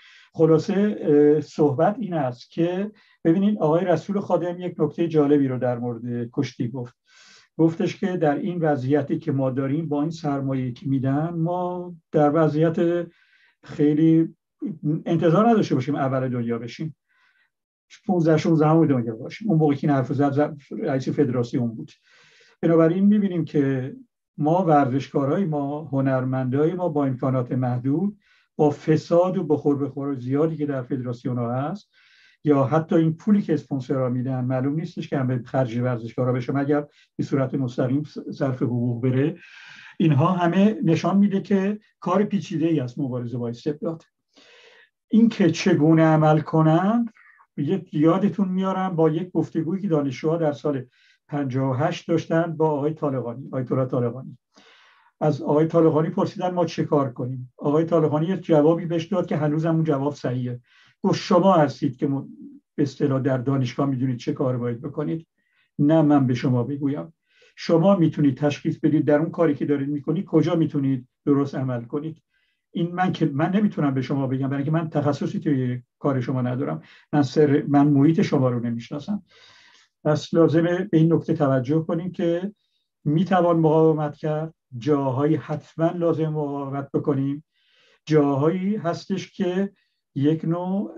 خلاصه صحبت این است که ببینید آقای رسول خادم یک نکته جالبی رو در مورد کشتی گفت. گفتش که در این وضعیتی که ما داریم با این سرمایه‌ای که میدن ما در وضعیت خیلی انتظار نداشته باشیم اول دنیا بشیم، پانزده شانزده دنیا باشیم. اون موقعی که این حرف زد رئیس فدراسیون بود. بنابراین می‌بینیم که ما ورزشکارای ما، هنرمندای ما با امکانات محدود، با فساد و بخور بخور زیادی که در فدراسیون ها هست، یا حتی این پولی که اسپانسرها میدن معلوم نیستش که همه خرج ورزشکارا بشه مگر به صورت مستقیم صرف حقوق بره. اینها همه نشان میده که کار پیچیده‌ای است مبارزه با استبداد. این که چگونه عمل کنن یادتون میارم با یک گفتگویی که دانشجوها در سال پنجاه و هشت داشتن با آقای طالقانی، آیت الله طالقانی. از آقای طالقانی پرسیدن ما چه کار کنیم. آقای طالقانی یک جوابی بهش داد که هنوزم اون جواب صحیحه. گفت شما هستید که به اصطلاح در دانشگاه میدونید چه کار باید بکنید، نه من به شما بگویم. شما میتونید تشخیص بدید در اون کاری که دارید میکنید کجا میتونید درست عمل کنید. این من که من نمیتونم به شما بگم، برای اینکه من تخصصی توی کار شما ندارم، من سر من محیط شما رو نمیشناسم. پس لازمه به این نکته توجه کنیم که میتوان مقاومت کرد، جاهایی حتما لازم مقاومت بکنیم، جاهایی هستش که یک نوع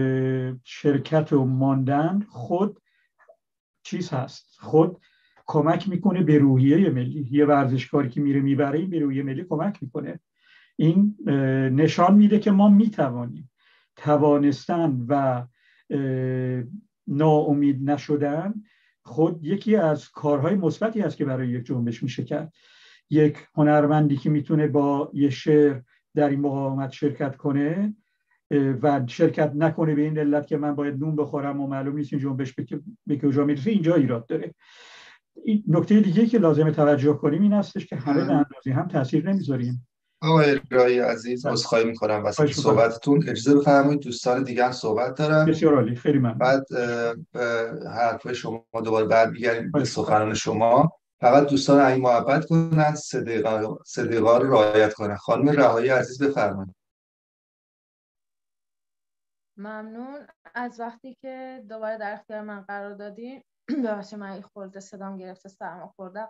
شرکت و ماندن خود چیز هست، خود کمک میکنه به روحیه ملی. یه ورزشکاری که میره میبره این به روحیه ملی کمک میکنه. این نشان میده که ما میتوانیم. توانستن و ناامید نشدن خود یکی از کارهای مثبتی است که برای یک جنبش میشه کرد. یک هنرمندی که میتونه با یه شعر در این مقاومت شرکت کنه و شرکت نکنه به این علت که من باید نون بخورم و معلوم نیست این جنبش به کجا میرسه، اینجا ایراد داره. این نکته دیگه که لازمه توجه کنیم این هستش که همه به اندازه هم تاثیر نمیذاریم. آقای رایی عزیز عذرخواهی میکنم واسه صحبتتون، اجازه بفرمایید دوستان دیگه هم صحبت دارم. بسیار عالی، خیلی ممنون. بعد حرفای شما دوباره برمیگردیم به سخنان شما. فقط دوستان اگه محبت کنن سه دقیقه سه دقیقه رو رعایت کنن. خانم رهایی عزیز بفرمایید. ممنون از وقتی که دوباره در اختیار من قرار دادین. ببخشید من خورده صدام گرفته، سرما خوردم.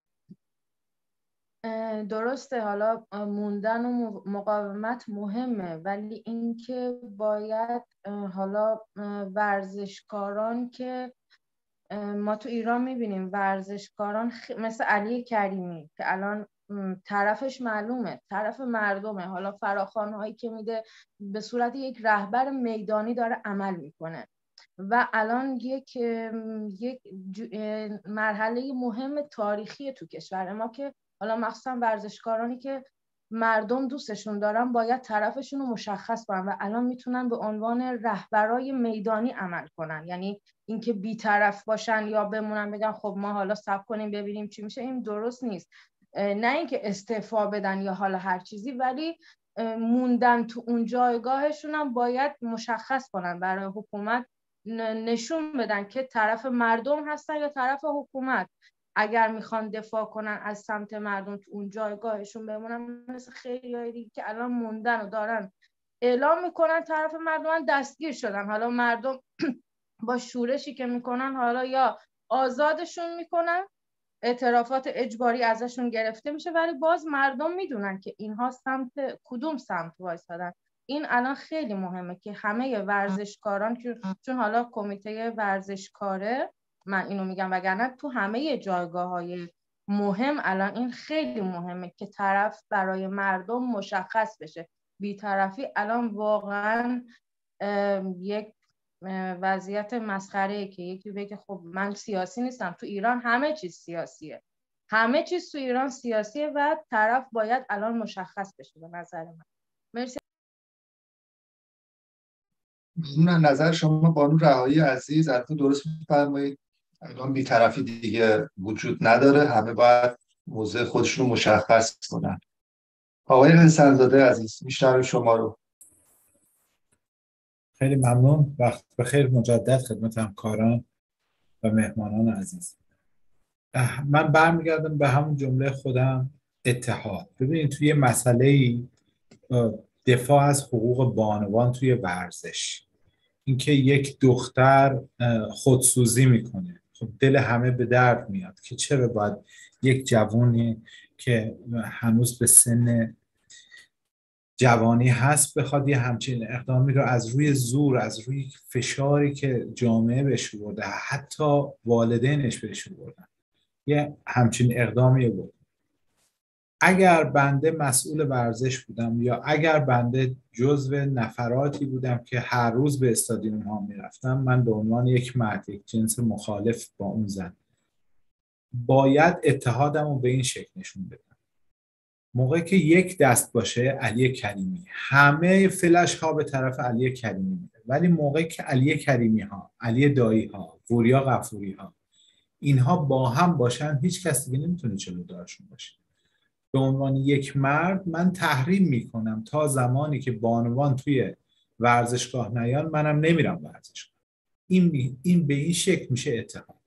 درسته حالا موندن و مقاومت مهمه، ولی اینکه باید حالا ورزشکاران که ما تو ایران میبینیم ورزشکاران مثل علی کریمی که الان طرفش معلومه، طرف مردمه، حالا فراخوان هایی که میده به صورت یک رهبر میدانی داره عمل میکنه و الان یک یک مرحله مهم تاریخی تو کشور ما که حالا مخصوصا ورزشکارانی که مردم دوستشون دارن باید طرفشون رو مشخص کنن و الان میتونن به عنوان رهبرای میدانی عمل کنن. یعنی اینکه بی‌طرف باشن یا بمونن بگن خب ما حالا صبر کنیم ببینیم چی میشه، این درست نیست. نه اینکه استعفا بدن یا حالا هر چیزی، ولی موندن تو اون جایگاهشون هم باید مشخص کنن برای حکومت، نشون بدن که طرف مردم هستن یا طرف حکومت. اگر میخوان دفاع کنن از سمت مردم تو اون جایگاهشون بمونن، مثل خیلی دیگه که الان موندن و دارن اعلام میکنن طرف مردم دستگیر شدن، حالا مردم با شورشی که میکنن حالا یا آزادشون میکنن، اعترافات اجباری ازشون گرفته میشه، ولی باز مردم میدونن که اینها سمت کدوم سمت وایسادن. این الان خیلی مهمه که همه ورزشکاران، چون حالا کمیته ورزشکاره، من اینو میگم وگرنه تو همه جایگاه‌های مهم الان این خیلی مهمه که طرف برای مردم مشخص بشه. بی‌طرفی الان واقعا یک وضعیت مسخره که یکی بگه خب من سیاسی نیستم. تو ایران همه چیز سیاسیه، همه چیز تو ایران سیاسیه و طرف باید الان مشخص بشه به نظر من. مرسی. ممنون نظر شما بانو رهایی عزیز. البته درست می‌فرمایید، الان بی‌طرفی دیگه وجود نداره، همه باید موضع خودشون رو مشخص کنن. آقای حسن‌زاده عزیز میشنویم شما رو. خیلی ممنون. وقت بخیر مجدد خدمت همکاران و مهمانان عزیز. من برمیگردم به همون جمله خودم، اتحاد. ببینید توی مسئله دفاع از حقوق بانوان توی ورزش، اینکه یک دختر خودسوزی میکنه، خب دل همه به درد میاد که چرا باید یک جوانی که هنوز به سن جوانی هست بخواد یه همچین اقدامی رو از روی زور، از روی فشاری که جامعه بهش برده، حتی والدینش بهش بردن، یه همچین اقدامی بود. اگر بنده مسئول ورزش بودم یا اگر بنده جزو نفراتی بودم که هر روز به استادیوم ها میرفتم، من به عنوان یک مرد، یک جنس مخالف با اون زن، باید اتحادم رو به این شکل نشون بدم. موقعی که یک دست باشه علی کریمی، همه فلش ها به طرف علی کریمی میده، ولی موقعی که علی کریمی ها، علی دایی ها، وریا غفوری ها، اینها با هم باشن، هیچ کس دیگه نمیتونه جلودارشون باشه. به عنوان یک مرد من تحریم میکنم تا زمانی که بانوان توی ورزشگاه نیان منم نمیرم ورزشگاه. این این به این شکل میشه اتحاد.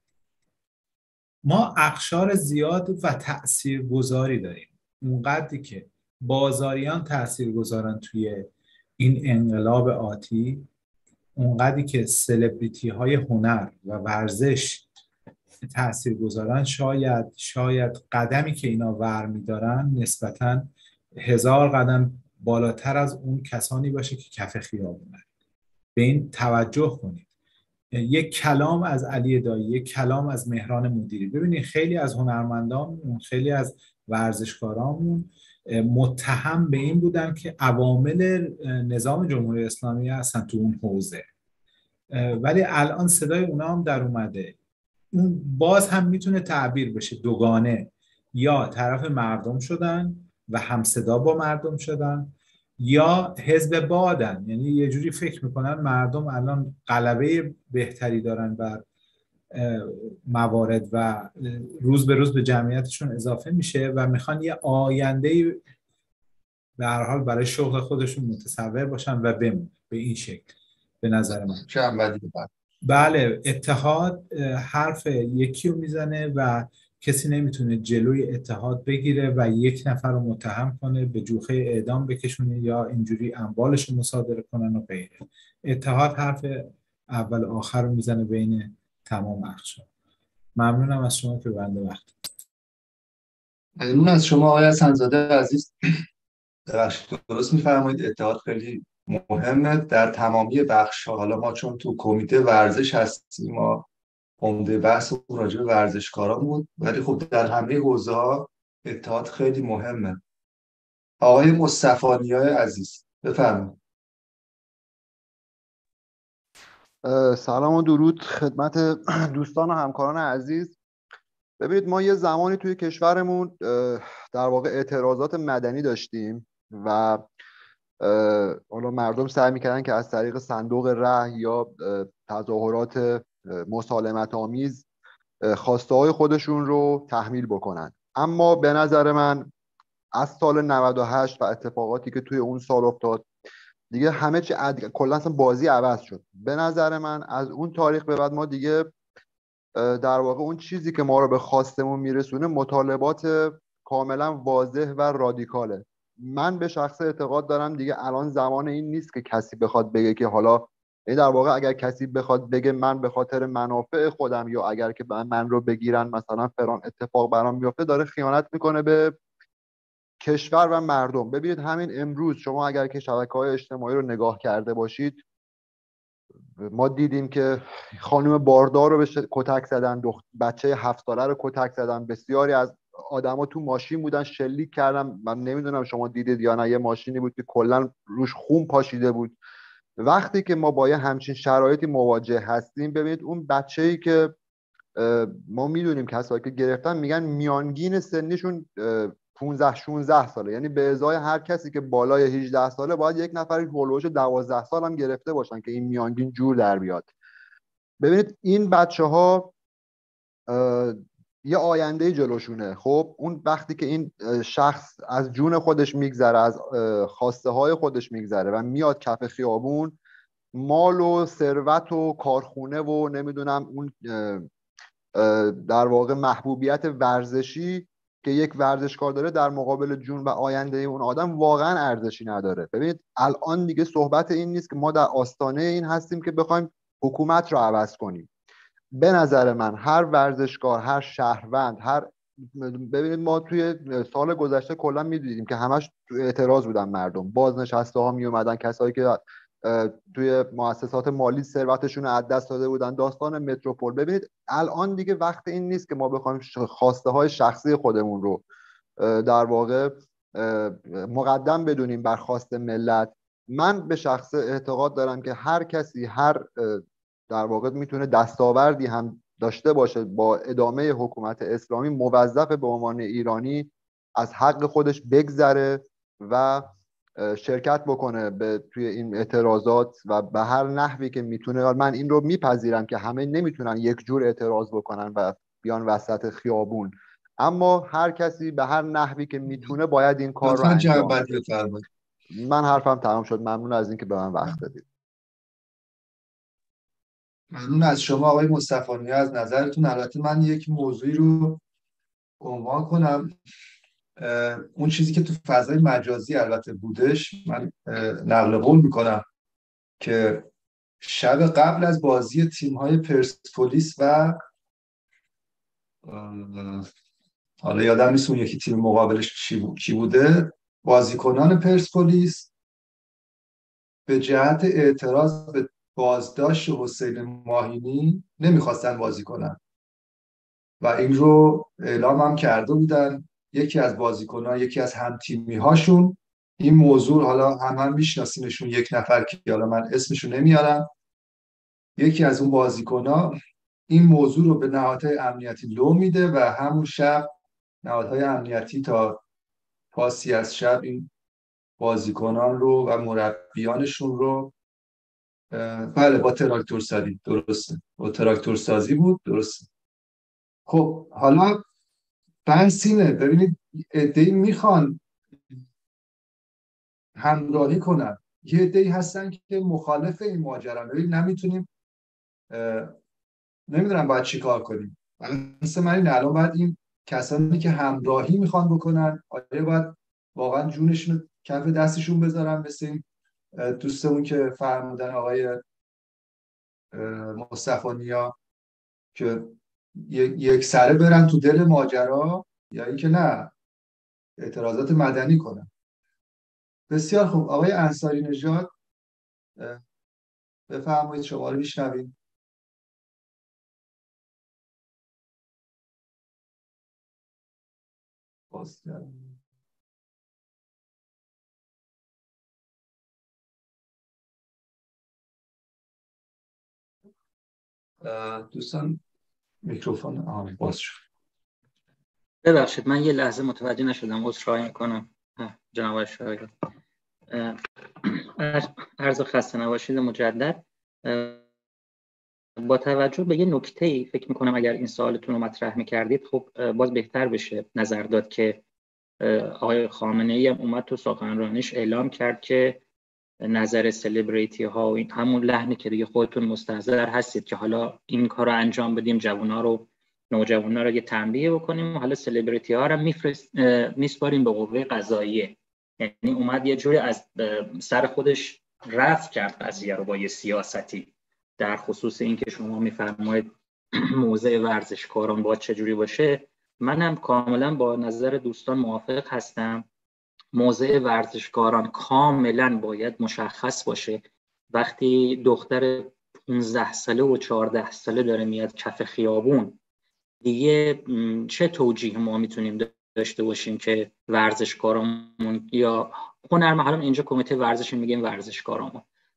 ما اقشار زیاد و تاثیرگذاری داریم، اونقدری که بازاریان تاثیرگذارن توی این انقلاب آتی، اونقدری که سلبریتی های هنر و ورزش تأثیر گذارن، شاید شاید قدمی که اینا ور میدارن نسبتاً هزار قدم بالاتر از اون کسانی باشه که کف خیابونن. به این توجه کنید. یک کلام از علی دایی، یک کلام از مهران مدیری. ببینید خیلی از هنرمندامون، خیلی از ورزشکارامون متهم به این بودن که عوامل نظام جمهوری اسلامی هستن تو اون حوزه، ولی الان صدای اونا هم در اومده. اون باز هم میتونه تعبیر بشه دوگانه، یا طرف مردم شدن و همصدا با مردم شدن، یا حزب بادن، یعنی یه جوری فکر میکنن مردم الان غلبه بهتری دارن بر موارد و روز به روز به جمعیتشون اضافه میشه و میخوان یه آینده به هر حال برای شغل خودشون متصور باشن و بمونه. به این شکل به نظر من چه عملی بعد بله، اتحاد حرف یکی رو میزنه و کسی نمیتونه جلوی اتحاد بگیره و یک نفر رو متهم کنه، به جوخه اعدام بکشونه یا اینجوری اموالش رو مصادره کنن و غیره. اتحاد حرف اول آخر رو میزنه بین تمام اقشار. ممنونم از شما که بنده وقت. ممنون از شما آقای حسن‌زاده عزیز. درست میفرمایید، اتحاد خیلی مهمه در تمامی بخش‌ها. حالا ما چون تو کمیته ورزش هستیم، ما عمده بحث راجع به ورزشکاران بود، ولی خب در همه حوزه‌ها اتحاد خیلی مهمه. آقای مصطفی نیای عزیز بفرمایید. سلام و درود خدمت دوستان و همکاران عزیز. ببینید ما یه زمانی توی کشورمون در واقع اعتراضات مدنی داشتیم و حالا مردم سعی میکردن که از طریق صندوق رأی یا تظاهرات مسالمت آمیز خواسته های خودشون رو تحمیل بکنن. اما به نظر من از سال نود و هشت و اتفاقاتی که توی اون سال افتاد دیگه همه چی عد... کلا اصلا بازی عوض شد. به نظر من از اون تاریخ به بعد ما دیگه در واقع اون چیزی که ما رو به خواستمون میرسونه مطالبات کاملا واضح و رادیکاله. من به شخص اعتقاد دارم دیگه الان زمان این نیست که کسی بخواد بگه که حالا، یعنی در واقع اگر کسی بخواد بگه من به خاطر منافع خودم یا اگر که من رو بگیرن مثلا فلان اتفاق برام میفته، داره خیانت میکنه به کشور و مردم. ببینید همین امروز شما اگر که شبکه‌های اجتماعی رو نگاه کرده باشید، ما دیدیم که خانم باردار رو به کتک زدن، دخت... بچه هفت ساله رو کتک زدن، بسیاری از آدما تو ماشین بودن شلیک کردن. من نمیدونم شما دیدید یا نه، یه ماشینی بود که کلا روش خون پاشیده بود. وقتی که ما با یه همچین شرایطی مواجه هستیم، ببینید اون بچه‌ای که ما میدونیم کسایی که گرفتن میگن میانگین سنیشون پانزده شانزده ساله، یعنی به ازای هر کسی که بالای هجده ساله باید یک نفر هولوش دوازده سال هم گرفته باشن که این میانگین جور در بیاد. ببینید این بچه ها یه آینده جلوشونه. خب اون وقتی که این شخص از جون خودش میگذره، از خواسته های خودش میگذره و میاد کف خیابون، مال و ثروت و کارخونه و نمیدونم اون در واقع محبوبیت ورزشی که یک ورزشکار داره در مقابل جون و آینده اون آدم واقعا ارزشی نداره. ببینید الان دیگه صحبت این نیست که ما در آستانه این هستیم که بخوایم حکومت رو عوض کنیم. به نظر من هر ورزشکار، هر شهروند، هر ببینید ما توی سال گذشته کلا می‌دیدیم که همش توی اعتراض بودن مردم، بازنشسته ها می اومدن، کسایی که توی مؤسسات مالی ثروتشون رو از دست داده بودن، داستان متروپول. ببینید الان دیگه وقت این نیست که ما بخوایم خواسته های شخصی خودمون رو در واقع مقدم بدونیم بر خواست ملت. من به شخص اعتقاد دارم که هر کسی هر در واقع میتونه دستاوردی هم داشته باشه با ادامه حکومت اسلامی، موظف به عنوان ایرانی از حق خودش بگذره و شرکت بکنه به توی این اعتراضات و به هر نحوی که میتونه. من این رو میپذیرم که همه نمیتونن یک جور اعتراض بکنن و بیان وسط خیابون، اما هر کسی به هر نحوی که میتونه باید این کار رو انجام بده. من حرفم تمام شد. ممنون از اینکه به من وقت دادید. ممنون از شما آقای مصطفی نیا از نظرتون. البته من یک موضوعی رو عنوان کنم، اون چیزی که تو فضای مجازی البته بودش، من نقل قول میکنم که شب قبل از بازی تیم‌های پرسپولیس و حالا یادم نیست اون یکی تیم مقابلش کی بوده، بازیکنان پرسپولیس به جهت اعتراض به بازداشت حسین ماهینی نمیخواستن بازی کنن و این رو اعلام هم کرده بودن. یکی از بازیکنان، یکی از هم تیمی هاشون این موضوع، حالا هم هم میشناسینشون، یک نفر که حالا من اسمشو نمیارم، یکی از اون بازیکنان این موضوع رو به نهادهای امنیتی لو میده و همون شب نهادهای امنیتی تا پاسی از شب این بازیکنان رو و مربیانشون رو بله با تراکتور سازی، درسته، با تراکتور سازی بود، درسته. خب حالا بحث اینه، ببینید عده‌ای میخوان همراهی کنن، یه عده‌ای هستن که مخالف این ماجرا. ببین نمیتونیم، نمیدونم باید چی کار کنیم. مثل من این الان باید این کسانی که همراهی میخوان بکنن آیا باید واقعا جونشون کف دستشون بذارن، مثل این دوستمون که فرمودن آقای مصطفی نیا که یک سره برن تو دل ماجرا، یا اینکه نه اعتراضات مدنی کنن. بسیار خوب، آقای انصاری نژاد بفرمایید، شما رو میشنویم. دوستان میکروفون آن باز شد. ببخشید من یه لحظه متوجه نشدم، عذرخواهی میکنم جناب شاید. عرض خسته نباشید مجدد. با توجه به یه نکته‌ای فکر میکنم اگر این سوالتون رو مطرح میکردید خب باز بهتر بشه نظر داد که آقای خامنه‌ای هم اومد تو سخنرانیش اعلام کرد که نظر سلبریتی ها و این همون لحنی که دیگه خودتون مستحضر هستید که حالا این کار رو انجام بدیم، جوونا رو نوجوانا رو یه تنبیه بکنیم و حالا سلبریتی ها رو میفرست میسپاریم به قوه قضاییه. یعنی اومد یه جوری از سر خودش رفع کرد قضیه رو با یه سیاستی در خصوص این که شما میفرمایید موضع ورزشکاران باید چجوری باشه. منم کاملا با نظر دوستان موافق هستم. موضع ورزشکاران کاملا باید مشخص باشه. وقتی دختر پانزده ساله و چهارده ساله داره میاد کف خیابون، دیگه چه توجیه ما میتونیم داشته باشیم که ورزشکارامون یا هنرمندان، اینجا کمیته ورزش میگیم ورزشکارامون،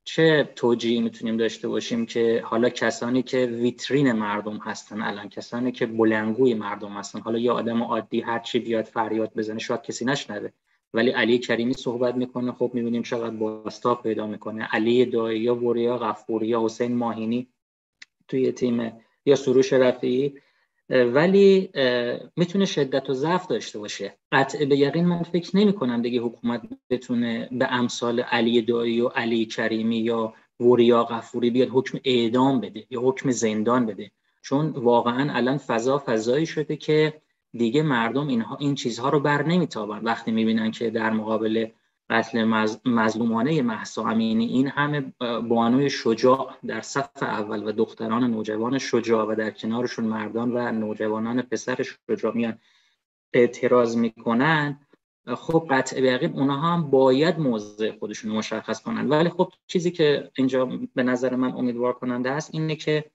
چه توجیهی میتونیم داشته باشیم که حالا کسانی که ویترین مردم هستن، الان کسانی که بلندگوی مردم هستن، حالا یا آدم عادی هر چی بیاد فریاد بزنه شاید کسی نشنوه، ولی علی کریمی صحبت میکنه، خب میبینیم چقدر بازتاب پیدا میکنه. علی دایی یا وریا غفوری یا حسین ماهینی توی تیم، یا سروش رفیعی، ولی میتونه شدت و ضعف داشته باشه. قطع به یقین من فکر نمی کنم دیگه حکومت بتونه به امثال علی دایی و علی کریمی یا وریا غفوری بیاد حکم اعدام بده یا حکم زندان بده، چون واقعا الان فضا فضایی شده که دیگه مردم اینها این چیزها رو بر نمیتابن وقتی میبینن که در مقابل قتل مظلومانه مهسا امینی این همه بانوی شجاع در صف اول و دختران نوجوان شجاع و در کنارشون مردان و نوجوانان پسر شجاع میان اعتراض میکنن، خب قطع به یقین اونها هم باید موضع خودشون رو مشخص کنن. ولی خب چیزی که اینجا به نظر من امیدوار کننده است اینه که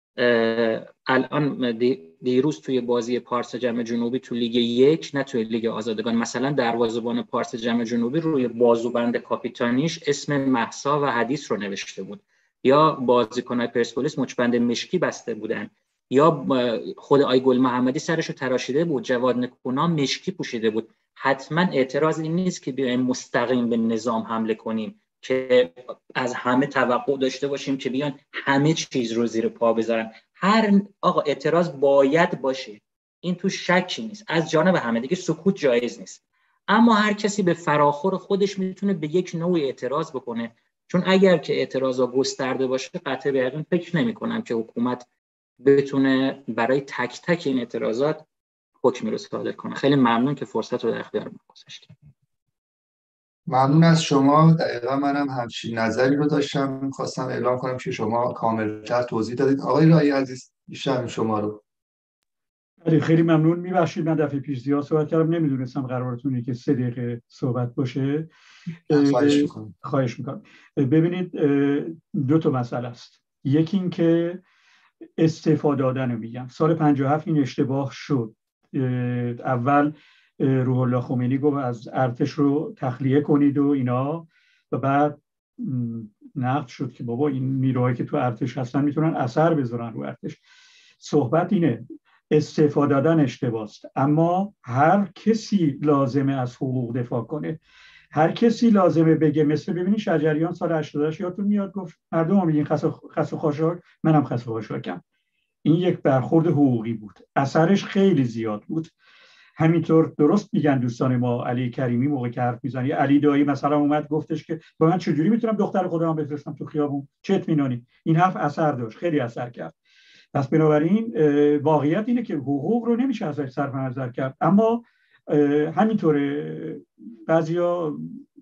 الان دیروز توی بازی پارس جم جنوبی تو لیگ یک، نه توی لیگ آزادگان، مثلا دروازه‌بان پارس جم جنوبی روی بازوبند کاپیتانیش اسم مهسا و حدیث رو نوشته بود، یا بازیکن‌های پرسپولیس مچبند مشکی بسته بودن، یا خود آی گل محمدی سرشو تراشیده بود، جواد نکونا مشکی پوشیده بود. حتما اعتراض این نیست که بیایم مستقیم به نظام حمله کنیم که از همه توقع داشته باشیم که بیان همه چیز رو زیر پا بذارن. هر آقا اعتراض باید باشه، این تو شکی نیست، از جانب همه دیگه سکوت جایز نیست، اما هر کسی به فراخور خودش میتونه به یک نوع اعتراض بکنه، چون اگر که اعتراضا گسترده باشه قطعا به یقین فکر نمی کنم که حکومت بتونه برای تک تک این اعتراضات حکمی رو صادر کنه. خیلی ممنون که فرصت رو در اختیار ما گذاشتید. ممنون از شما. دقیقا منم همچین نظری رو داشتم، می‌خواستم اعلام کنم که شما کاملتر توضیح دادید. آقای رایی عزیز بیشتر شما رو. خیلی ممنون. میبخشید من دفعه پیش زیاد صحبت کردم، نمیدونستم قرارتونه که سه دقیقه صحبت باشه. خواهش میکنم. خواهش میکنم. ببینید دو تا مسئله است. یکی این که استعفا دادن رو میگم. سال پنجاه و هفت این اشتباه شد. اول روح الله خمینی گفت از ارتش رو تخلیه کنید و اینا، و بعد نقد شد که بابا این نیروهایی که تو ارتش هستن میتونن اثر بذارن رو ارتش. صحبت اینه استعفا دادن اشتباه است، اما هر کسی لازمه از حقوق دفاع کنه، هر کسی لازمه بگه. مثل ببینید شجریان سال هشتاد و هشت یادتون میاد گفت مردم هم میگین خس و خاشاک، منم خس و خاشاکم. این یک برخورد حقوقی بود، اثرش خیلی زیاد بود. همینطور درست میگن دوستان ما، علی کریمی موقع که حرف میزنه، علی دایی مثلا اومد گفتش که با من چجوری میتونم دختر خودم بفرستم تو خیابون، چه اطمینانی. این حرف اثر داشت، خیلی اثر کرد. پس بنابراین واقعیت اینه که حقوق رو نمیشه ازش صرف نظر کرد، اما همینطوره بعضیا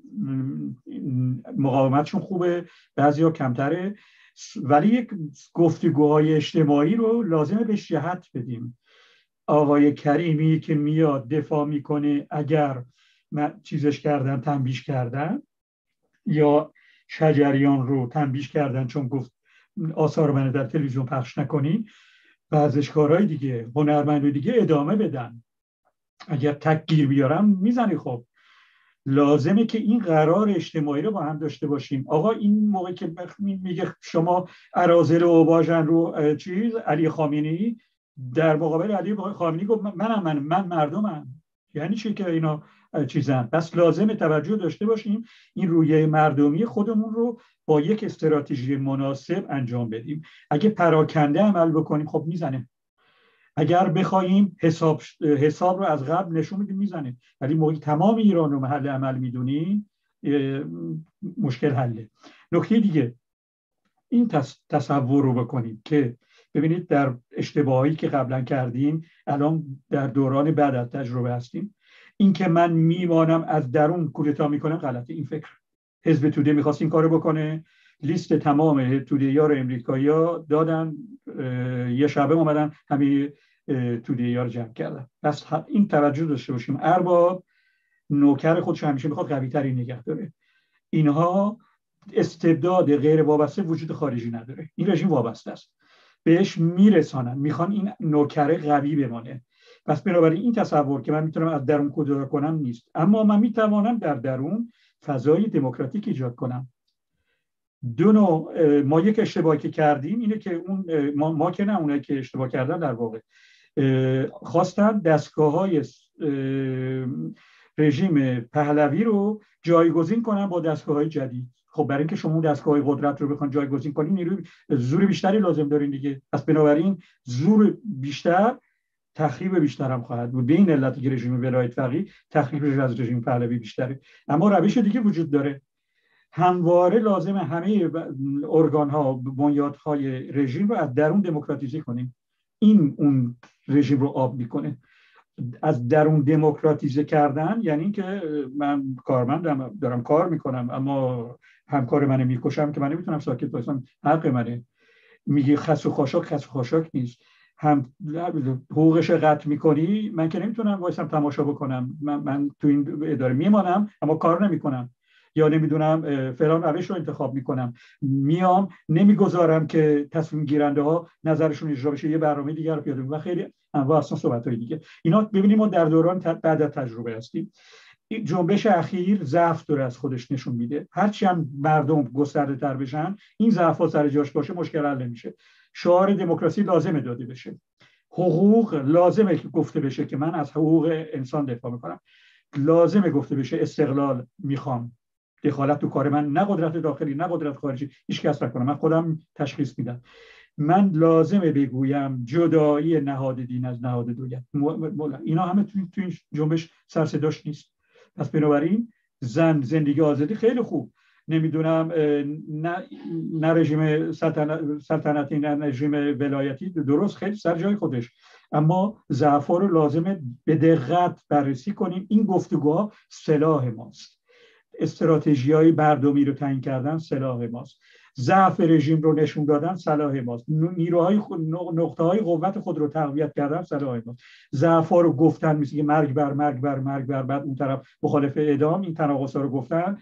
مقاومتشون خوبه، بعضیا کمتره، ولی یک گفتگوهای اجتماعی رو لازمه بهش جهت بدیم. آقای کریمی که میاد دفاع میکنه اگر چیزش کردن، تنبیهش کردن، یا شجریان رو تنبیه کردن چون گفت آثار من در تلویزیون پخش نکنین، ورزشکارهای دیگه، هنرمندای دیگه ادامه بدن. اگر تک گیر بیارم میزنی. خب لازمه که این قرار اجتماعی رو با هم داشته باشیم. آقا این موقع که میگه شما اراذل و اوباژن رو چیز، علی خامنه‌ای در مقابل علی خامنه‌ای گفت منم من من مردمم، یعنی چی که اینا چیزن؟ بس لازمه توجه داشته باشیم این رویه مردمی خودمون رو با یک استراتژی مناسب انجام بدیم. اگه پراکنده عمل بکنیم خب میزنه، اگر بخوایم حساب حساب رو از قبل نشون میدیم میزنه، ولی موقعی تمام ایران رو محل عمل میدونیم مشکل حله. نکته دیگه این تصور رو بکنیم که ببینید در اشتباهی که قبلا کردیم الان در دوران بعد از تجربه هستیم. این که من میمانم از درون کودتا میکنم غلطه. این فکر حزب توده میخواست این کارو بکنه، لیست تمام توده‌ها رو امریکایی‌ها دادن، یه شبه اومدن همه توده‌ها رو جمع کردن. پس این توجه داشته باشیم. ارباب نوکر خودش همیشه میخواد قوی‌تری نگه داره. اینها استبداد غیر وابسته وجود خارجی نداره، این رژیم وابسته است، بهش میرسانن، میخوان این نوکر قوی بمانه. پس بنابراین این تصور که من میتونم از درون کودتا کنم نیست، اما من میتوانم در درون فضای دموکراتیک ایجاد کنم. دو نوع، ما یک اشتباهی که کردیم اینه که اون ما, ما که نه، اونایی که اشتباه کردن در واقع خواستن دستگاه‌های رژیم پهلوی رو جایگزین کنن با دستگاه‌های جدید. خب برای اینکه شما دستگاه‌های قدرت رو بخوان جایگزین کنین نیروی زور بیشتری لازم دارین دیگه. پس بنابراین زور بیشتر تخریب بیشتر هم خواهد بود. به این علت که رژیم ولایت فقیه تخریبش از رژیم پهلوی بیشتره. اما روش دیگه وجود داره. همواره لازم همه ارگان‌ها، بنیادهای رژیم رو از درون دموکراتیزه کنیم. این اون رژیم رو آب میکنه. از درون دموکراتیزه کردن یعنی که من کارمندم، دارم کار میکنم، اما همکار منو میکشم که من نمیتونم ساکت باشم، حق منه. میگی خس و خاشاک، خس و خاشاک نیست. هم حقوقش قطع میکنی، من که نمیتونم وایسم تماشا بکنم. من, من تو این اداره میمانم اما کار نمیکنم، یا نمیدونم فلان روش رو انتخاب میکنم، میام نمیگذارم که تصمیم گیرنده ها نظرشون اجرا بشه، یه برنامه دیگر رو پیاده و خیلی انواع اصلا صحبت های دیگه. اینا ببینیم ما در دوران بعد از تجربه هستیم. این جنبش اخیر ضعف داره از خودش نشون میده. هرچی هم مردم گسترده تر بشن، این ضعف ها سر جاش باشه، مشکل حل نمیشه. شعار دموکراسی لازمه داده بشه، حقوق لازمه که گفته بشه که من از حقوق انسان دفاع میکنم، لازمه گفته بشه استقلال میخوام، دخالت تو کار من، نه قدرت داخلی نه قدرت خارجی هیچ کس نکنه، من خودم تشخیص میدم. من لازمه بگویم جدایی نهاد دین از نهاد دولت. اینا همه تو این جنبش سر صداش نیست. پس بنابراین زن زندگی آزادی خیلی خوب، نمیدونم نه نه رژیم سلطنتی نه رژیم ولایتی، درست خیلی سر جای خودش، اما ضعف‌ها رو لازمه به دقت بررسی کنیم. این گفتگوها سلاح ماست، استراتژی‌های مردمی رو تعیین کردن سلاح ماست، ضعف رژیم رو نشون دادن سلاح ماست، نیروهای نقطه‌های قوت خود رو تقویت کردن سلاح ماست، ضعف‌ها رو گفتن، مثل که مرگ بر مرگ بر مرگ بر بعد اون طرف مخالف اعدام، این تناقض‌ها رو گفتن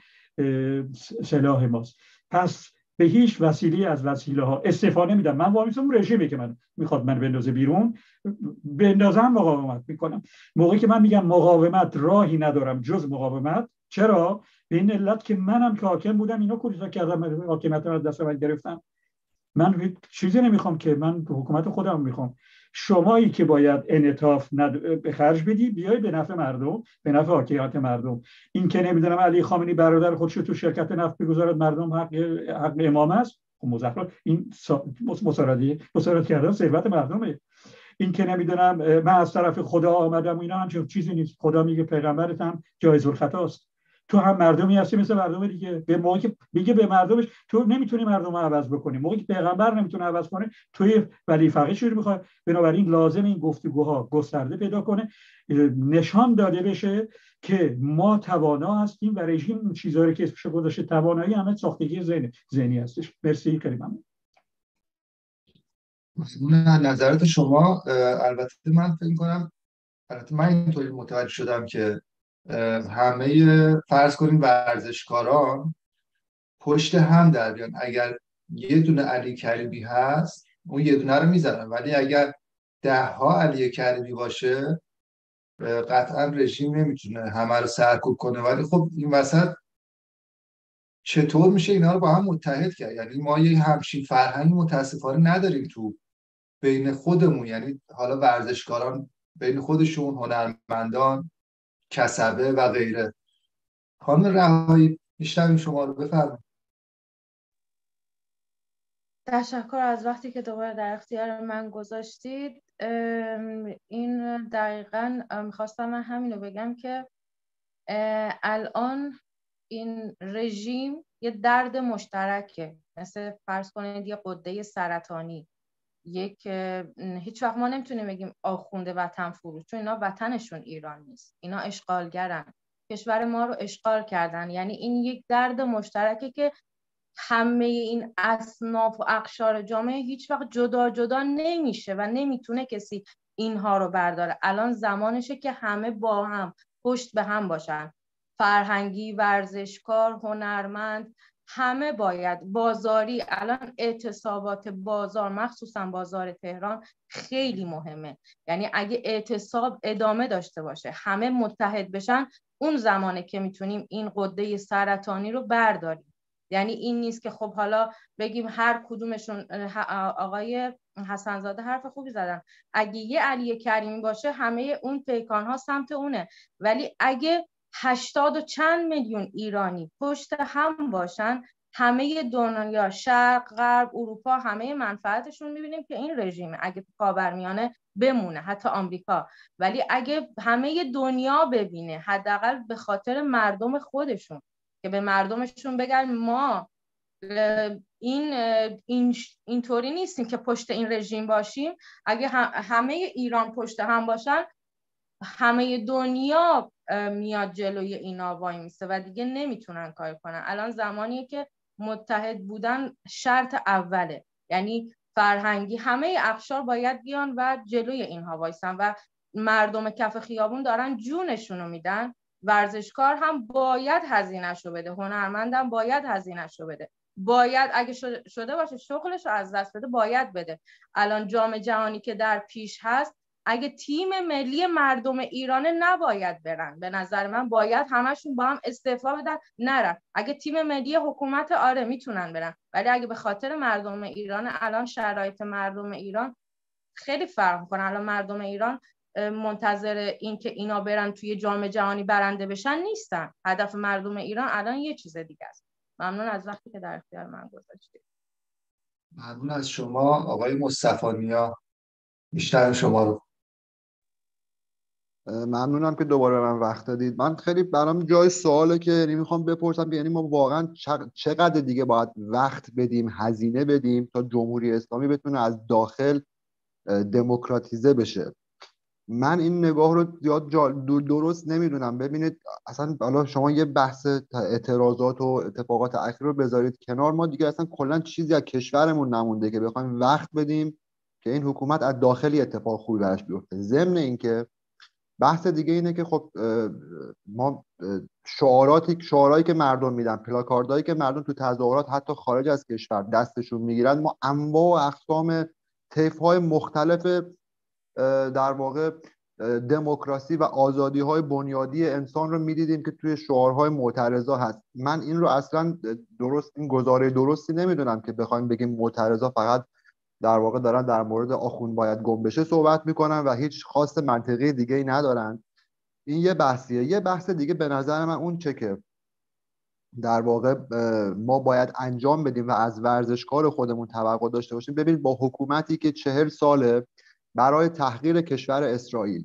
سلاح ماست. پس به هیچ وسیله از وسیله ها استفاده نمیدم. من وامیستم اون رژیمی که من میخواد من بندازه بیرون، بندازم مقاومت میکنم. موقعی که من میگم مقاومت راهی ندارم جز مقاومت، چرا؟ به این علت که منم که حاکم بودم اینا کودتا کردم، حاکمیت رو از دست من گرفتم. من چیزی نمیخوام که، من حکومت خودم میخوام. شمایی که باید انعطاف ند... به خرج بدی، بیای به نفع مردم، به نفع حاکمیت مردم. این که نمیدونم علی خامنه‌ای برادر خودش تو شرکت نفت بگذارد مردم حق حق امام است، خب مزخرف، این مساردی مسارد کردن ثروت مردمه. این که نمیدونم من از طرف خدا آمدم و اینا هم چیزی نیست. خدا میگه پیغمبرت هم جایز الخطاست. تو هم مردمی هستی مثل مردم دیگه. به موقعی که میگه به مردمش تو نمیتونی مردم رو عوض بکنی، موقعی که پیغمبر نمیتونه عوض کنه، توی ولی فقیه چجوری میخوای؟ بنابراین لازم این گفتگوها گسترده پیدا کنه، نشان داده بشه که ما توانا هستیم و رژیم اون چیزایی که اسمش گذاشته توانایی همه ساختگی ذهنی ذهنی هستش. مرسی، خیلی ممنون. نظرات شما. البته من فکر کنم، البته من اینطوری متوجه شدم که همه فرض کنیم ورزشکاران پشت هم در بیان. اگر یه دونه علی کریمی هست اون یه دونه رو میزنن، ولی اگر ده ها علی کریمی باشه قطعا رژیم نمیتونه همه رو سرکوب کنه. ولی خب این وسط چطور میشه اینا رو با هم متحد کرد؟ یعنی ما یه همچین فرهنگی متاسفانه نداریم تو بین خودمون، یعنی حالا ورزشکاران بین خودشون، هنرمندان، کسبه و غیره. خانم رهایی میشنویم شما رو، بفرمایید. تشکر از وقتی که دوباره در اختیار من گذاشتید. این دقیقاً میخواستم من همینو بگم که الان این رژیم یه درد مشترکه، مثل فرض کنید یه غده سرطانی. یک هیچ وقت ما نمیتونیم بگیم آخونده وطن فروش، چون اینا وطنشون ایران نیست، اینا اشغالگرن، کشور ما رو اشغال کردن. یعنی این یک درد مشترکه که همه این اصناف و اقشار جامعه هیچ وقت جدا جدا نمیشه و نمیتونه کسی اینها رو برداره. الان زمانشه که همه با هم پشت به هم باشن، فرهنگی، ورزشکار، هنرمند، همه باید بازاری. الان اعتصابات بازار، مخصوصا بازار تهران، خیلی مهمه. یعنی اگه اعتصاب ادامه داشته باشه، همه متحد بشن، اون زمانه که میتونیم این غده سرطانی رو برداریم. یعنی این نیست که خب حالا بگیم هر کدومشون. آقای حسنزاده حرف خوبی زدن، اگه یه علی کریمی باشه همه اون پیکان ها سمت اونه، ولی اگه هشتاد و چند میلیون ایرانی پشت هم باشن، همه دنیا، شرق، غرب، اروپا، همه منفعتشون میبینیم که این رژیم اگه تو خاورمیانه بمونه، حتی آمریکا، ولی اگه همه دنیا ببینه، حداقل به خاطر مردم خودشون، که به مردمشون بگن ما این این اینطوری نیستیم که پشت این رژیم باشیم، اگه همه ایران پشت هم باشن، همه دنیا میاد جلوی اینا وای میسه و دیگه نمیتونن کار کنن. الان زمانیه که متحد بودن شرط اوله، یعنی فرهنگی همه اقشار باید بیان و جلوی اینها وایسن و مردم کف خیابون دارن جونشونو میدن. ورزشکار هم باید هزینه‌شو بده، هنرمندم باید هزینه‌شو بده، باید اگه شده باشه شغلش رو از دست بده باید بده. الان جام جهانی که در پیش هست، اگه تیم ملی مردم ایران نباید برن، به نظر من باید همشون با هم استعفا بدن نرن. اگه تیم ملی حکومت آره میتونن برن، ولی اگه به خاطر مردم ایران، الان شرایط مردم ایران خیلی فرق میکنه. الان مردم ایران منتظر این که اینا برن توی جام جهانی برنده بشن نیستن. هدف مردم ایران الان یه چیز دیگه است. ممنون از وقتی که در اختیار من گذاشتید. ممنون از شما آقای مصطفی نیا. بیشتر شما رو ممنونم که دوباره من وقت دادید. من خیلی برام جای سواله که یعنی میخوام بپرسم، یعنی ما واقعا چقدر دیگه باید وقت بدیم، هزینه بدیم تا جمهوری اسلامی بتونه از داخل دموکراتیزه بشه؟ من این نگاه رو زیاد درست نمیدونم. ببینید اصلا حالا شما یه بحث اعتراضات و اتفاقات اخیر رو بذارید کنار، ما دیگه اصلا کلا چیزی از کشورمون نمونده که بخوایم وقت بدیم که این حکومت از داخلی اتفاق خوبی براش بیفته. ضمن اینکه بحث دیگه اینه که خب ما شعاراتی شعارهایی که مردم میدن، پلاکاردهایی که مردم تو تظاهرات حتی خارج از کشور دستشون میگیرن، ما انواع و اقسام طیف‌های مختلف در واقع دموکراسی و آزادی‌های بنیادی انسان رو می‌دیدیم که توی شعارهای معترضا هست. من این رو اصلا درست این گزاره درستی نمیدونم که بخوایم بگیم معترضا فقط در واقع دارن در مورد آخوند باید گم بشه صحبت میکنن و هیچ خواست منطقی دیگه‌ای ندارن. این یه بحثیه. یه بحث دیگه به نظر من اون چه که در واقع ما باید انجام بدیم و از ورزشکار خودمون توقع داشته باشیم. ببینید با حکومتی که چهل ساله برای تحقیر کشور اسرائیل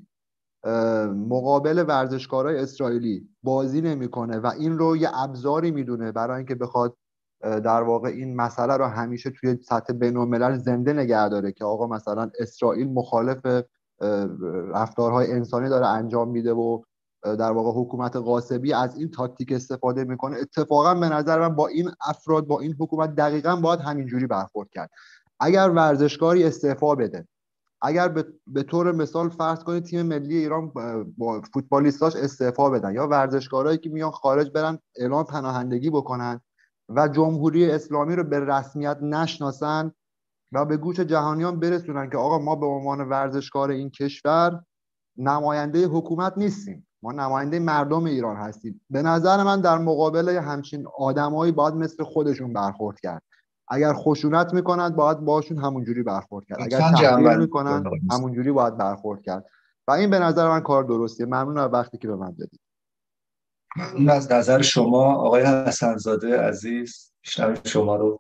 مقابل ورزشکارای اسرائیلی بازی نمیکنه و این رو یه ابزاری میدونه برای اینکه بخواد در واقع این مسئله رو همیشه توی سطح بین‌الملل زنده نگه داره که آقا مثلا اسرائیل مخالف رفتارهای انسانی داره انجام میده و در واقع حکومت غاصبی از این تاکتیک استفاده میکنه. اتفاقا به نظر من با این افراد، با این حکومت دقیقاً باید همینجوری برخورد کرد. اگر ورزشکاری استعفا بده، اگر به طور مثال فرض کنید تیم ملی ایران با فوتبالیستاش استعفا بدن یا ورزشکارایی که میان خارج برن اعلام پناهندگی بکنن و جمهوری اسلامی رو به رسمیت نشناسن و به گوش جهانیان برسونن که آقا ما به عنوان ورزشکار این کشور نماینده حکومت نیستیم، ما نماینده مردم ایران هستیم، به نظر من در مقابل همچین آدمایی باید مثل خودشون برخورد کرد. اگر خشونت میکنند باید باشون همونجوری برخورد کرد، اگر تحقیر میکنن همونجوری باید برخورد کرد و این به نظر من کار درستیه. ممنون از وقتی که به من دادید. ممنون از نظر شما آقای حسنزاده عزیز. بیشتر شما رو.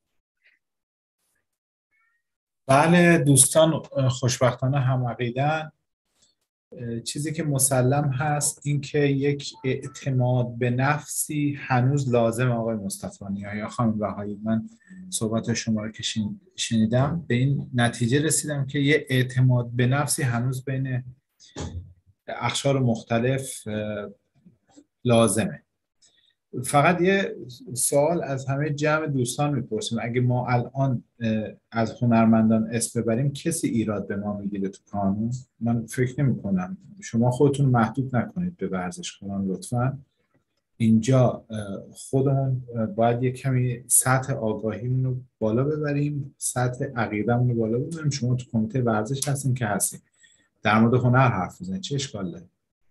بله دوستان خوشبختانه هم عقیدن. چیزی که مسلم هست این که یک اعتماد به نفسی هنوز لازم. آقای مصطفی نیا یا خانم بهایی، من صحبت شما رو که شنیدم به این نتیجه رسیدم که یه اعتماد به نفسی هنوز بین اقشار مختلف لازمه. فقط یه سوال از همه جمع دوستان میپرسیم، اگه ما الان از هنرمندان اسم ببریم کسی ایراد به ما میگیره تو قانون؟ من فکر نمی کنم. شما خودتون محدود نکنید به ورزشکاران لطفاً. اینجا خودمون باید یک کمی سطح آگاهیمون رو بالا ببریم، سطح عقیده‌مون رو بالا ببریم. شما تو کمیته ورزش هستین که هستین، در مورد هنر حرف بزنید، چه اشکال داره؟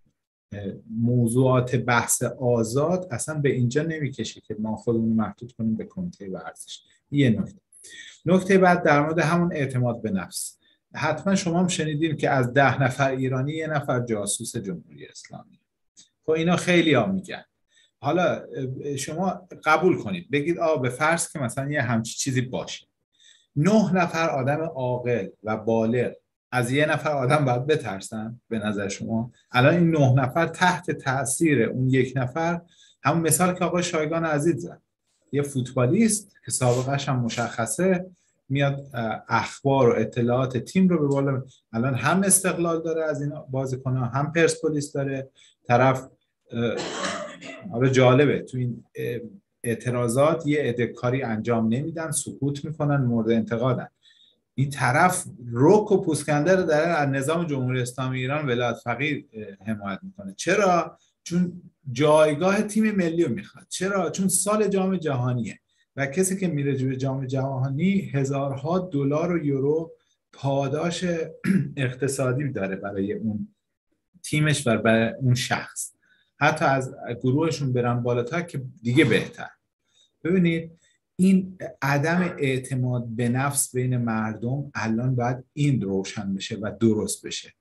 موضوعات بحث آزاد اصلا به اینجا نمیکشه که ما خودمون محدود کنیم به کمیته ورزش. یه نکته. نکته بعد در مورد همون اعتماد به نفس. حتما شما هم شنیدین که از ده نفر ایرانی یه نفر جاسوس جمهوری اسلامی. خب اینا خیلی ها میگن. حالا شما قبول کنید بگید آه به فرض که مثلا یه همچی چیزی باشه، نه نفر آدم عاقل و بالغ از یه نفر آدم باید بترسن به نظر شما؟ الان این نه نفر تحت تاثیر اون یک نفر، همون مثال که آقای شایگان عزیز زد، یه فوتبالیست که سابقه‌اش هم مشخصه میاد اخبار و اطلاعات تیم رو به بالا، الان هم استقلال داره از این بازیکن‌ها، هم پرسپولیس داره، طرف آره جالبه تو این اعتراضات یه عده کاری انجام نمیدن، سکوت میکنن، مورد انتقادن. این طرف رک و پوسکنده رو داره از نظام جمهوری اسلامی ایران ولایت فقیه حمایت میکنه. چرا؟ چون جایگاه تیم ملی رو میخواد. چرا؟ چون سال جام جهانیه و کسی که میره به جام جهانی هزارها دلار و یورو پاداش اقتصادی داره برای اون تیمش و برای اون شخص. حتی از گروهشون برن بالاتر که دیگه بهتر. ببینید این عدم اعتماد به نفس بین مردم الان باید این روشن بشه و درست بشه.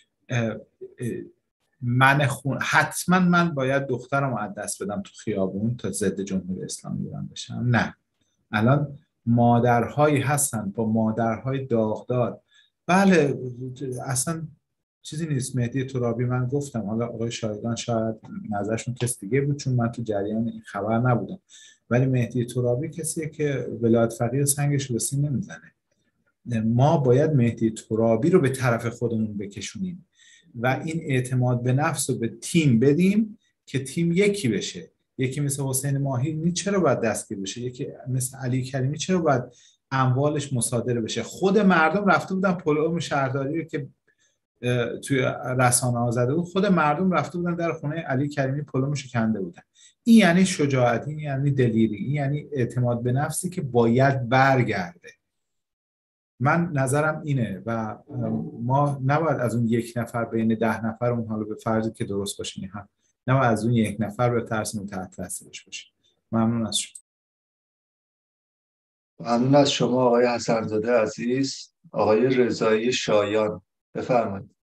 من خون حتما من باید دخترم رو از دست بدم تو خیابون تا ضد جمهوری اسلامی ایران بشم؟ نه. الان مادرهایی هستن با مادرهای داغدار. بله اصلا چیزی نیست. مهدی ترابی من گفتم، حالا آقای شایگان شاید نظرشون کس دیگه بود چون من تو جریان این خبر نبودم، ولی مهدی ترابی کسیه که ولایت فقیه سنگش رو به سین نمیزنه. ما باید مهدی ترابی رو به طرف خودمون بکشونیم و این اعتماد به نفس رو به تیم بدیم که تیم یکی بشه. یکی مثل حسین ماهی چرا باید دستگیر بشه؟ یکی مثل علی کریمی چرا باید اموالش مصادره بشه؟ خود مردم رفته بودن پلوم شهرداری رو که توی رسانه ها زده بود، خود مردم رفته بودن در خونه علی کریمی پلومش کنده بودن. این یعنی شجاعت، این یعنی دلیری، این یعنی اعتماد به نفسی که باید برگرده. من نظرم اینه و ما نباید از اون یک نفر بین ده نفر اون، حالا به فرضی که درست باشه این هم، نباید از اون یک نفر به ترسیم تحت تاثیرش باشه. ممنون از شما. ممنون از شما آقای حسن‌زاده عزیز. آقای رضایی شایان بفرمایید.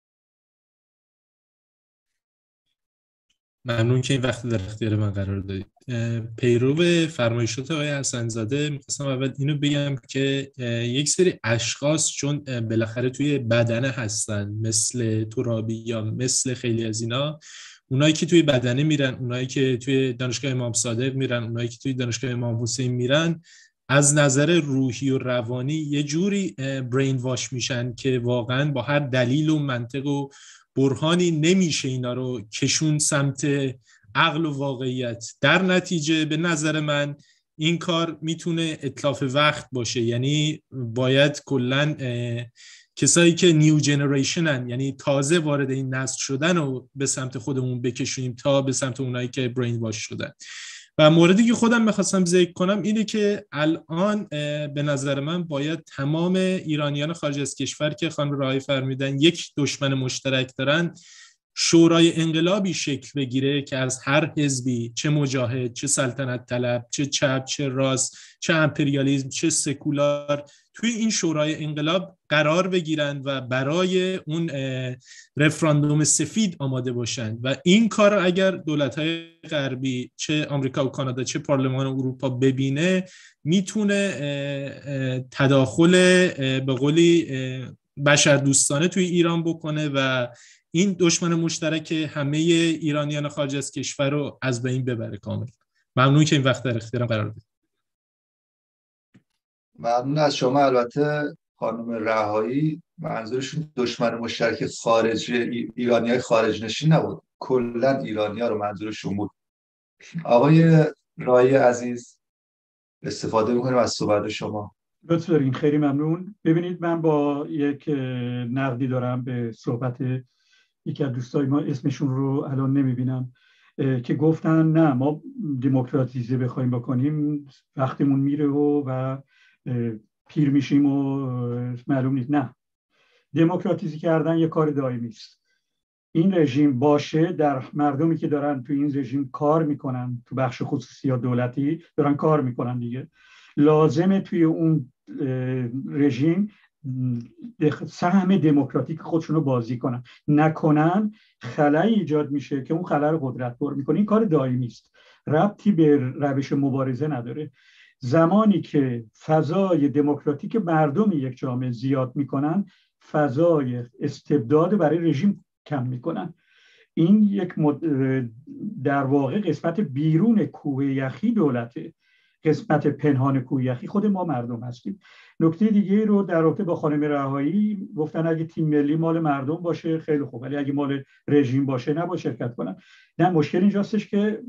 ممنون که این وقت در اختیار من قرار دادید. پیرو فرمایشات آقای حسن‌زاده می‌خواستم اول اینو بگم که یک سری اشخاص چون بالاخره توی بدنه هستن، مثل ترابی یا مثل خیلی از اینا، اونایی که توی بدنه میرن، اونایی که توی دانشگاه امام صادق میرن، اونایی که توی دانشگاه امام حسین میرن، از نظر روحی و روانی یه جوری برین واش میشن که واقعا با هر دلیل و منطق و برهانی نمیشه اینا رو کشون سمت عقل و واقعیت. در نتیجه به نظر من این کار میتونه اتلاف وقت باشه. یعنی باید کلن کسایی که نیو جنریشنن، یعنی تازه وارد این نسل شدن و به سمت خودمون بکشونیم تا به سمت اونایی که برین واش شدن. و موردی که خودم میخواستم ذکر کنم اینه که الان به نظر من باید تمام ایرانیان خارج از کشور که خانم راهی فرمودن یک دشمن مشترک دارن، شورای انقلابی شکل بگیره که از هر حزبی، چه مجاهد، چه سلطنت طلب، چه چپ، چه راست، چه امپریالیسم، چه سکولار، توی این شورای انقلاب قرار بگیرن و برای اون رفراندوم سفید آماده باشن. و این کار اگر دولت‌های غربی، چه آمریکا و کانادا، چه پارلمان اروپا ببینه، میتونه تداخل به قولی بشردوستانه توی ایران بکنه و این دشمن مشترک همه ایرانیان خارج از کشور رو از بین ببره کامل. ممنون که این وقت در اختیارم قرار دادید. ممنون از شما. البته خانم رهایی منظورشون دشمن مشترک خارج ایرانیای خارج نشین نبود، کلا ایرانی‌ها رو منظورشون بود. آقای رایی عزیز استفاده می‌کنیم از صحبت شما. لطف دارین، خیلی ممنون. ببینید من با یک نقدی دارم به صحبت یکی از دوستای ما، اسمشون رو الان نمیبینم، که گفتن نه ما دموکراتیزه بخوایم بکنیم وقتمون میره و, و پیر میشیم و معلوم نیست. نه، دموکراتیزه کردن یه کار دائمی است. این رژیم باشه در مردمی که دارن تو این رژیم کار میکنن، تو بخش خصوصی یا دولتی دارن کار میکنن دیگه، لازمه توی اون رژیم سهم دموکراتیک خودشون رو بازی کنن. نکنن خلایی ایجاد میشه که اون خلا رو قدرت بر میکنه. این کار دائمی است، ربطی به روش مبارزه نداره. زمانی که فضای دموکراتیک مردم یک جامعه زیاد میکنن، فضای استبداد برای رژیم کم میکنن. این یک مد... در واقع قسمت بیرون کوه یخی دولته، قسمت پنهان کوه یخی خود ما مردم هستیم. نکته دیگه رو در رابطه با خانم رهایی گفتن اگه تیم ملی مال مردم باشه خیلی خوب، ولی اگه مال رژیم باشه نباید شرکت کنن. نه، مشکل اینجاستش که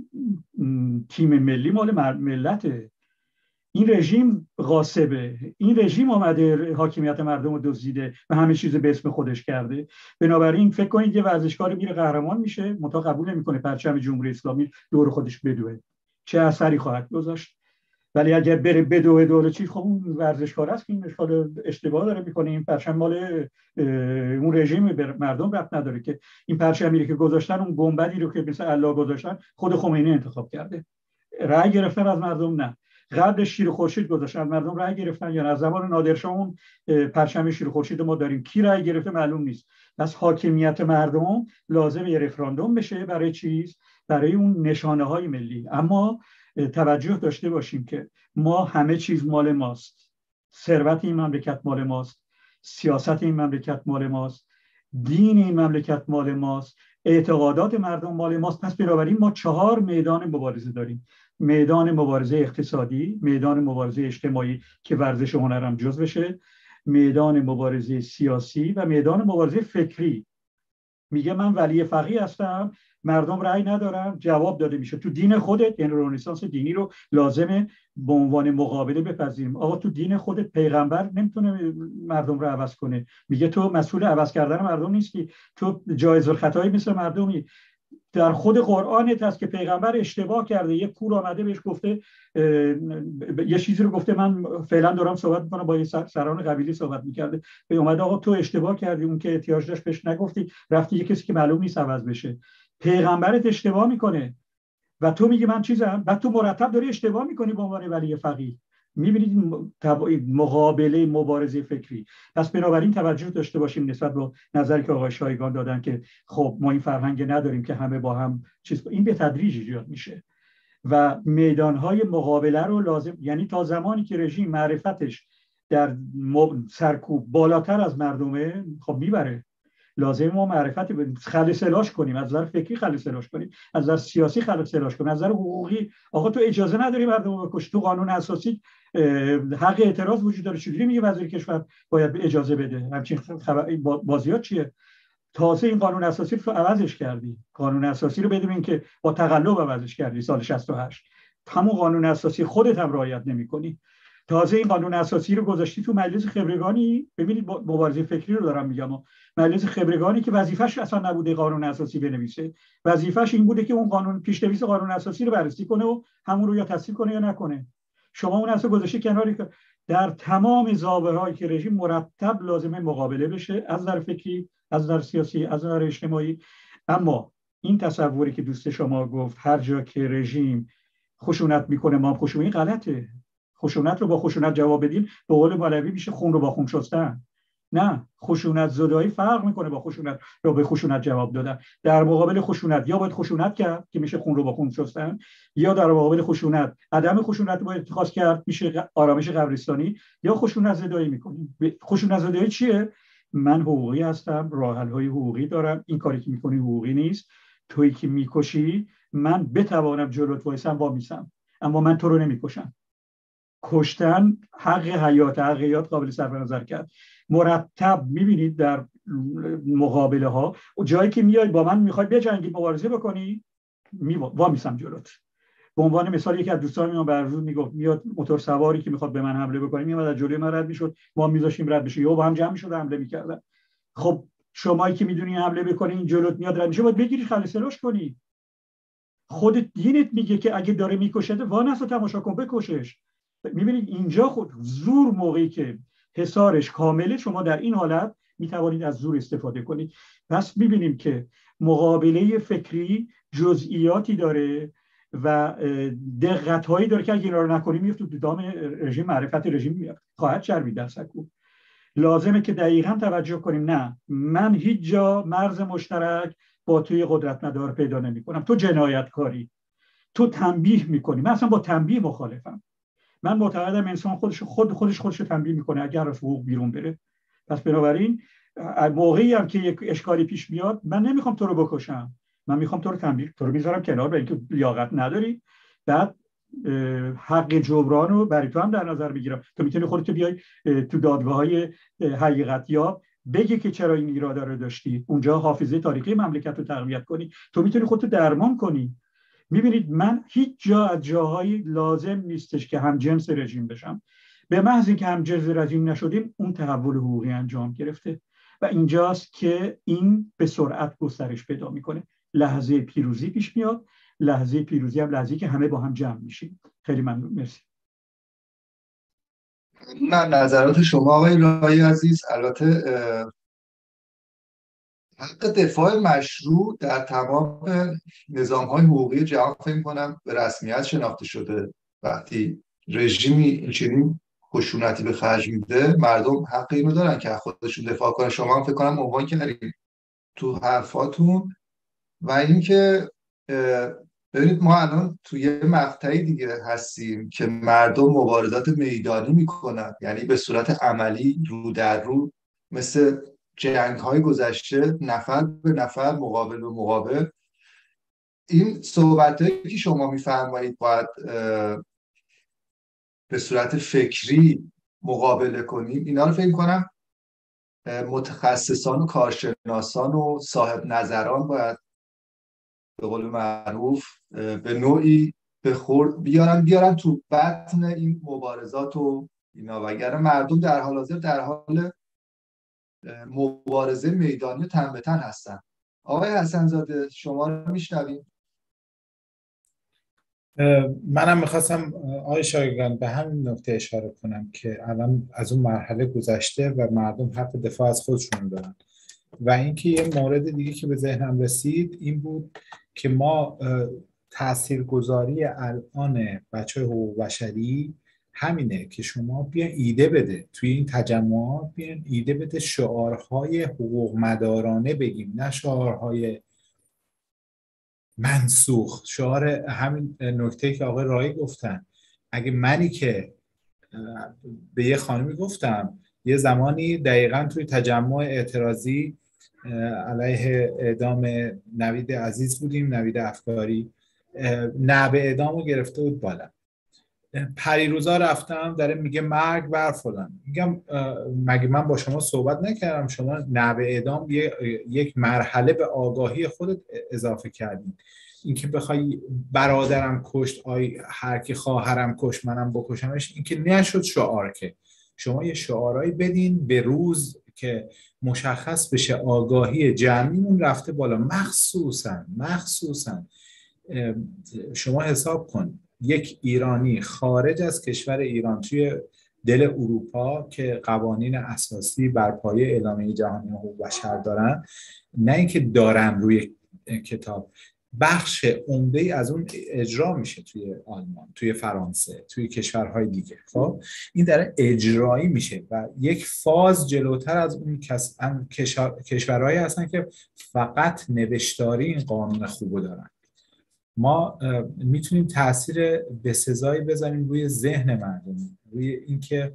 تیم ملی مال ملته، این رژیم غاصبه، این رژیم آمده حاکمیت مردم رو دزدیده و همه چیز به اسم خودش کرده. بنابراین فکر کنید یه ورزشکار میره قهرمان میشه، منتها قبول نمیکنه پرچم جمهوری اسلامی دور خودش بدوه، چه اثری خواهد گذاشت؟ ولی اگر بره بدوه دور چیز، خب اون ورزشکار است که این اشکال اشتباه داره میکنه. این پرچم مال اون رژیم مردم ربط نداره که. این پرچمی که گذاشتن، اون گنبدی رو که مثل الله گذاشتن، خود خمینی انتخاب کرده. رأی گرفتن از مردم؟ نه. قبل شیر خورشید گذاشتن، مردم رأی گرفتن یا نه؟ از زمان نادرشاه اون پرچم شیر خورشید ما داریم، کی رأی گرفته معلوم نیست. پس حاکمیت مردم لازم یه رفراندوم بشه برای چیز؟ برای اون نشانه های ملی. اما توجه داشته باشیم که ما همه چیز مال ماست. ثروت این مملکت مال ماست، سیاست این مملکت مال ماست، دین این مملکت مال ماست، اعتقادات مردم مال ماست. پس بنابراین ما چهار میدان مبارزه داریم: میدان مبارزه اقتصادی، میدان مبارزه اجتماعی که ورزش و هنر هم جز بشه، میدان مبارزه سیاسی و میدان مبارزه فکری. میگه من ولی فقیه هستم، مردم رأی ندارم، جواب داده میشه تو دین خودت، یعنی رنسانس دینی رو لازمه به عنوان مقابله بپذیریم. آقا تو دین خودت پیغمبر نمیتونه مردم رو عوض کنه، میگه تو مسئول عوض کردن مردم نیستی، تو جایز الخطایی مثل مردمی. در خود قرآنت هست که پیغمبر اشتباه کرده، یک کور آمده بهش گفته یه چیزی رو گفته، من فعلا دارم صحبت میکنم با یه سران قبیله صحبت میکرده، به اومده آقا تو اشتباه کردی، اون که احتیاج داشت بهش نگفتی، رفتی یه کسی که معلوم نیست عوض بشه. پیغمبرت اشتباه میکنه و تو میگی من چیزم، بعد تو مرتب داری اشتباه میکنی به عنوان ولی فقیه. میبینید مقابله مبارزه فکری. پس بنابراین توجه داشته باشیم نسبت به نظری که آقای شایگان دادن که خب ما این فرهنگ نداریم که همه با هم چیز. این به تدریج ایجاد میشه و میدانهای مقابله رو لازم، یعنی تا زمانی که رژیم معرفتش در سرکوب بالاتر از مردمه، خب میبره. لازم ما معرفت خلسلاش کنیم، از نظر فکری خلسلاش کنیم، از نظر سیاسی خلسلاش کنیم، از نظر حقوقی. آقا تو اجازه نداری مردم رو بکشی، تو قانون اساسی حق اعتراض وجود داره، چجوری میگه وزیر کشور باید اجازه بده؟ همچین بازیات چیه؟ تازه این قانون اساسی رو عوضش کردی، قانون اساسی رو بدون اینکه با تقلب عوضش کردی سال شصت و هشت. همون قانون اساسی خودت هم رعایت نمی‌کنی. تازه این قانون اساسی رو گذاشتی تو مجلس خبرگانی. ببینید مبارزه فکری رو دارم میگم، مجلس خبرگانی که وظیفش اصلا نبوده قانون اساسی بنویسه، وظیفش این بوده که اون قانون پیش‌نویس قانون اساسی رو بررسی کنه و همون رو یا تصویب کنه یا نکنه. شما اون اصلا گذاشتی کناری که در تمام زاویه‌هایی که رژیم مرتب لازمه مقابله بشه، از نظر فکری، از نظر سیاسی، از نظر اجتماعی. اما این تصوری که دوست شما گفت هر جا که رژیم خشونت میکنه ما خشونت، این غلطه. خشونت رو با خشونت جواب بدیم به قول مولوی میشه خون رو با خون شستن. نه، خشونت زدایی فرق میکنه با خشونت رو به خشونت جواب دادن. در مقابل خشونت یا باید خشونت کرد که میشه خون رو با خون شستن، یا در مقابل خشونت عدم خشونت رو باید اتخاذ کرد میشه آرامش قبرستانی، یا خشونت زدایی میکنیم. خشونت زدایی چیه؟ من حقوقی هستم، راه حل های حقوقی دارم، این کاری که میکنی حقوقی نیست، تویی که میکشی من بتوانم جلوت وایسم وامیسم، اما من تو رو نمیکشم. کشتن حق حیات، حق حیات قابل صرف نظر کرد. مرتب میبینید در مقابله ها جایی که میای با من میخوای بجنگی مبارزه بکنی، وامیسم جلوت. به عنوان مثال یکی از دوستان من برزود میگفت میاد موتور سواری که میخواد به من حمله بکنه میاد از جلوی من رد میشد، ما میذاشیم رد بشه یا با هم جمع میشد حمله میکردن. خب شمایی که میدونی حمله بکنی این جلوت میاد رد میشه، باید بگیری خلسلاش کنی. خودت دینت میگه که اگه داره میکشه وانس رو تماشا کن بکشش. میبینید اینجا خود زور موقعی که حصارش کامله، شما در این حالت میتوانید از زور استفاده کنید. پس میبینیم که مقابله فکری جزئیاتی داره و دقت‌هایی داره که اگه اینا رو نکنیم میفته تو دام رژیم معرفت رژیم خواهد چربید در سکو. لازمه که دقیقاً توجه کنیم نه من هیچ جا مرز مشترک با توی قدرت مدار پیدا نمی‌کنم. تو جنایتکاری، تو تنبیه می‌کنی. من اصلا با تنبیه مخالفم. من معتقدم انسان خودش خود خودش خودش رو تنبیه می‌کنه اگر از حقوق بیرون بره. پس بنابراین موقعی هم که یک اشکالی پیش میاد من نمیخوام تو رو بکشم، من میخوام تو رو تنبیه تو رو میذارم کنار به اینکه لیاقت نداری، بعد حق جبران رو برای تو هم در نظر بگیرم. تو میتونی خودت بیای تو دادگاه‌های حقیقت یاب بگی که چرا این ایراده رو داشتی، اونجا حافظه تاریخی مملکت رو تقویت کنی، تو میتونی خودت درمان کنی. میبینید من هیچ جا از جاهایی لازم نیستش که هم جنس رژیم بشم. به محض اینکه هم جنس رژیم نشدیم اون تحول حقوقی انجام گرفته و اینجاست که این به سرعت گسترش پیدا میکنه. لحظه پیروزی پیش میاد، لحظه پیروزی هم لحظه‌ای که همه با هم جمع میشیم. خیلی ممنون، مرسی. من نظرات شما آقای راهی عزیز. البته حق دفاع مشروع در تمام نظام‌های حقوقی جهان فکر می‌کنم به رسمیت شناخته شده. وقتی رژیمی چنین خشونتی به خرج میده مردم حق اینو دارن که خودشون دفاع کنن. شما هم فکر کنم عنوان کردید تو حرفاتون. و اینکه ببینید ما الان توی یه مقطعی دیگه هستیم که مردم مبارزات میدانی میکنن، یعنی به صورت عملی رو در رو مثل جنگ‌های گذشته نفر به نفر مقابل به مقابل. این صحبتایی که شما میفرمایید باید به صورت فکری مقابله کنیم، اینا رو فکر کنم متخصصان و کارشناسان و صاحب نظران باید به قول معروف به نوعی به خورد بیارن بیارن تو بطن این مبارزات و اینا، وگرنه مردم در حال حاضر در حال مبارزه میدانی تن به تن هستن. آقای حسن زاده شما رو میشنویم. منم میخواستم آقای شایگان به همین نکته اشاره کنم که الان از اون مرحله گذشته و مردم حق دفاع از خودشون دارن. و اینکه یه مورد دیگه که به ذهنم رسید این بود که ما تاثیرگذاری الان بچه حقوق بشری همینه که شما بیان ایده بده توی این تجمعات، بیان ایده بده شعارهای حقوق مدارانه بگیم، نه شعارهای منسوخ. شعار همین نکته که آقای راهی گفتن، اگه منی که به یه خانمی گفتم یه زمانی دقیقاً توی تجمع اعتراضی علیه اعدام نوید عزیز بودیم، نوید افکاری، نعب اعدام رو گرفته بود بالا، پریروزا رفتم داره میگه مرگ بر فلان. میگم مگه من با شما صحبت نکردم؟ شما نعب اعدام یک مرحله به آگاهی خودت اضافه کردین. اینکه بخوای برادرم کشت، آی هر کی خواهرم کشت منم بکشمش، اینکه نشد شعار. که شما یه شعارهایی بدین به روز که مشخص بشه آگاهی جمعیمون رفته بالا. مخصوصا مخصوصا شما حساب کن یک ایرانی خارج از کشور ایران توی دل اروپا که قوانین اساسی بر پایه اعلامیه جهانی حقوق بشر دارن، نه اینکه دارن روی کتاب، بخش عمده‌ای از اون اجرا میشه توی آلمان، توی فرانسه، توی کشورهای دیگه. خب این داره اجرایی میشه و یک فاز جلوتر از اون کس... کشورهایی هستن که فقط نوشتاری این قانون خوبو دارن. ما میتونیم تاثیر بسزایی بذاریم روی ذهن مردم، روی اینکه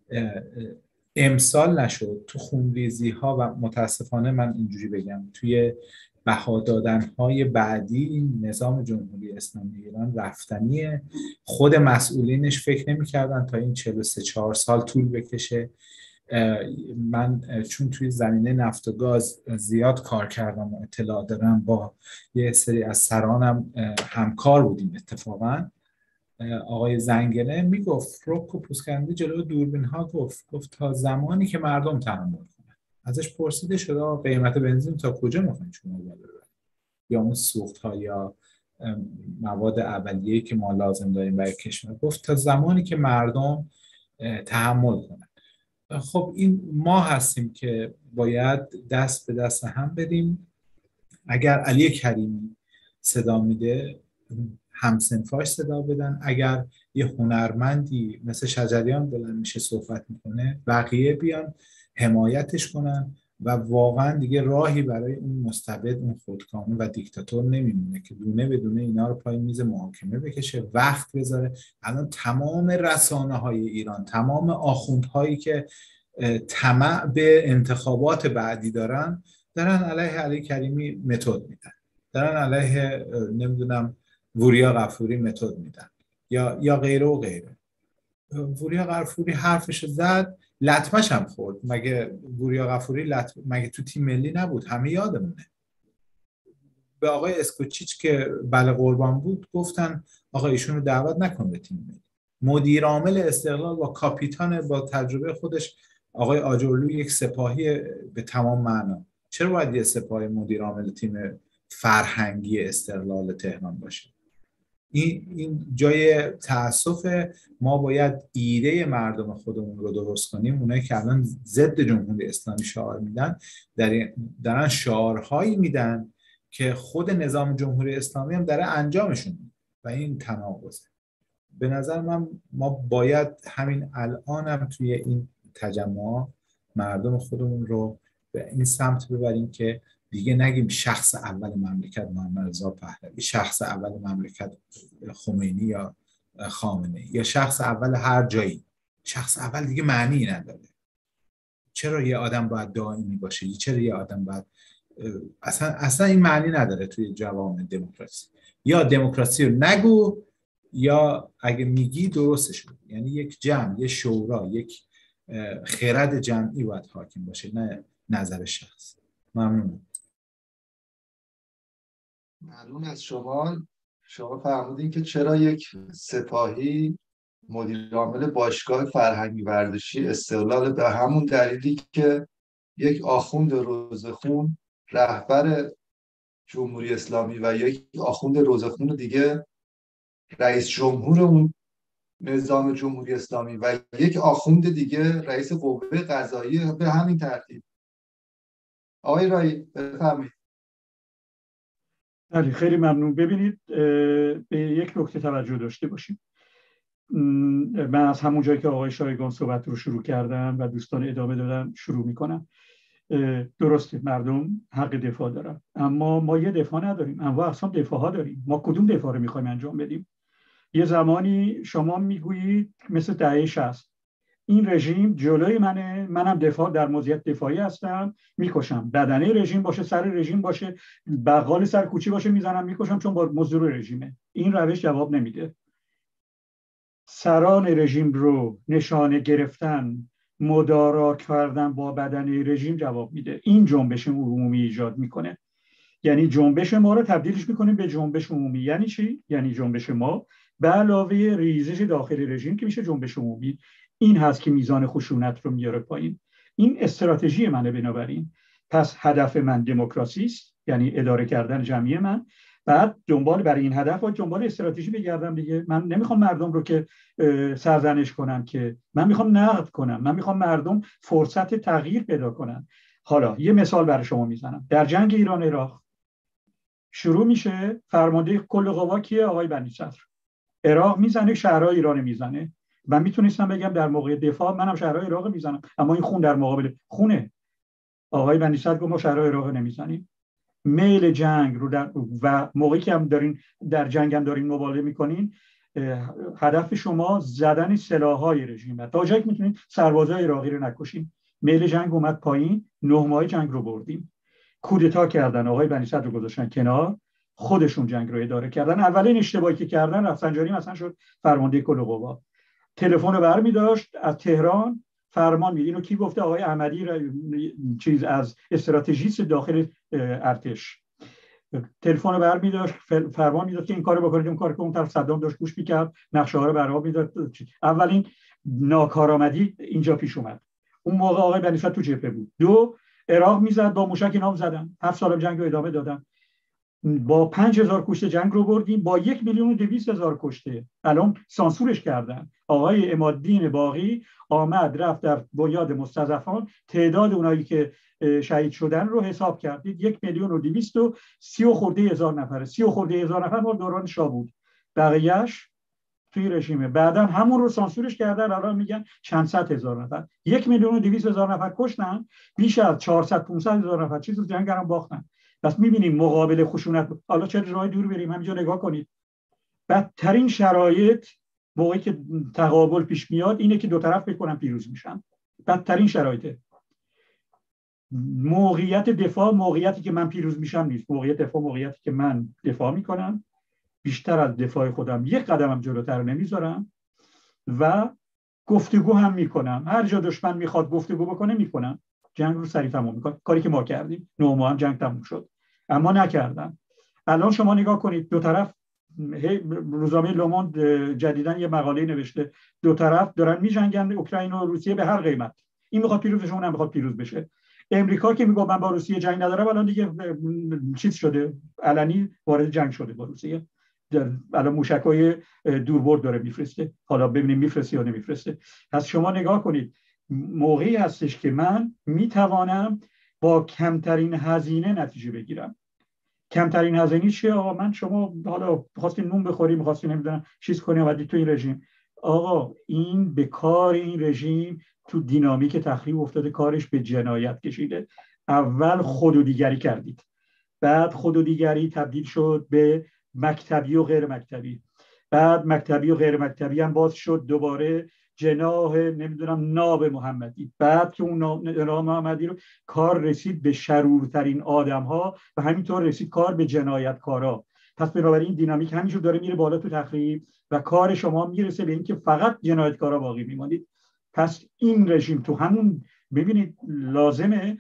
امسال نشد تو خونریزی ها و متاسفانه من اینجوری بگم توی بها دادن های بعدی نظام جمهوری اسلامی ایران رفتنیه. خود مسئولینش فکر نمی کردن تا این چهل و سه چهار سال طول بکشه. من چون توی زمینه نفت و گاز زیاد کار کردم و اطلاع دارم، با یه سری از سرانم همکار بودیم. اتفاقا آقای زنگله میگفت رک و پوسکنده جلو دوربین ها گفت گفت تا زمانی که مردم تحمل کنن. ازش پرسیده شده قیمت بنزین تا کجا میخواین شما بالا ببرید، یا اون سوخت ها یا مواد اولیه‌ای که ما لازم داریم برای کشور. گفت تا زمانی که مردم تحمل کنن. خب این ما هستیم که باید دست به دست هم بدیم اگر علی کریمی صدا میده همسنفاش صدا بدن، اگر یه هنرمندی مثل شجریان بلند میشه صحبت میکنه بقیه بیان حمایتش کنن و واقعا دیگه راهی برای اون مستبد، اون خودکامه و دیکتاتور نمیمونه که دونه به دونه اینا رو پای میز محاکمه بکشه، وقت بذاره. الان تمام رسانه های ایران، تمام آخوندهایی که طمع به انتخابات بعدی دارن دارن علیه علی کریمی متد میدن، دارن علیه نمیدونم وریا غفوری متد میدن یا یا غیره و غیره. وریا غفوری حرفش زد، لطمش هم خورد. مگه وریا غفوری لطم... مگه تو تیم ملی نبود؟ همه یادمونه. به آقای اسکوچیچ که بله قربان بود گفتن آقا ایشونو دعوت نکن به تیم ملی. مدیر عامل استقلال با کاپیتان با تجربه خودش آقای آجرلو، یک سپاهی به تمام معنا، چرا باید یه سپاهی مدیر عامل تیم فرهنگی استقلال تهران باشه؟ این این جای تأسف. ما باید ایده مردم خودمون رو درست کنیم. اونایی که الان ضد جمهوری اسلامی شعار میدن دارن شعارهایی میدن که خود نظام جمهوری اسلامی هم داره انجامشون میده و این تناقضه. به نظر من ما باید همین الان هم توی این تجمع مردم خودمون رو به این سمت ببریم که دیگه نگیم شخص اول مملکت محمد رضا پهلوی، شخص اول مملکت خمینی یا خامنه‌ای یا شخص اول هر جایی. شخص اول دیگه معنی نداره. چرا یه آدم باید دائمی باشه؟ چرا یه آدم باید اصلا اصلا این معنی نداره توی جوامع دموکراسی. یا دموکراسی رو نگو یا اگه میگی درستش بود. یعنی یک جمع، یک شورا، یک خرد جمعی باید حاکم باشه، نه نظر شخص. ممنونم. معلوم از شما شما فرمودین که چرا یک سپاهی مدیر عامل باشگاه فرهنگی ورزشی استقلال، به همون دلیلی که یک آخوند روزخون رهبر جمهوری اسلامی و یک آخوند روزخون دیگه رئیس جمهور اون نظام جمهوری اسلامی و یک آخوند دیگه رئیس قوه قضاییه، به همین ترتیب. آقای رایی بفرمایید. بله خیلی ممنون. ببینید به یک نکته توجه داشته باشیم. من از همون جایی که آقای شایگان صحبت رو شروع کردم و دوستان ادامه دادن شروع میکنم. درسته مردم حق دفاع دارن، اما ما یه دفاع نداریم، انواع اقسام دفاع ها داریم. ما کدوم دفاع رو میخوایم انجام بدیم؟ یه زمانی شما میگویید مثل دهه شصت این رژیم جلوی منه، منم دفاع در موضعیت دفاعی هستم، میکشم. بدنه رژیم باشه، سر رژیم باشه، بقال سر کوچه باشه، میزنم میکشم چون با مزدور رژیمه. این روش جواب نمیده. سران رژیم رو نشانه گرفتن، مدارا کردن با بدنه رژیم جواب میده. این جنبش عمومی ایجاد میکنه. یعنی جنبش ما رو تبدیلش میکنیم به جنبش عمومی. یعنی چی؟ یعنی جنبش ما به علاوه ریزش داخل رژیم که میشه جنبش عمومی، این هست که میزان خشونت رو میاره پایین. این استراتژی منه. بنابراین پس هدف من دموکراسی است، یعنی اداره کردن جمعی من. بعد دنبال برای این هدف و دنبال استراتژی بگردم دیگه. من نمیخوام مردم رو که سرزنش کنم، که من میخوام نقد کنم. من میخوام مردم فرصت تغییر پیدا کنن. حالا یه مثال برای شما میزنم. در جنگ ایران عراق شروع میشه، فرمانده کل قوا کیه؟ آقای بنی صدر. عراق میزنه، شهرهای ایران میزنه. من میتونستم بگم در موقع دفاع منم شهرهای عراق میزنم، اما این خون در مقابل خونه. آقای بنی صدر گفت ما شهرهای عراق نمیزنیم. میل جنگ رو در و موقعی که هم دارین در جنگ هم دارین مبارزه میکنین، هدف شما زدن سلاح‌های رژیمه. تا جایی که میتونین سربازای عراقی رو نکشین. میل جنگ اومد پایین، نه ماه جنگ رو بردیم. کودتا کردن، آقای بنی صدر رو گذاشتن کنار، خودشون جنگ رو اداره کردن. اولین اشتباهی که کردن، رفسنجانی مثلا شد فرمانده کل قوا. تلفن رو برمی داشت از تهران فرمان میدین. اینو کی گفته؟ آقای احمدی چیز از استراتژیست داخل ارتش. تلفن رو برمی داشت فرمان میداد که این کارو بکنید، اون کارو که اون طرف صدام داشت گوش میکرد، نقشه ها رو برام میداد. اولین ناکارآمدی اینجا پیش اومد. اون موقع آقای بنی صدر تو جبهه بود. دو، عراق میزد با موشک، نام زدن، هفت سال جنگ رو ادامه دادن. با پنج هزار کشته جنگ رو بردیم، با یک میلیون و دویست هزار کشته. الان سانسورش کردن. آقای عمادالدین باقی آمد رفت در بنیاد مستضعفان تعداد اونایی که شهید شدن رو حساب کردید، یک میلیون و دویست و سی و خورده هزار نفره. سی و خورده هزار نفر مال دوران شاه بود، بقیهش توی رژیمه. بعدا همون رو سانسورش کردن، الان میگن چند صد هزار نفر. یک میلیون و دویست هزار نفر کشتن، بیش از چهارصد پانصد هزار نفر چیز جنگ هم باختن. پس میبینیم مقابل خشونت. حالا چه راه دور بریم، همینجا نگاه کنید. بدترین شرایط موقعی که تقابل پیش میاد اینه که دو طرف بکنن پیروز میشن. بدترین شرایطه. موقعیت دفاع موقعیتی که من پیروز میشم نیست. موقعیت دفاع موقعیتی که من دفاع میکنم، بیشتر از دفاع خودم یک قدمم جلوتر نمیذارم و گفتگو هم میکنم. هر جا دشمن میخواد گفتگو بکنه میکنم. جنگ رو سریع تموم میکنم. کاری که ما کردیم. نه ماه هم جنگ تموم شد، اما نکردم. الان شما نگاه کنید، دو طرف، روزنامه لوموند جدیداً یه مقاله نوشته، دو طرف دارن میجنگن، اوکراین و روسیه به هر قیمت. این میخواد پیروز بشه، اونم میخواد پیروز بشه. امریکا که میگه من با روسیه جنگ ندارم، الان دیگه چیز شده، علنی وارد جنگ شده با روسیه. الان موشکای دوربرد داره میفرسته. حالا ببینیم میفرسته یا نمیفرسته. پس شما نگاه کنید، موقعی هستش که من میتوانم با کمترین هزینه نتیجه بگیرم. کمترین هزینه چیه؟ آقا من شما حالا خواستین نون بخوریم، می‌خواستین نمیدونم چیز کنیم، اومدید تو این رژیم. آقا این به کار این رژیم تو دینامیک تخریب افتاده، کارش به جنایت کشیده. اول خود و دیگری کردید، بعد خود و دیگری تبدیل شد به مکتبی و غیر مکتبی، بعد مکتبی و غیر مکتبی هم باز شد دوباره جناح نمیدونم ناب محمدی. بعد که اون ناب محمدی رو کار رسید به شرورترین آدم ها و همینطور رسید کار به جنایتکارا. پس بنابراین این دینامیک همینجور داره میره بالا تو تخریب و کار شما میرسه به اینکه فقط جنایتکارا باقی میمانید. پس این رژیم تو همون، ببینید لازمه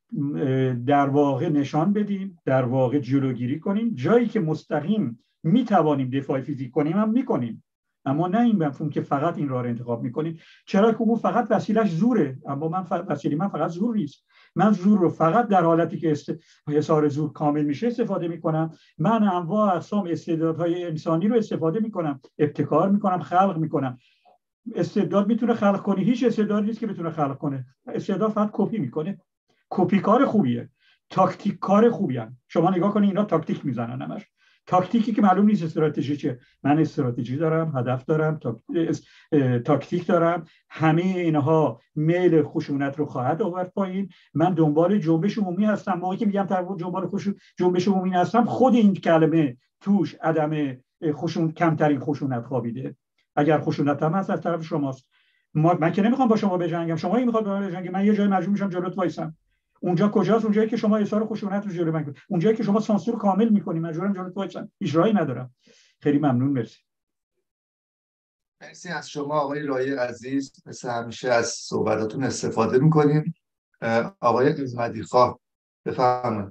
در واقع نشان بدیم، در واقع جلوگیری کنیم. جایی که مستقیم میتوانیم دفاع فیزیک کنیم هم میکنیم، اما نه این مفهوم که فقط این راه رو انتخاب میکنیم. چرا که اون فقط وسیلش زوره، اما من ف... وسیله من فقط زور نیست. من زور رو فقط در حالتی که است... حصار زور کامل میشه استفاده میکنم. من انواع اقسام استعدادهای انسانی رو استفاده میکنم، ابتکار میکنم، خلق میکنم. استعداد میتونه خلق کنه، هیچ استعدادی نیست که بتونه خلق کنه. استعداد فقط کپی میکنه. کپی کار خوبیه، تاکتیک کار خوبیه. شما نگاه کنید اینا تاکتیک میزنن همش. تاکتیکی که معلوم نیست استراتژی چیه. من استراتژی دارم، هدف دارم، تاکتیک دارم. همه اینها میل خشونت رو خواهد آورد پایین. من دنبال جنبش عمومی هستم. موقعی که میگم دنبال جنبش عمومی هستم، خود این کلمه توش عدم خشون کمترین خشونت خوابیده. اگر خشونت هم هست از طرف شماست. ما من که نمیخوام با شما بجنگم، شما این میخواد با من بجنگه. من یه جای مجبور میشم جلوت وایسم. اونجا کجاست؟ اونجایی که شما اظهار خشونت رو جلوی من کنید، اونجایی که شما سانسور کامل میکنید، مجبورم جلوت وایسم. هیچ راهی ندارم. خیلی ممنون. مرسی. مرسی از شما آقای رایی عزیز. مثل همیشه از صحبتاتون استفاده میکنیم. آقای عزمدی خواه بفرمایید.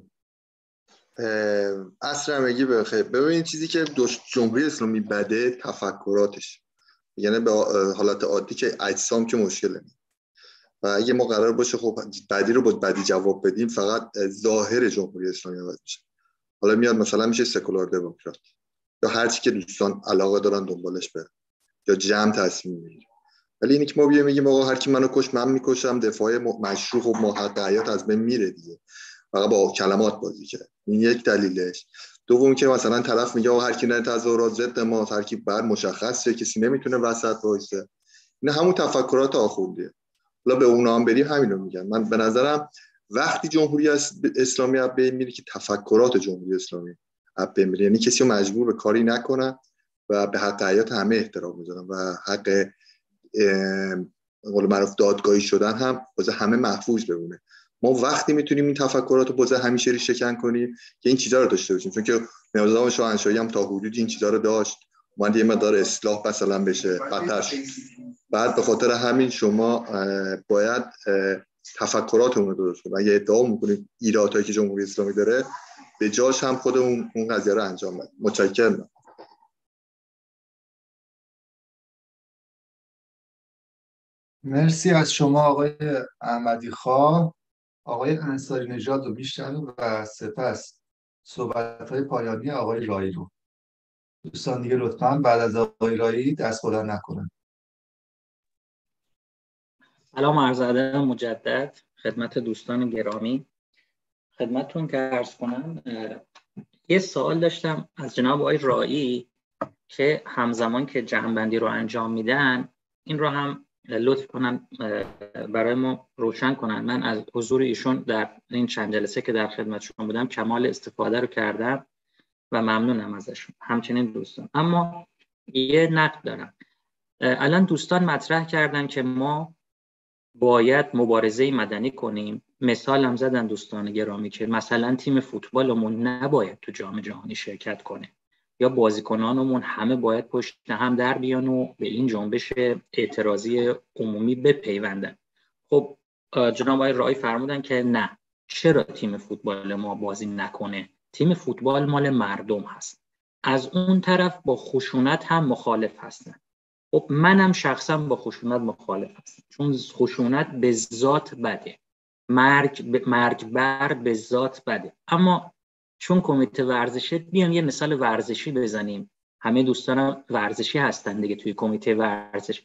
عصر همگی بخیر. ببینید چیزی که جمهوری اسلامی بده تفکراتش، یعنی به حالت عادی که اجسام که مشکله، و اگه ما قرار باشه خب بدی رو با بدی جواب بدیم، فقط ظاهر جمهوری اسلامی عوض میشه. حالا میاد مثلا میشه سکولار دموکرات یا هر چی که دوستان علاقه دارن دنبالش برن یا جمع تصمیم میگیره. ولی اینی که ما بیایم میگیم آقا هر کی منو کش من میکشم، دفاع مشروع و محقق حیات از بین میره دیگه، فقط با کلمات بازی کرد. این یک دلیلش. دوم که مثلا طرف میگه آقا هر کی نه تظاهرات ضد ما، هر کی بر مشخصه، کسی نمیتونه وسط وایسه. این همون تفکرات آخوندیه. حالا به اونا هم بریم همین رو میگن. من به نظرم وقتی جمهوری اسلامی از بین میره که تفکرات جمهوری اسلامی از بین میره، یعنی کسی رو مجبور به کاری نکنن و به حق حیات همه احترام میذارن و حق قول معروف دادگاهی شدن هم واسه همه محفوظ بمونه. ما وقتی میتونیم این تفکرات رو واسه همیشه ریشه‌کن کنیم که این چیزا رو داشته باشیم، چون که نظام شاهنشاهی هم تا حدودی این چیزا رو داشت، اومد یه مقدار اصلاح مثلا بشه بدتر شد. بعد به خاطر همین شما باید تفکراتمون رو درست کنید. اگه ادعا میکنید ایرادایی که جمهوری اسلامی داره، به جاش هم خودمون اون قضیه رو انجام بدیم. متشکرم. مرسی از شما آقای احمدی خواه. آقای انصاری نژاد رو میشنویم و سپس صحبت‌های پایانی آقای رایی رو. دوستان دیگه لطفاً بعد از آقای رایی دست بلند نکنن. سلام عرض ادب مجدد خدمت دوستان گرامی. خدمتتون که عرض کنم یه سوال داشتم از جناب آقای رایی که همزمان که جمع‌بندی رو انجام میدن این رو هم لطف کنن برای ما روشن کنن. من از حضور ایشون در این چند جلسه که در خدمتشون بودم کمال استفاده رو کردم و ممنونم ازشون، همچنین دوستان. اما یه نقد دارم. الان دوستان مطرح کردن که ما باید مبارزه مدنی کنیم. مثال هم زدن دوستان گرامی که مثلا تیم فوتبالمون نباید تو جام جهانی شرکت کنه یا بازیکنانمون همه باید پشت هم در بیان و به این جنبش اعتراضی عمومی بپیوندن. خب جناب آقای رایی فرمودن که نه، چرا تیم فوتبال ما بازی نکنه؟ تیم فوتبال مال مردم هست. از اون طرف با خشونت هم مخالف هستن. خب منم شخصا با خشونت مخالف هستم، چون خشونت به ذات بده، مرگ مرگ بر به ذات بده. اما چون کمیته ورزشی، بیام یه مثال ورزشی بزنیم. همه دوستانم ورزشی هستن دیگه توی کمیته ورزش.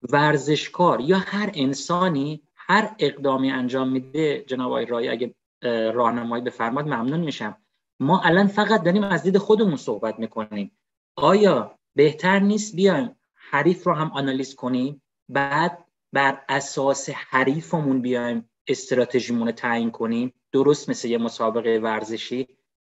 ورزشکار یا هر انسانی هر اقدامی انجام میده، جناب آقای رایی اگه راهنمایی بفرماد ممنون میشم. ما الان فقط داریم از دید خودمون صحبت میکنیم. آیا بهتر نیست بیایم حریف رو هم آنالیز کنیم، بعد بر اساس حریفمون بیایم استراتژیمون رو تعیین کنیم؟ درست مثل یه مسابقه ورزشی.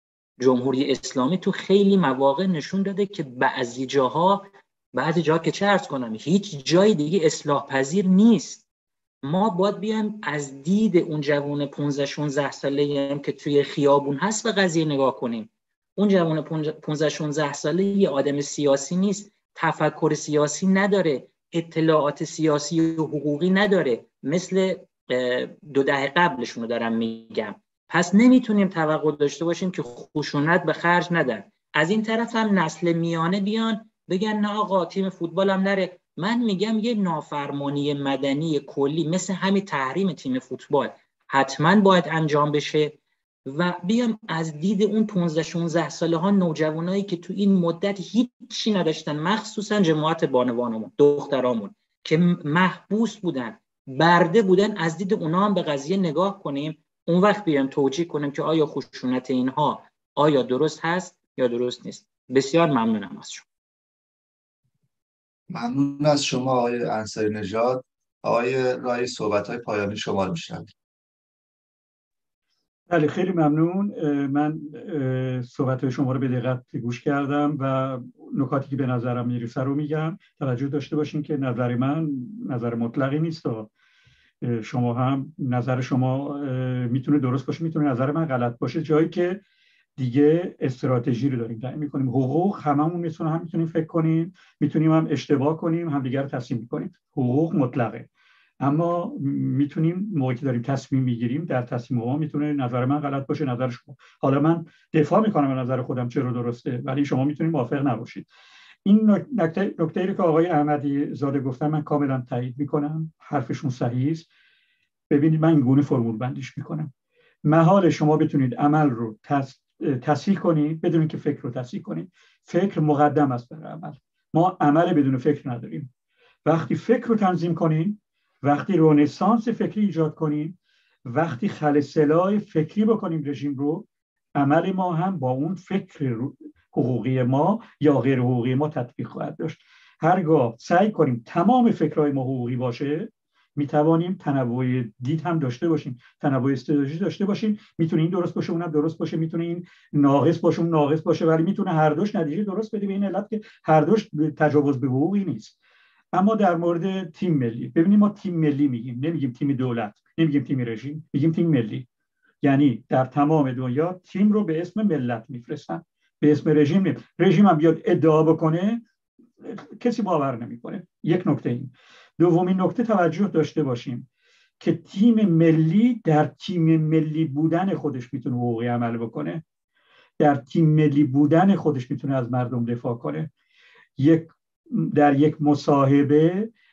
جمهوری اسلامی تو خیلی مواقع نشون داده که بعضی جاها بعضی جاها که چه عرض کنم هیچ جای دیگه اصلاح پذیر نیست. ما باید بیایم از دید اون جوان پانزده شانزده ساله که توی خیابون هست به قضیه نگاه کنیم. اون جوان پانزده شانزده ساله یه آدم سیاسی نیست، تفکر سیاسی نداره، اطلاعات سیاسی و حقوقی نداره، مثل دو دهه قبلشون رو دارم میگم. پس نمیتونیم توقع داشته باشیم که خشونت به خرج ندن. از این طرف هم نسل میانه بیان بگن نه آقا تیم فوتبال هم نره. من میگم یه نافرمانی مدنی کلی مثل همین تحریم تیم فوتبال حتما باید انجام بشه و بیام از دید اون پانزده شانزده ساله ها، نوجوانایی که تو این مدت هیچی نداشتن، مخصوصا جماعت بانوانمون، دخترامون که محبوس بودن، برده بودن، از دید اونا هم به قضیه نگاه کنیم. اون وقت بیام توجیه کنیم که آیا خشونت اینها آیا درست هست یا درست نیست. بسیار ممنونم از شما. ممنون از شما آقای انصاری نژاد. آقای رایی صحبت‌های پایانی شما رو میشنویم. بله خیلی ممنون. من صحبت‌های شما رو به دقت گوش کردم و نکاتی که به نظرم میرسه رو میگم. توجه داشته باشین که نظر من نظر مطلقی نیست. شما هم نظر شما میتونه درست باشه، میتونه نظر من غلط باشه. جایی که دیگه استراتژی رو داریم تعیین می‌کنیم. حقوق هممون میتونه هم میتونیم فکر کنیم، میتونیم هم اشتباه کنیم، هم دیگر تصمیم کنیم. حقوق مطلقه. اما میتونیم موقعی که داریم تصمیم میگیریم، در تصمیم ها میتونه نظر من غلط باشه، نظر شما. حالا من دفاع میکنم از نظر خودم چرا درسته، ولی شما میتونید موافق نباشید. این نکته نکته‌ای که آقای احمدی زاده گفتن من کاملا تایید میکنم، حرفشون صحیح است. ببینید من این گونه فرمول بندیش میکنم. محال شما بتونید عمل رو تصحیح کنید بدون که فکر رو تصحیح کنید. فکر مقدم است بر عمل. ما عمل بدون فکر نداریم. وقتی فکر رو تنظیم کنیم، وقتی رنسانس فکری ایجاد کنیم، وقتی خلسلای فکری بکنیم رژیم رو، عمل ما هم با اون فکر حقوقی ما یا غیر حقوقی ما تطبیق خواهد داشت. هرگاه سعی کنیم تمام فکرهای ما حقوقی باشه، میتوانیم تنوع دید هم داشته باشیم، تنوع استراتژی داشته باشیم. میتونه این درست باشه اونم درست باشه، میتونه این ناقص باشه اون ناقص باشه، ولی میتونه هر دوش نتیجه درست بده. به این علت که هر دوش تجاوز به حقوقی نیست. اما در مورد تیم ملی، ببینیم ما تیم ملی میگیم، نمیگیم تیم دولت، نمیگیم تیم رژیم، میگیم تیم ملی. یعنی در تمام دنیا تیم رو به اسم ملت میفرستن، به اسم رژیم نیم. رژیم هم بیاد ادعا بکنه کسی باور نمیکنه. یک نکته این. دومین نکته توجه داشته باشیم که تیم ملی در تیم ملی بودن خودش میتونه حقوقی عمل بکنه، در تیم ملی بودن خودش میتونه از مردم دفاع کنه. یک در یک مصاحبه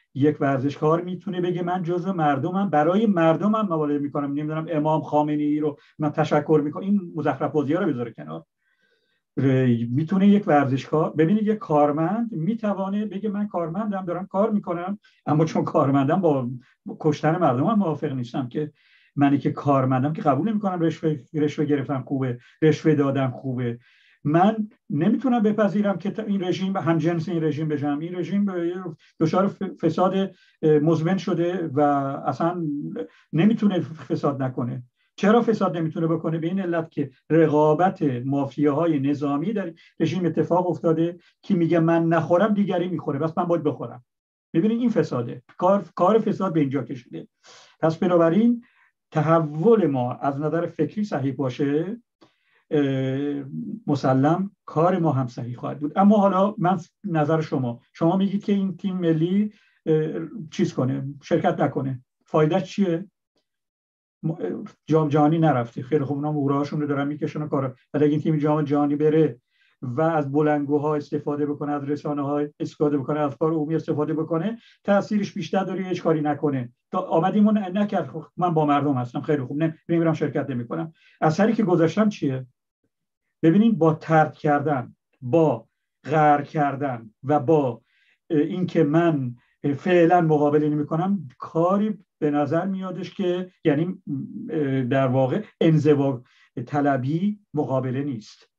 یک ورزشکار میتونه بگه من جزو مردمم، برای مردمم مبارزه میکنم، نمیدونم امام خامنه‌ای رو من تشکر میکنم، این مزخرف بازی‌ها رو بذاره کنار. میتونه یک ورزشکار، ببینید یک کارمند میتونه بگه من کارمندم دارم کار میکنم، اما چون کارمندم با کشتن مردم هم موافق نیستم، که منی که کارمندم که قبول نمیکنم رشوه رشوه گرفتم خوبه، رشوه دادم خوبه. من نمیتونم بپذیرم که این رژیم هم جنس این رژیم بشم. این رژیم دچار فساد مزمن شده و اصلا نمیتونه فساد نکنه. چرا فساد نمیتونه بکنه؟ به این علت که رقابت مافیاهای نظامی در رژیم اتفاق افتاده که میگه من نخورم دیگری میخوره، بس من باید بخورم. ببینید این فساده، کار کار فساد به اینجا کشیده. پس بنابراین تحول ما از نظر فکری صحیح باشه، مسلم کار ما هم صحیح خواهد بود. اما حالا من نظر شما شما میگید که این تیم ملی چیز کنه، شرکت نکنه، فایده چیه؟ جام جهانی نرفته، خیلی خوب، اونا موراشون رو دارن میکشن و کارا، ولی اگه این تیم جام جهانی بره و از بلندگوها استفاده بکنه، از رسانه‌ها استفاده بکنه، از افکار عمومی استفاده بکنه، تاثیرش بیشتر داره هیچ کاری نکنه. تا آمدیمون نکرد من با مردم هستم، خیلی خوب، نمیرم شرکت نمیکنم. اثری که گذاشتم چیه؟ ببینید با طرد کردن، با غر کردن و با اینکه من فعلا مقابله نمی‌کنم، کاری به نظر میادش که یعنی در واقع انزوا طلبی مقابله نیست.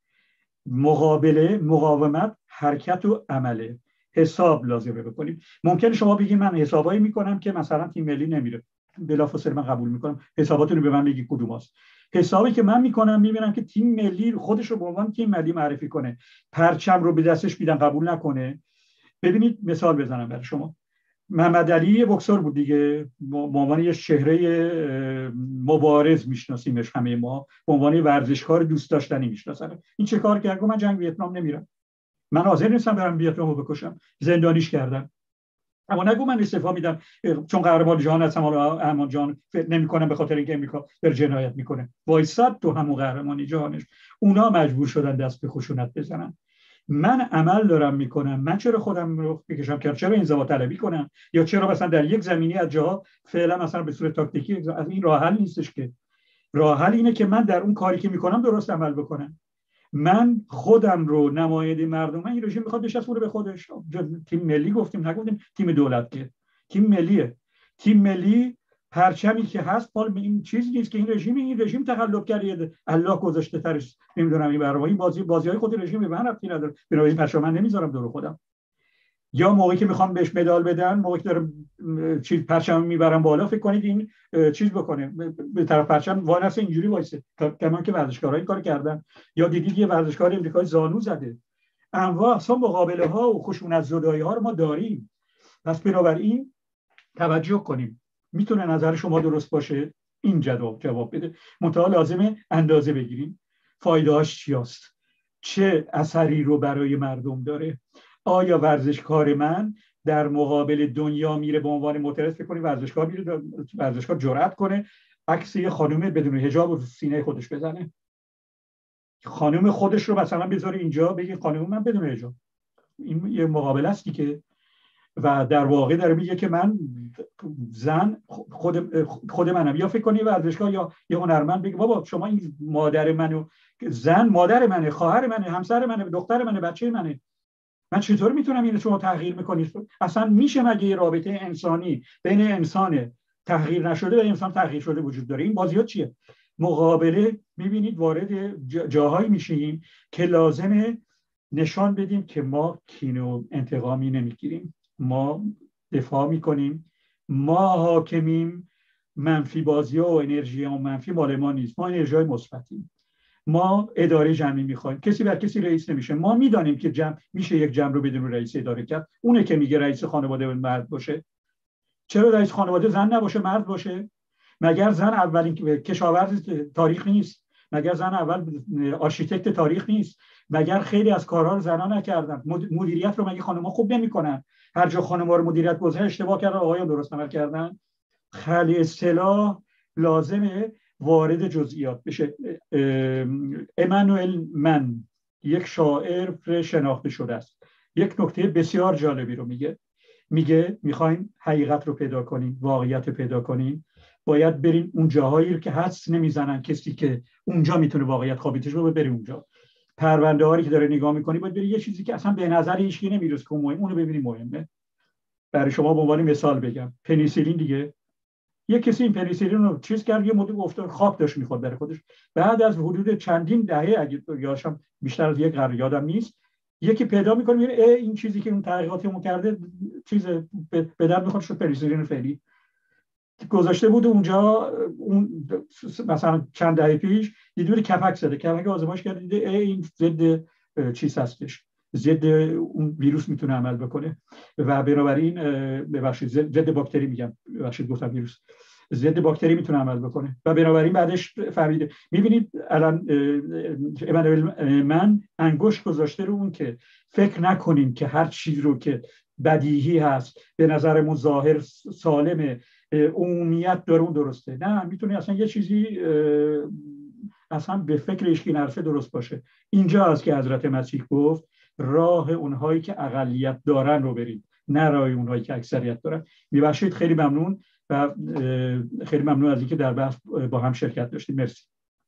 مقابله، مقاومت، حرکت و عمله. حساب لازمه بکنیم. ممکنه شما بگید من حسابایی میکنم که مثلا تیم ملی نمیره، بلافاصله من قبول میکنم، حساباتون رو به من بگید کدوم است. حسابی که من میکنم میبینم که تیم ملی خودش رو به عنوان تیم ملی معرفی کنه، پرچم رو به دستش میدن قبول نکنه. ببینید مثال بزنم برای شما. محمد علی بکسور بود دیگه، به عنوان یه چهره مبارز میشناسیمش همه ما، به عنوان ورزشکار دوست داشتنی میشناسن. این چه کار کرد؟ من جنگ ویتنام نمیرم، من حاضر نیستم برم ویتنام رو بکشم، زندانیش کردم. اما نگو من استعفا میدم چون قهرمان جهان هستم، حالا امان جان نمیکنم به خاطر اینکه امریکا در جنایت میکنه. وایساد تو همون قهرمانی جهانش. اونا مجبور شدن دست به خشونت بزنن. من عمل دارم میکنم، من چرا خودم رو بکشم که چرا انزوا طلبی کنم، یا چرا مثلا در یک زمینی از جاها فعلا مثلا به صورت تاکتیکی، از این راه حل نیستش. که راه حل اینه که من در اون کاری که میکنم درست عمل بکنم. من خودم رو نماینده مردم، من این رژیم میخواد بچسبونه به خودش. تیم ملی گفتیم، نگفتیم تیم دولت، که تیم ملیه. تیم ملی پرچمی که هست مال این چیز نیست که این رژیم این رژیم تقلب کرده، الله گذاشته ترش، نمیدونم این برای این بازی بازیای خود رژیم به من ربطی نداره، بنابراین پرچم من نمیذارم دور خودم. یا موقعی که میخوام بهش مدال بدن، موقعی که دارم چیز پرچم میبرم بالا، فکر کنید این چیز بکنه به طرف پرچم وانس اینجوری وایسه، کمان که ورزشکارا این کار کردن. یا دیدید یه ورزشکار امریکایی زانو زده. انواع اقسام مقابله ها و خشونت زدایی ها رو ما داریم. پس بنابراین توجه کنیم. میتونه نظر شما درست باشه، این جواب جواب بده، منتها لازمه اندازه بگیریم فایده‌اش چیاست، چه اثری رو برای مردم داره. آیا ورزشکار من در مقابل دنیا میره به عنوان معترض؟ فکر کنید ورزشکار میره، ورزشکار جرأت کنه عکس یه خانم بدون حجاب رو سینه خودش بزنه، خانم خودش رو مثلا بذاره اینجا بگه خانم من بدون حجاب؟ این یه مقابله است که، و در واقع داره میگه که من زن خود خود منم. یا فکر کنی ورزشکار یا یه هنرمند بگه بابا شما این مادر منو، زن مادر منه، خواهر منه، همسر منه، دختر منه، بچه منه، من چطور میتونم اینو شما تغییر میکنید؟ اصلا میشه مگه یه رابطه انسانی بین انسان تغییر نشده و انسان تغییر شده وجود داره؟ این بازیات چیه؟ مقابله میبینید وارد جاهایی میشیم که لازمه نشان بدیم که ما کینه و انتقامی نمیگیریم، ما دفاع میکنیم، ما حاکمیم، منفی بازی ها و انرژی ها و منفی مال ما نیست، ما انرژی های مثبتیم. ما اداره جمعی میخوایم، کسی بر کسی رئیس نمیشه. ما میدانیم که جمع میشه یک جمع رو بدون رئیس اداره کرد. اونه که میگه رئیس خانواده مرد باشه. چرا رئیس خانواده زن نباشه، مرد باشه؟ مگر زن اولین کشاورز تاریخ نیست؟ مگر زن اول آرشیتکت تاریخ نیست؟ مگر خیلی از کارها رو زنان نکردن؟ مدیریت رو مگه خانم‌ها خوب نمی‌کنن؟ هر جا خانم‌ها رو مدیریت گذاشتن اشتباه کردن، آقایان درست عمل کردن. خیلی اصطلاح لازمه وارد جزئیات بشه. امانوئل من یک شاعر شناخته شده است، یک نکته بسیار جالبی رو میگه. میگه میخواین حقیقت رو پیدا کنین، واقعیت رو پیدا کنین، باید برین اون جاهایی که حدس نمیزنن کسی که اونجا میتونه واقعیت خوابیتش رو برین اونجا. پرونده هایی که داره نگاه میکنی باید بری یه چیزی که اصلا به نظر هیچ کی نمیرسه که مهم، اونو ببینی مهمه. برای شما به عنوان مثال بگم، پنیسیلین دیگه، یه کسی این پنیسیلین رو چیز کرد، یه مدت گفت خواب داشت میخورد برای خودش، بعد از حدود چندین دهه اگه یادم بیشتر از یک قرن یادم نیست، یکی پیدا میکنه میگه این چیزی که اون تحقیقاتمون کرده چیز به در میخواد، شد پنیسیلین فعلی. گذاشته بود اونجا، اون مثلا چند دهه پیش یه دور کپک زده، کپک آزمایش کرده دیده این ضد چیز هستش، ضد اون ویروس میتونه عمل بکنه و بنابراین ببخشید ضد باکتری میگم، ببخشید گفتم ویروس، ضد باکتری میتونه عمل بکنه و بنابراین بعدش فهمیده. میبینید الان امانوئل من انگشت گذاشته رو اون که فکر نکنیم که هر چیز رو که بدیهی هست به نظرمون ظاهر سالمه، عمومیت داره اون درسته. نه، میتونه اصلا یه چیزی اصلا به فکر اشکی نرسه درست باشه. اینجا است که حضرت مسیح گفت راه اونهایی که اقلیت دارن رو برید، نه راه اونهایی که اکثریت دارن. میبخشید، خیلی ممنون و خیلی ممنون از اینکه در بحث با هم شرکت داشتیم. مرسی.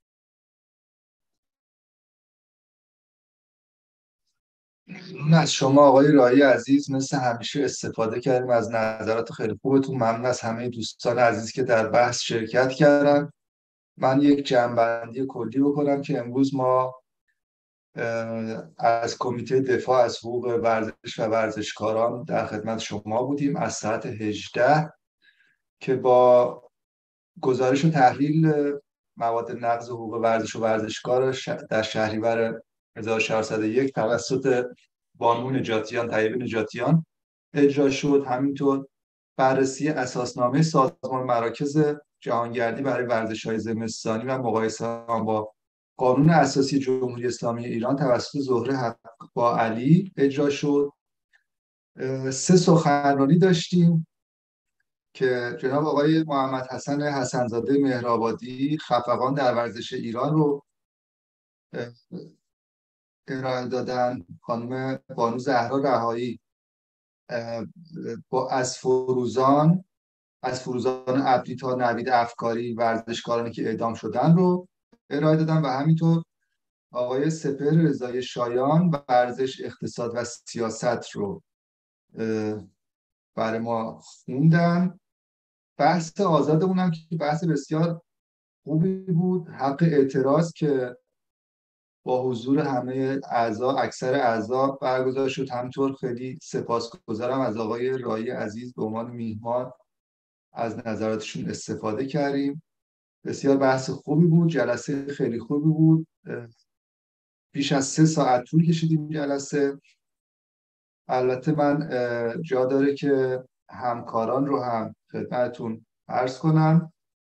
ممنون از شما آقای راهی عزیز، مثل همیشه استفاده کردیم از نظرات خیلی خوبتون. ممنون از همه دوستان عزیز که در بحث شرکت کردن. من یک جمع‌بندی کلی بکنم که امروز ما از کمیته دفاع از حقوق ورزش و ورزشکاران در خدمت شما بودیم از ساعت هجده که با گزارش و تحلیل مواد نقض حقوق ورزش و ورزشکار در شهریور هزار و چهارصد و یک توسط بانو نجاتیان طیب نجاتیان اجرا شد. همینطور بررسی اساسنامه سازمان مراکز جهانگردی برای ورزش‌های زمستانی و مقایسه آن با قانون اساسی جمهوری اسلامی ایران توسط زهره حق‌با علی اجرا شد. سه سخنرانی داشتیم که جناب آقای محمد حسن حسنزاده مهرآبادی خفقان در ورزش ایران رو ارائه دادن. خانم بانو زهرا رهایی با از فروزان از فروزان عبدی تا نوید افکاری ورزشکارانی که اعدام شدن رو ارائه دادن و همینطور آقای سپهر رضای شایان ورزش، اقتصاد و سیاست رو برای ما خوندن. بحث آزادمون هم که بحث بسیار خوبی بود. حق اعتراض که با حضور همه اعضا اکثر اعضا برگزار شد. همینطور خیلی سپاسگزارم از آقای راهی عزیز به عنوان میهمان، از نظراتشون استفاده کردیم. بسیار بحث خوبی بود، جلسه خیلی خوبی بود. بیش از سه ساعت طول کشید این جلسه. البته من جا داره که همکاران رو هم خدمتتون عرض کنم.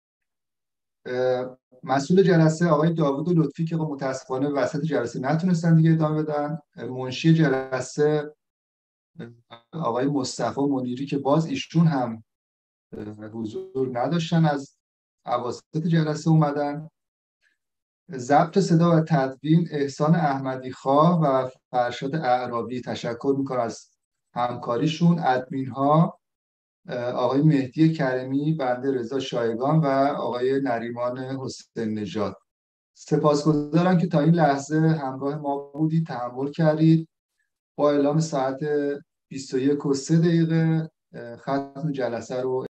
مسئول جلسه آقای داوود لطفی که متاسفانه وسط جلسه نتونستن دیگه ادامه بدن. منشی جلسه آقای مصطفی منیری که باز ایشون هم حضور نداشتن، از اواسط جلسه اومدن. ضبط صدا و تدوین احسان احمدی خواه و فرشاد اعرابی. تشکر میکنم از همکاریشون. ادمین ها آقای مهدی کریمی، بنده رضا شایگان و آقای نریمان حسین نژاد. سپاسگزارم که تا این لحظه همراه ما بودید، تحمل کردید. با اعلام ساعت بیست و یک و سه دقیقه ختم جلسه رو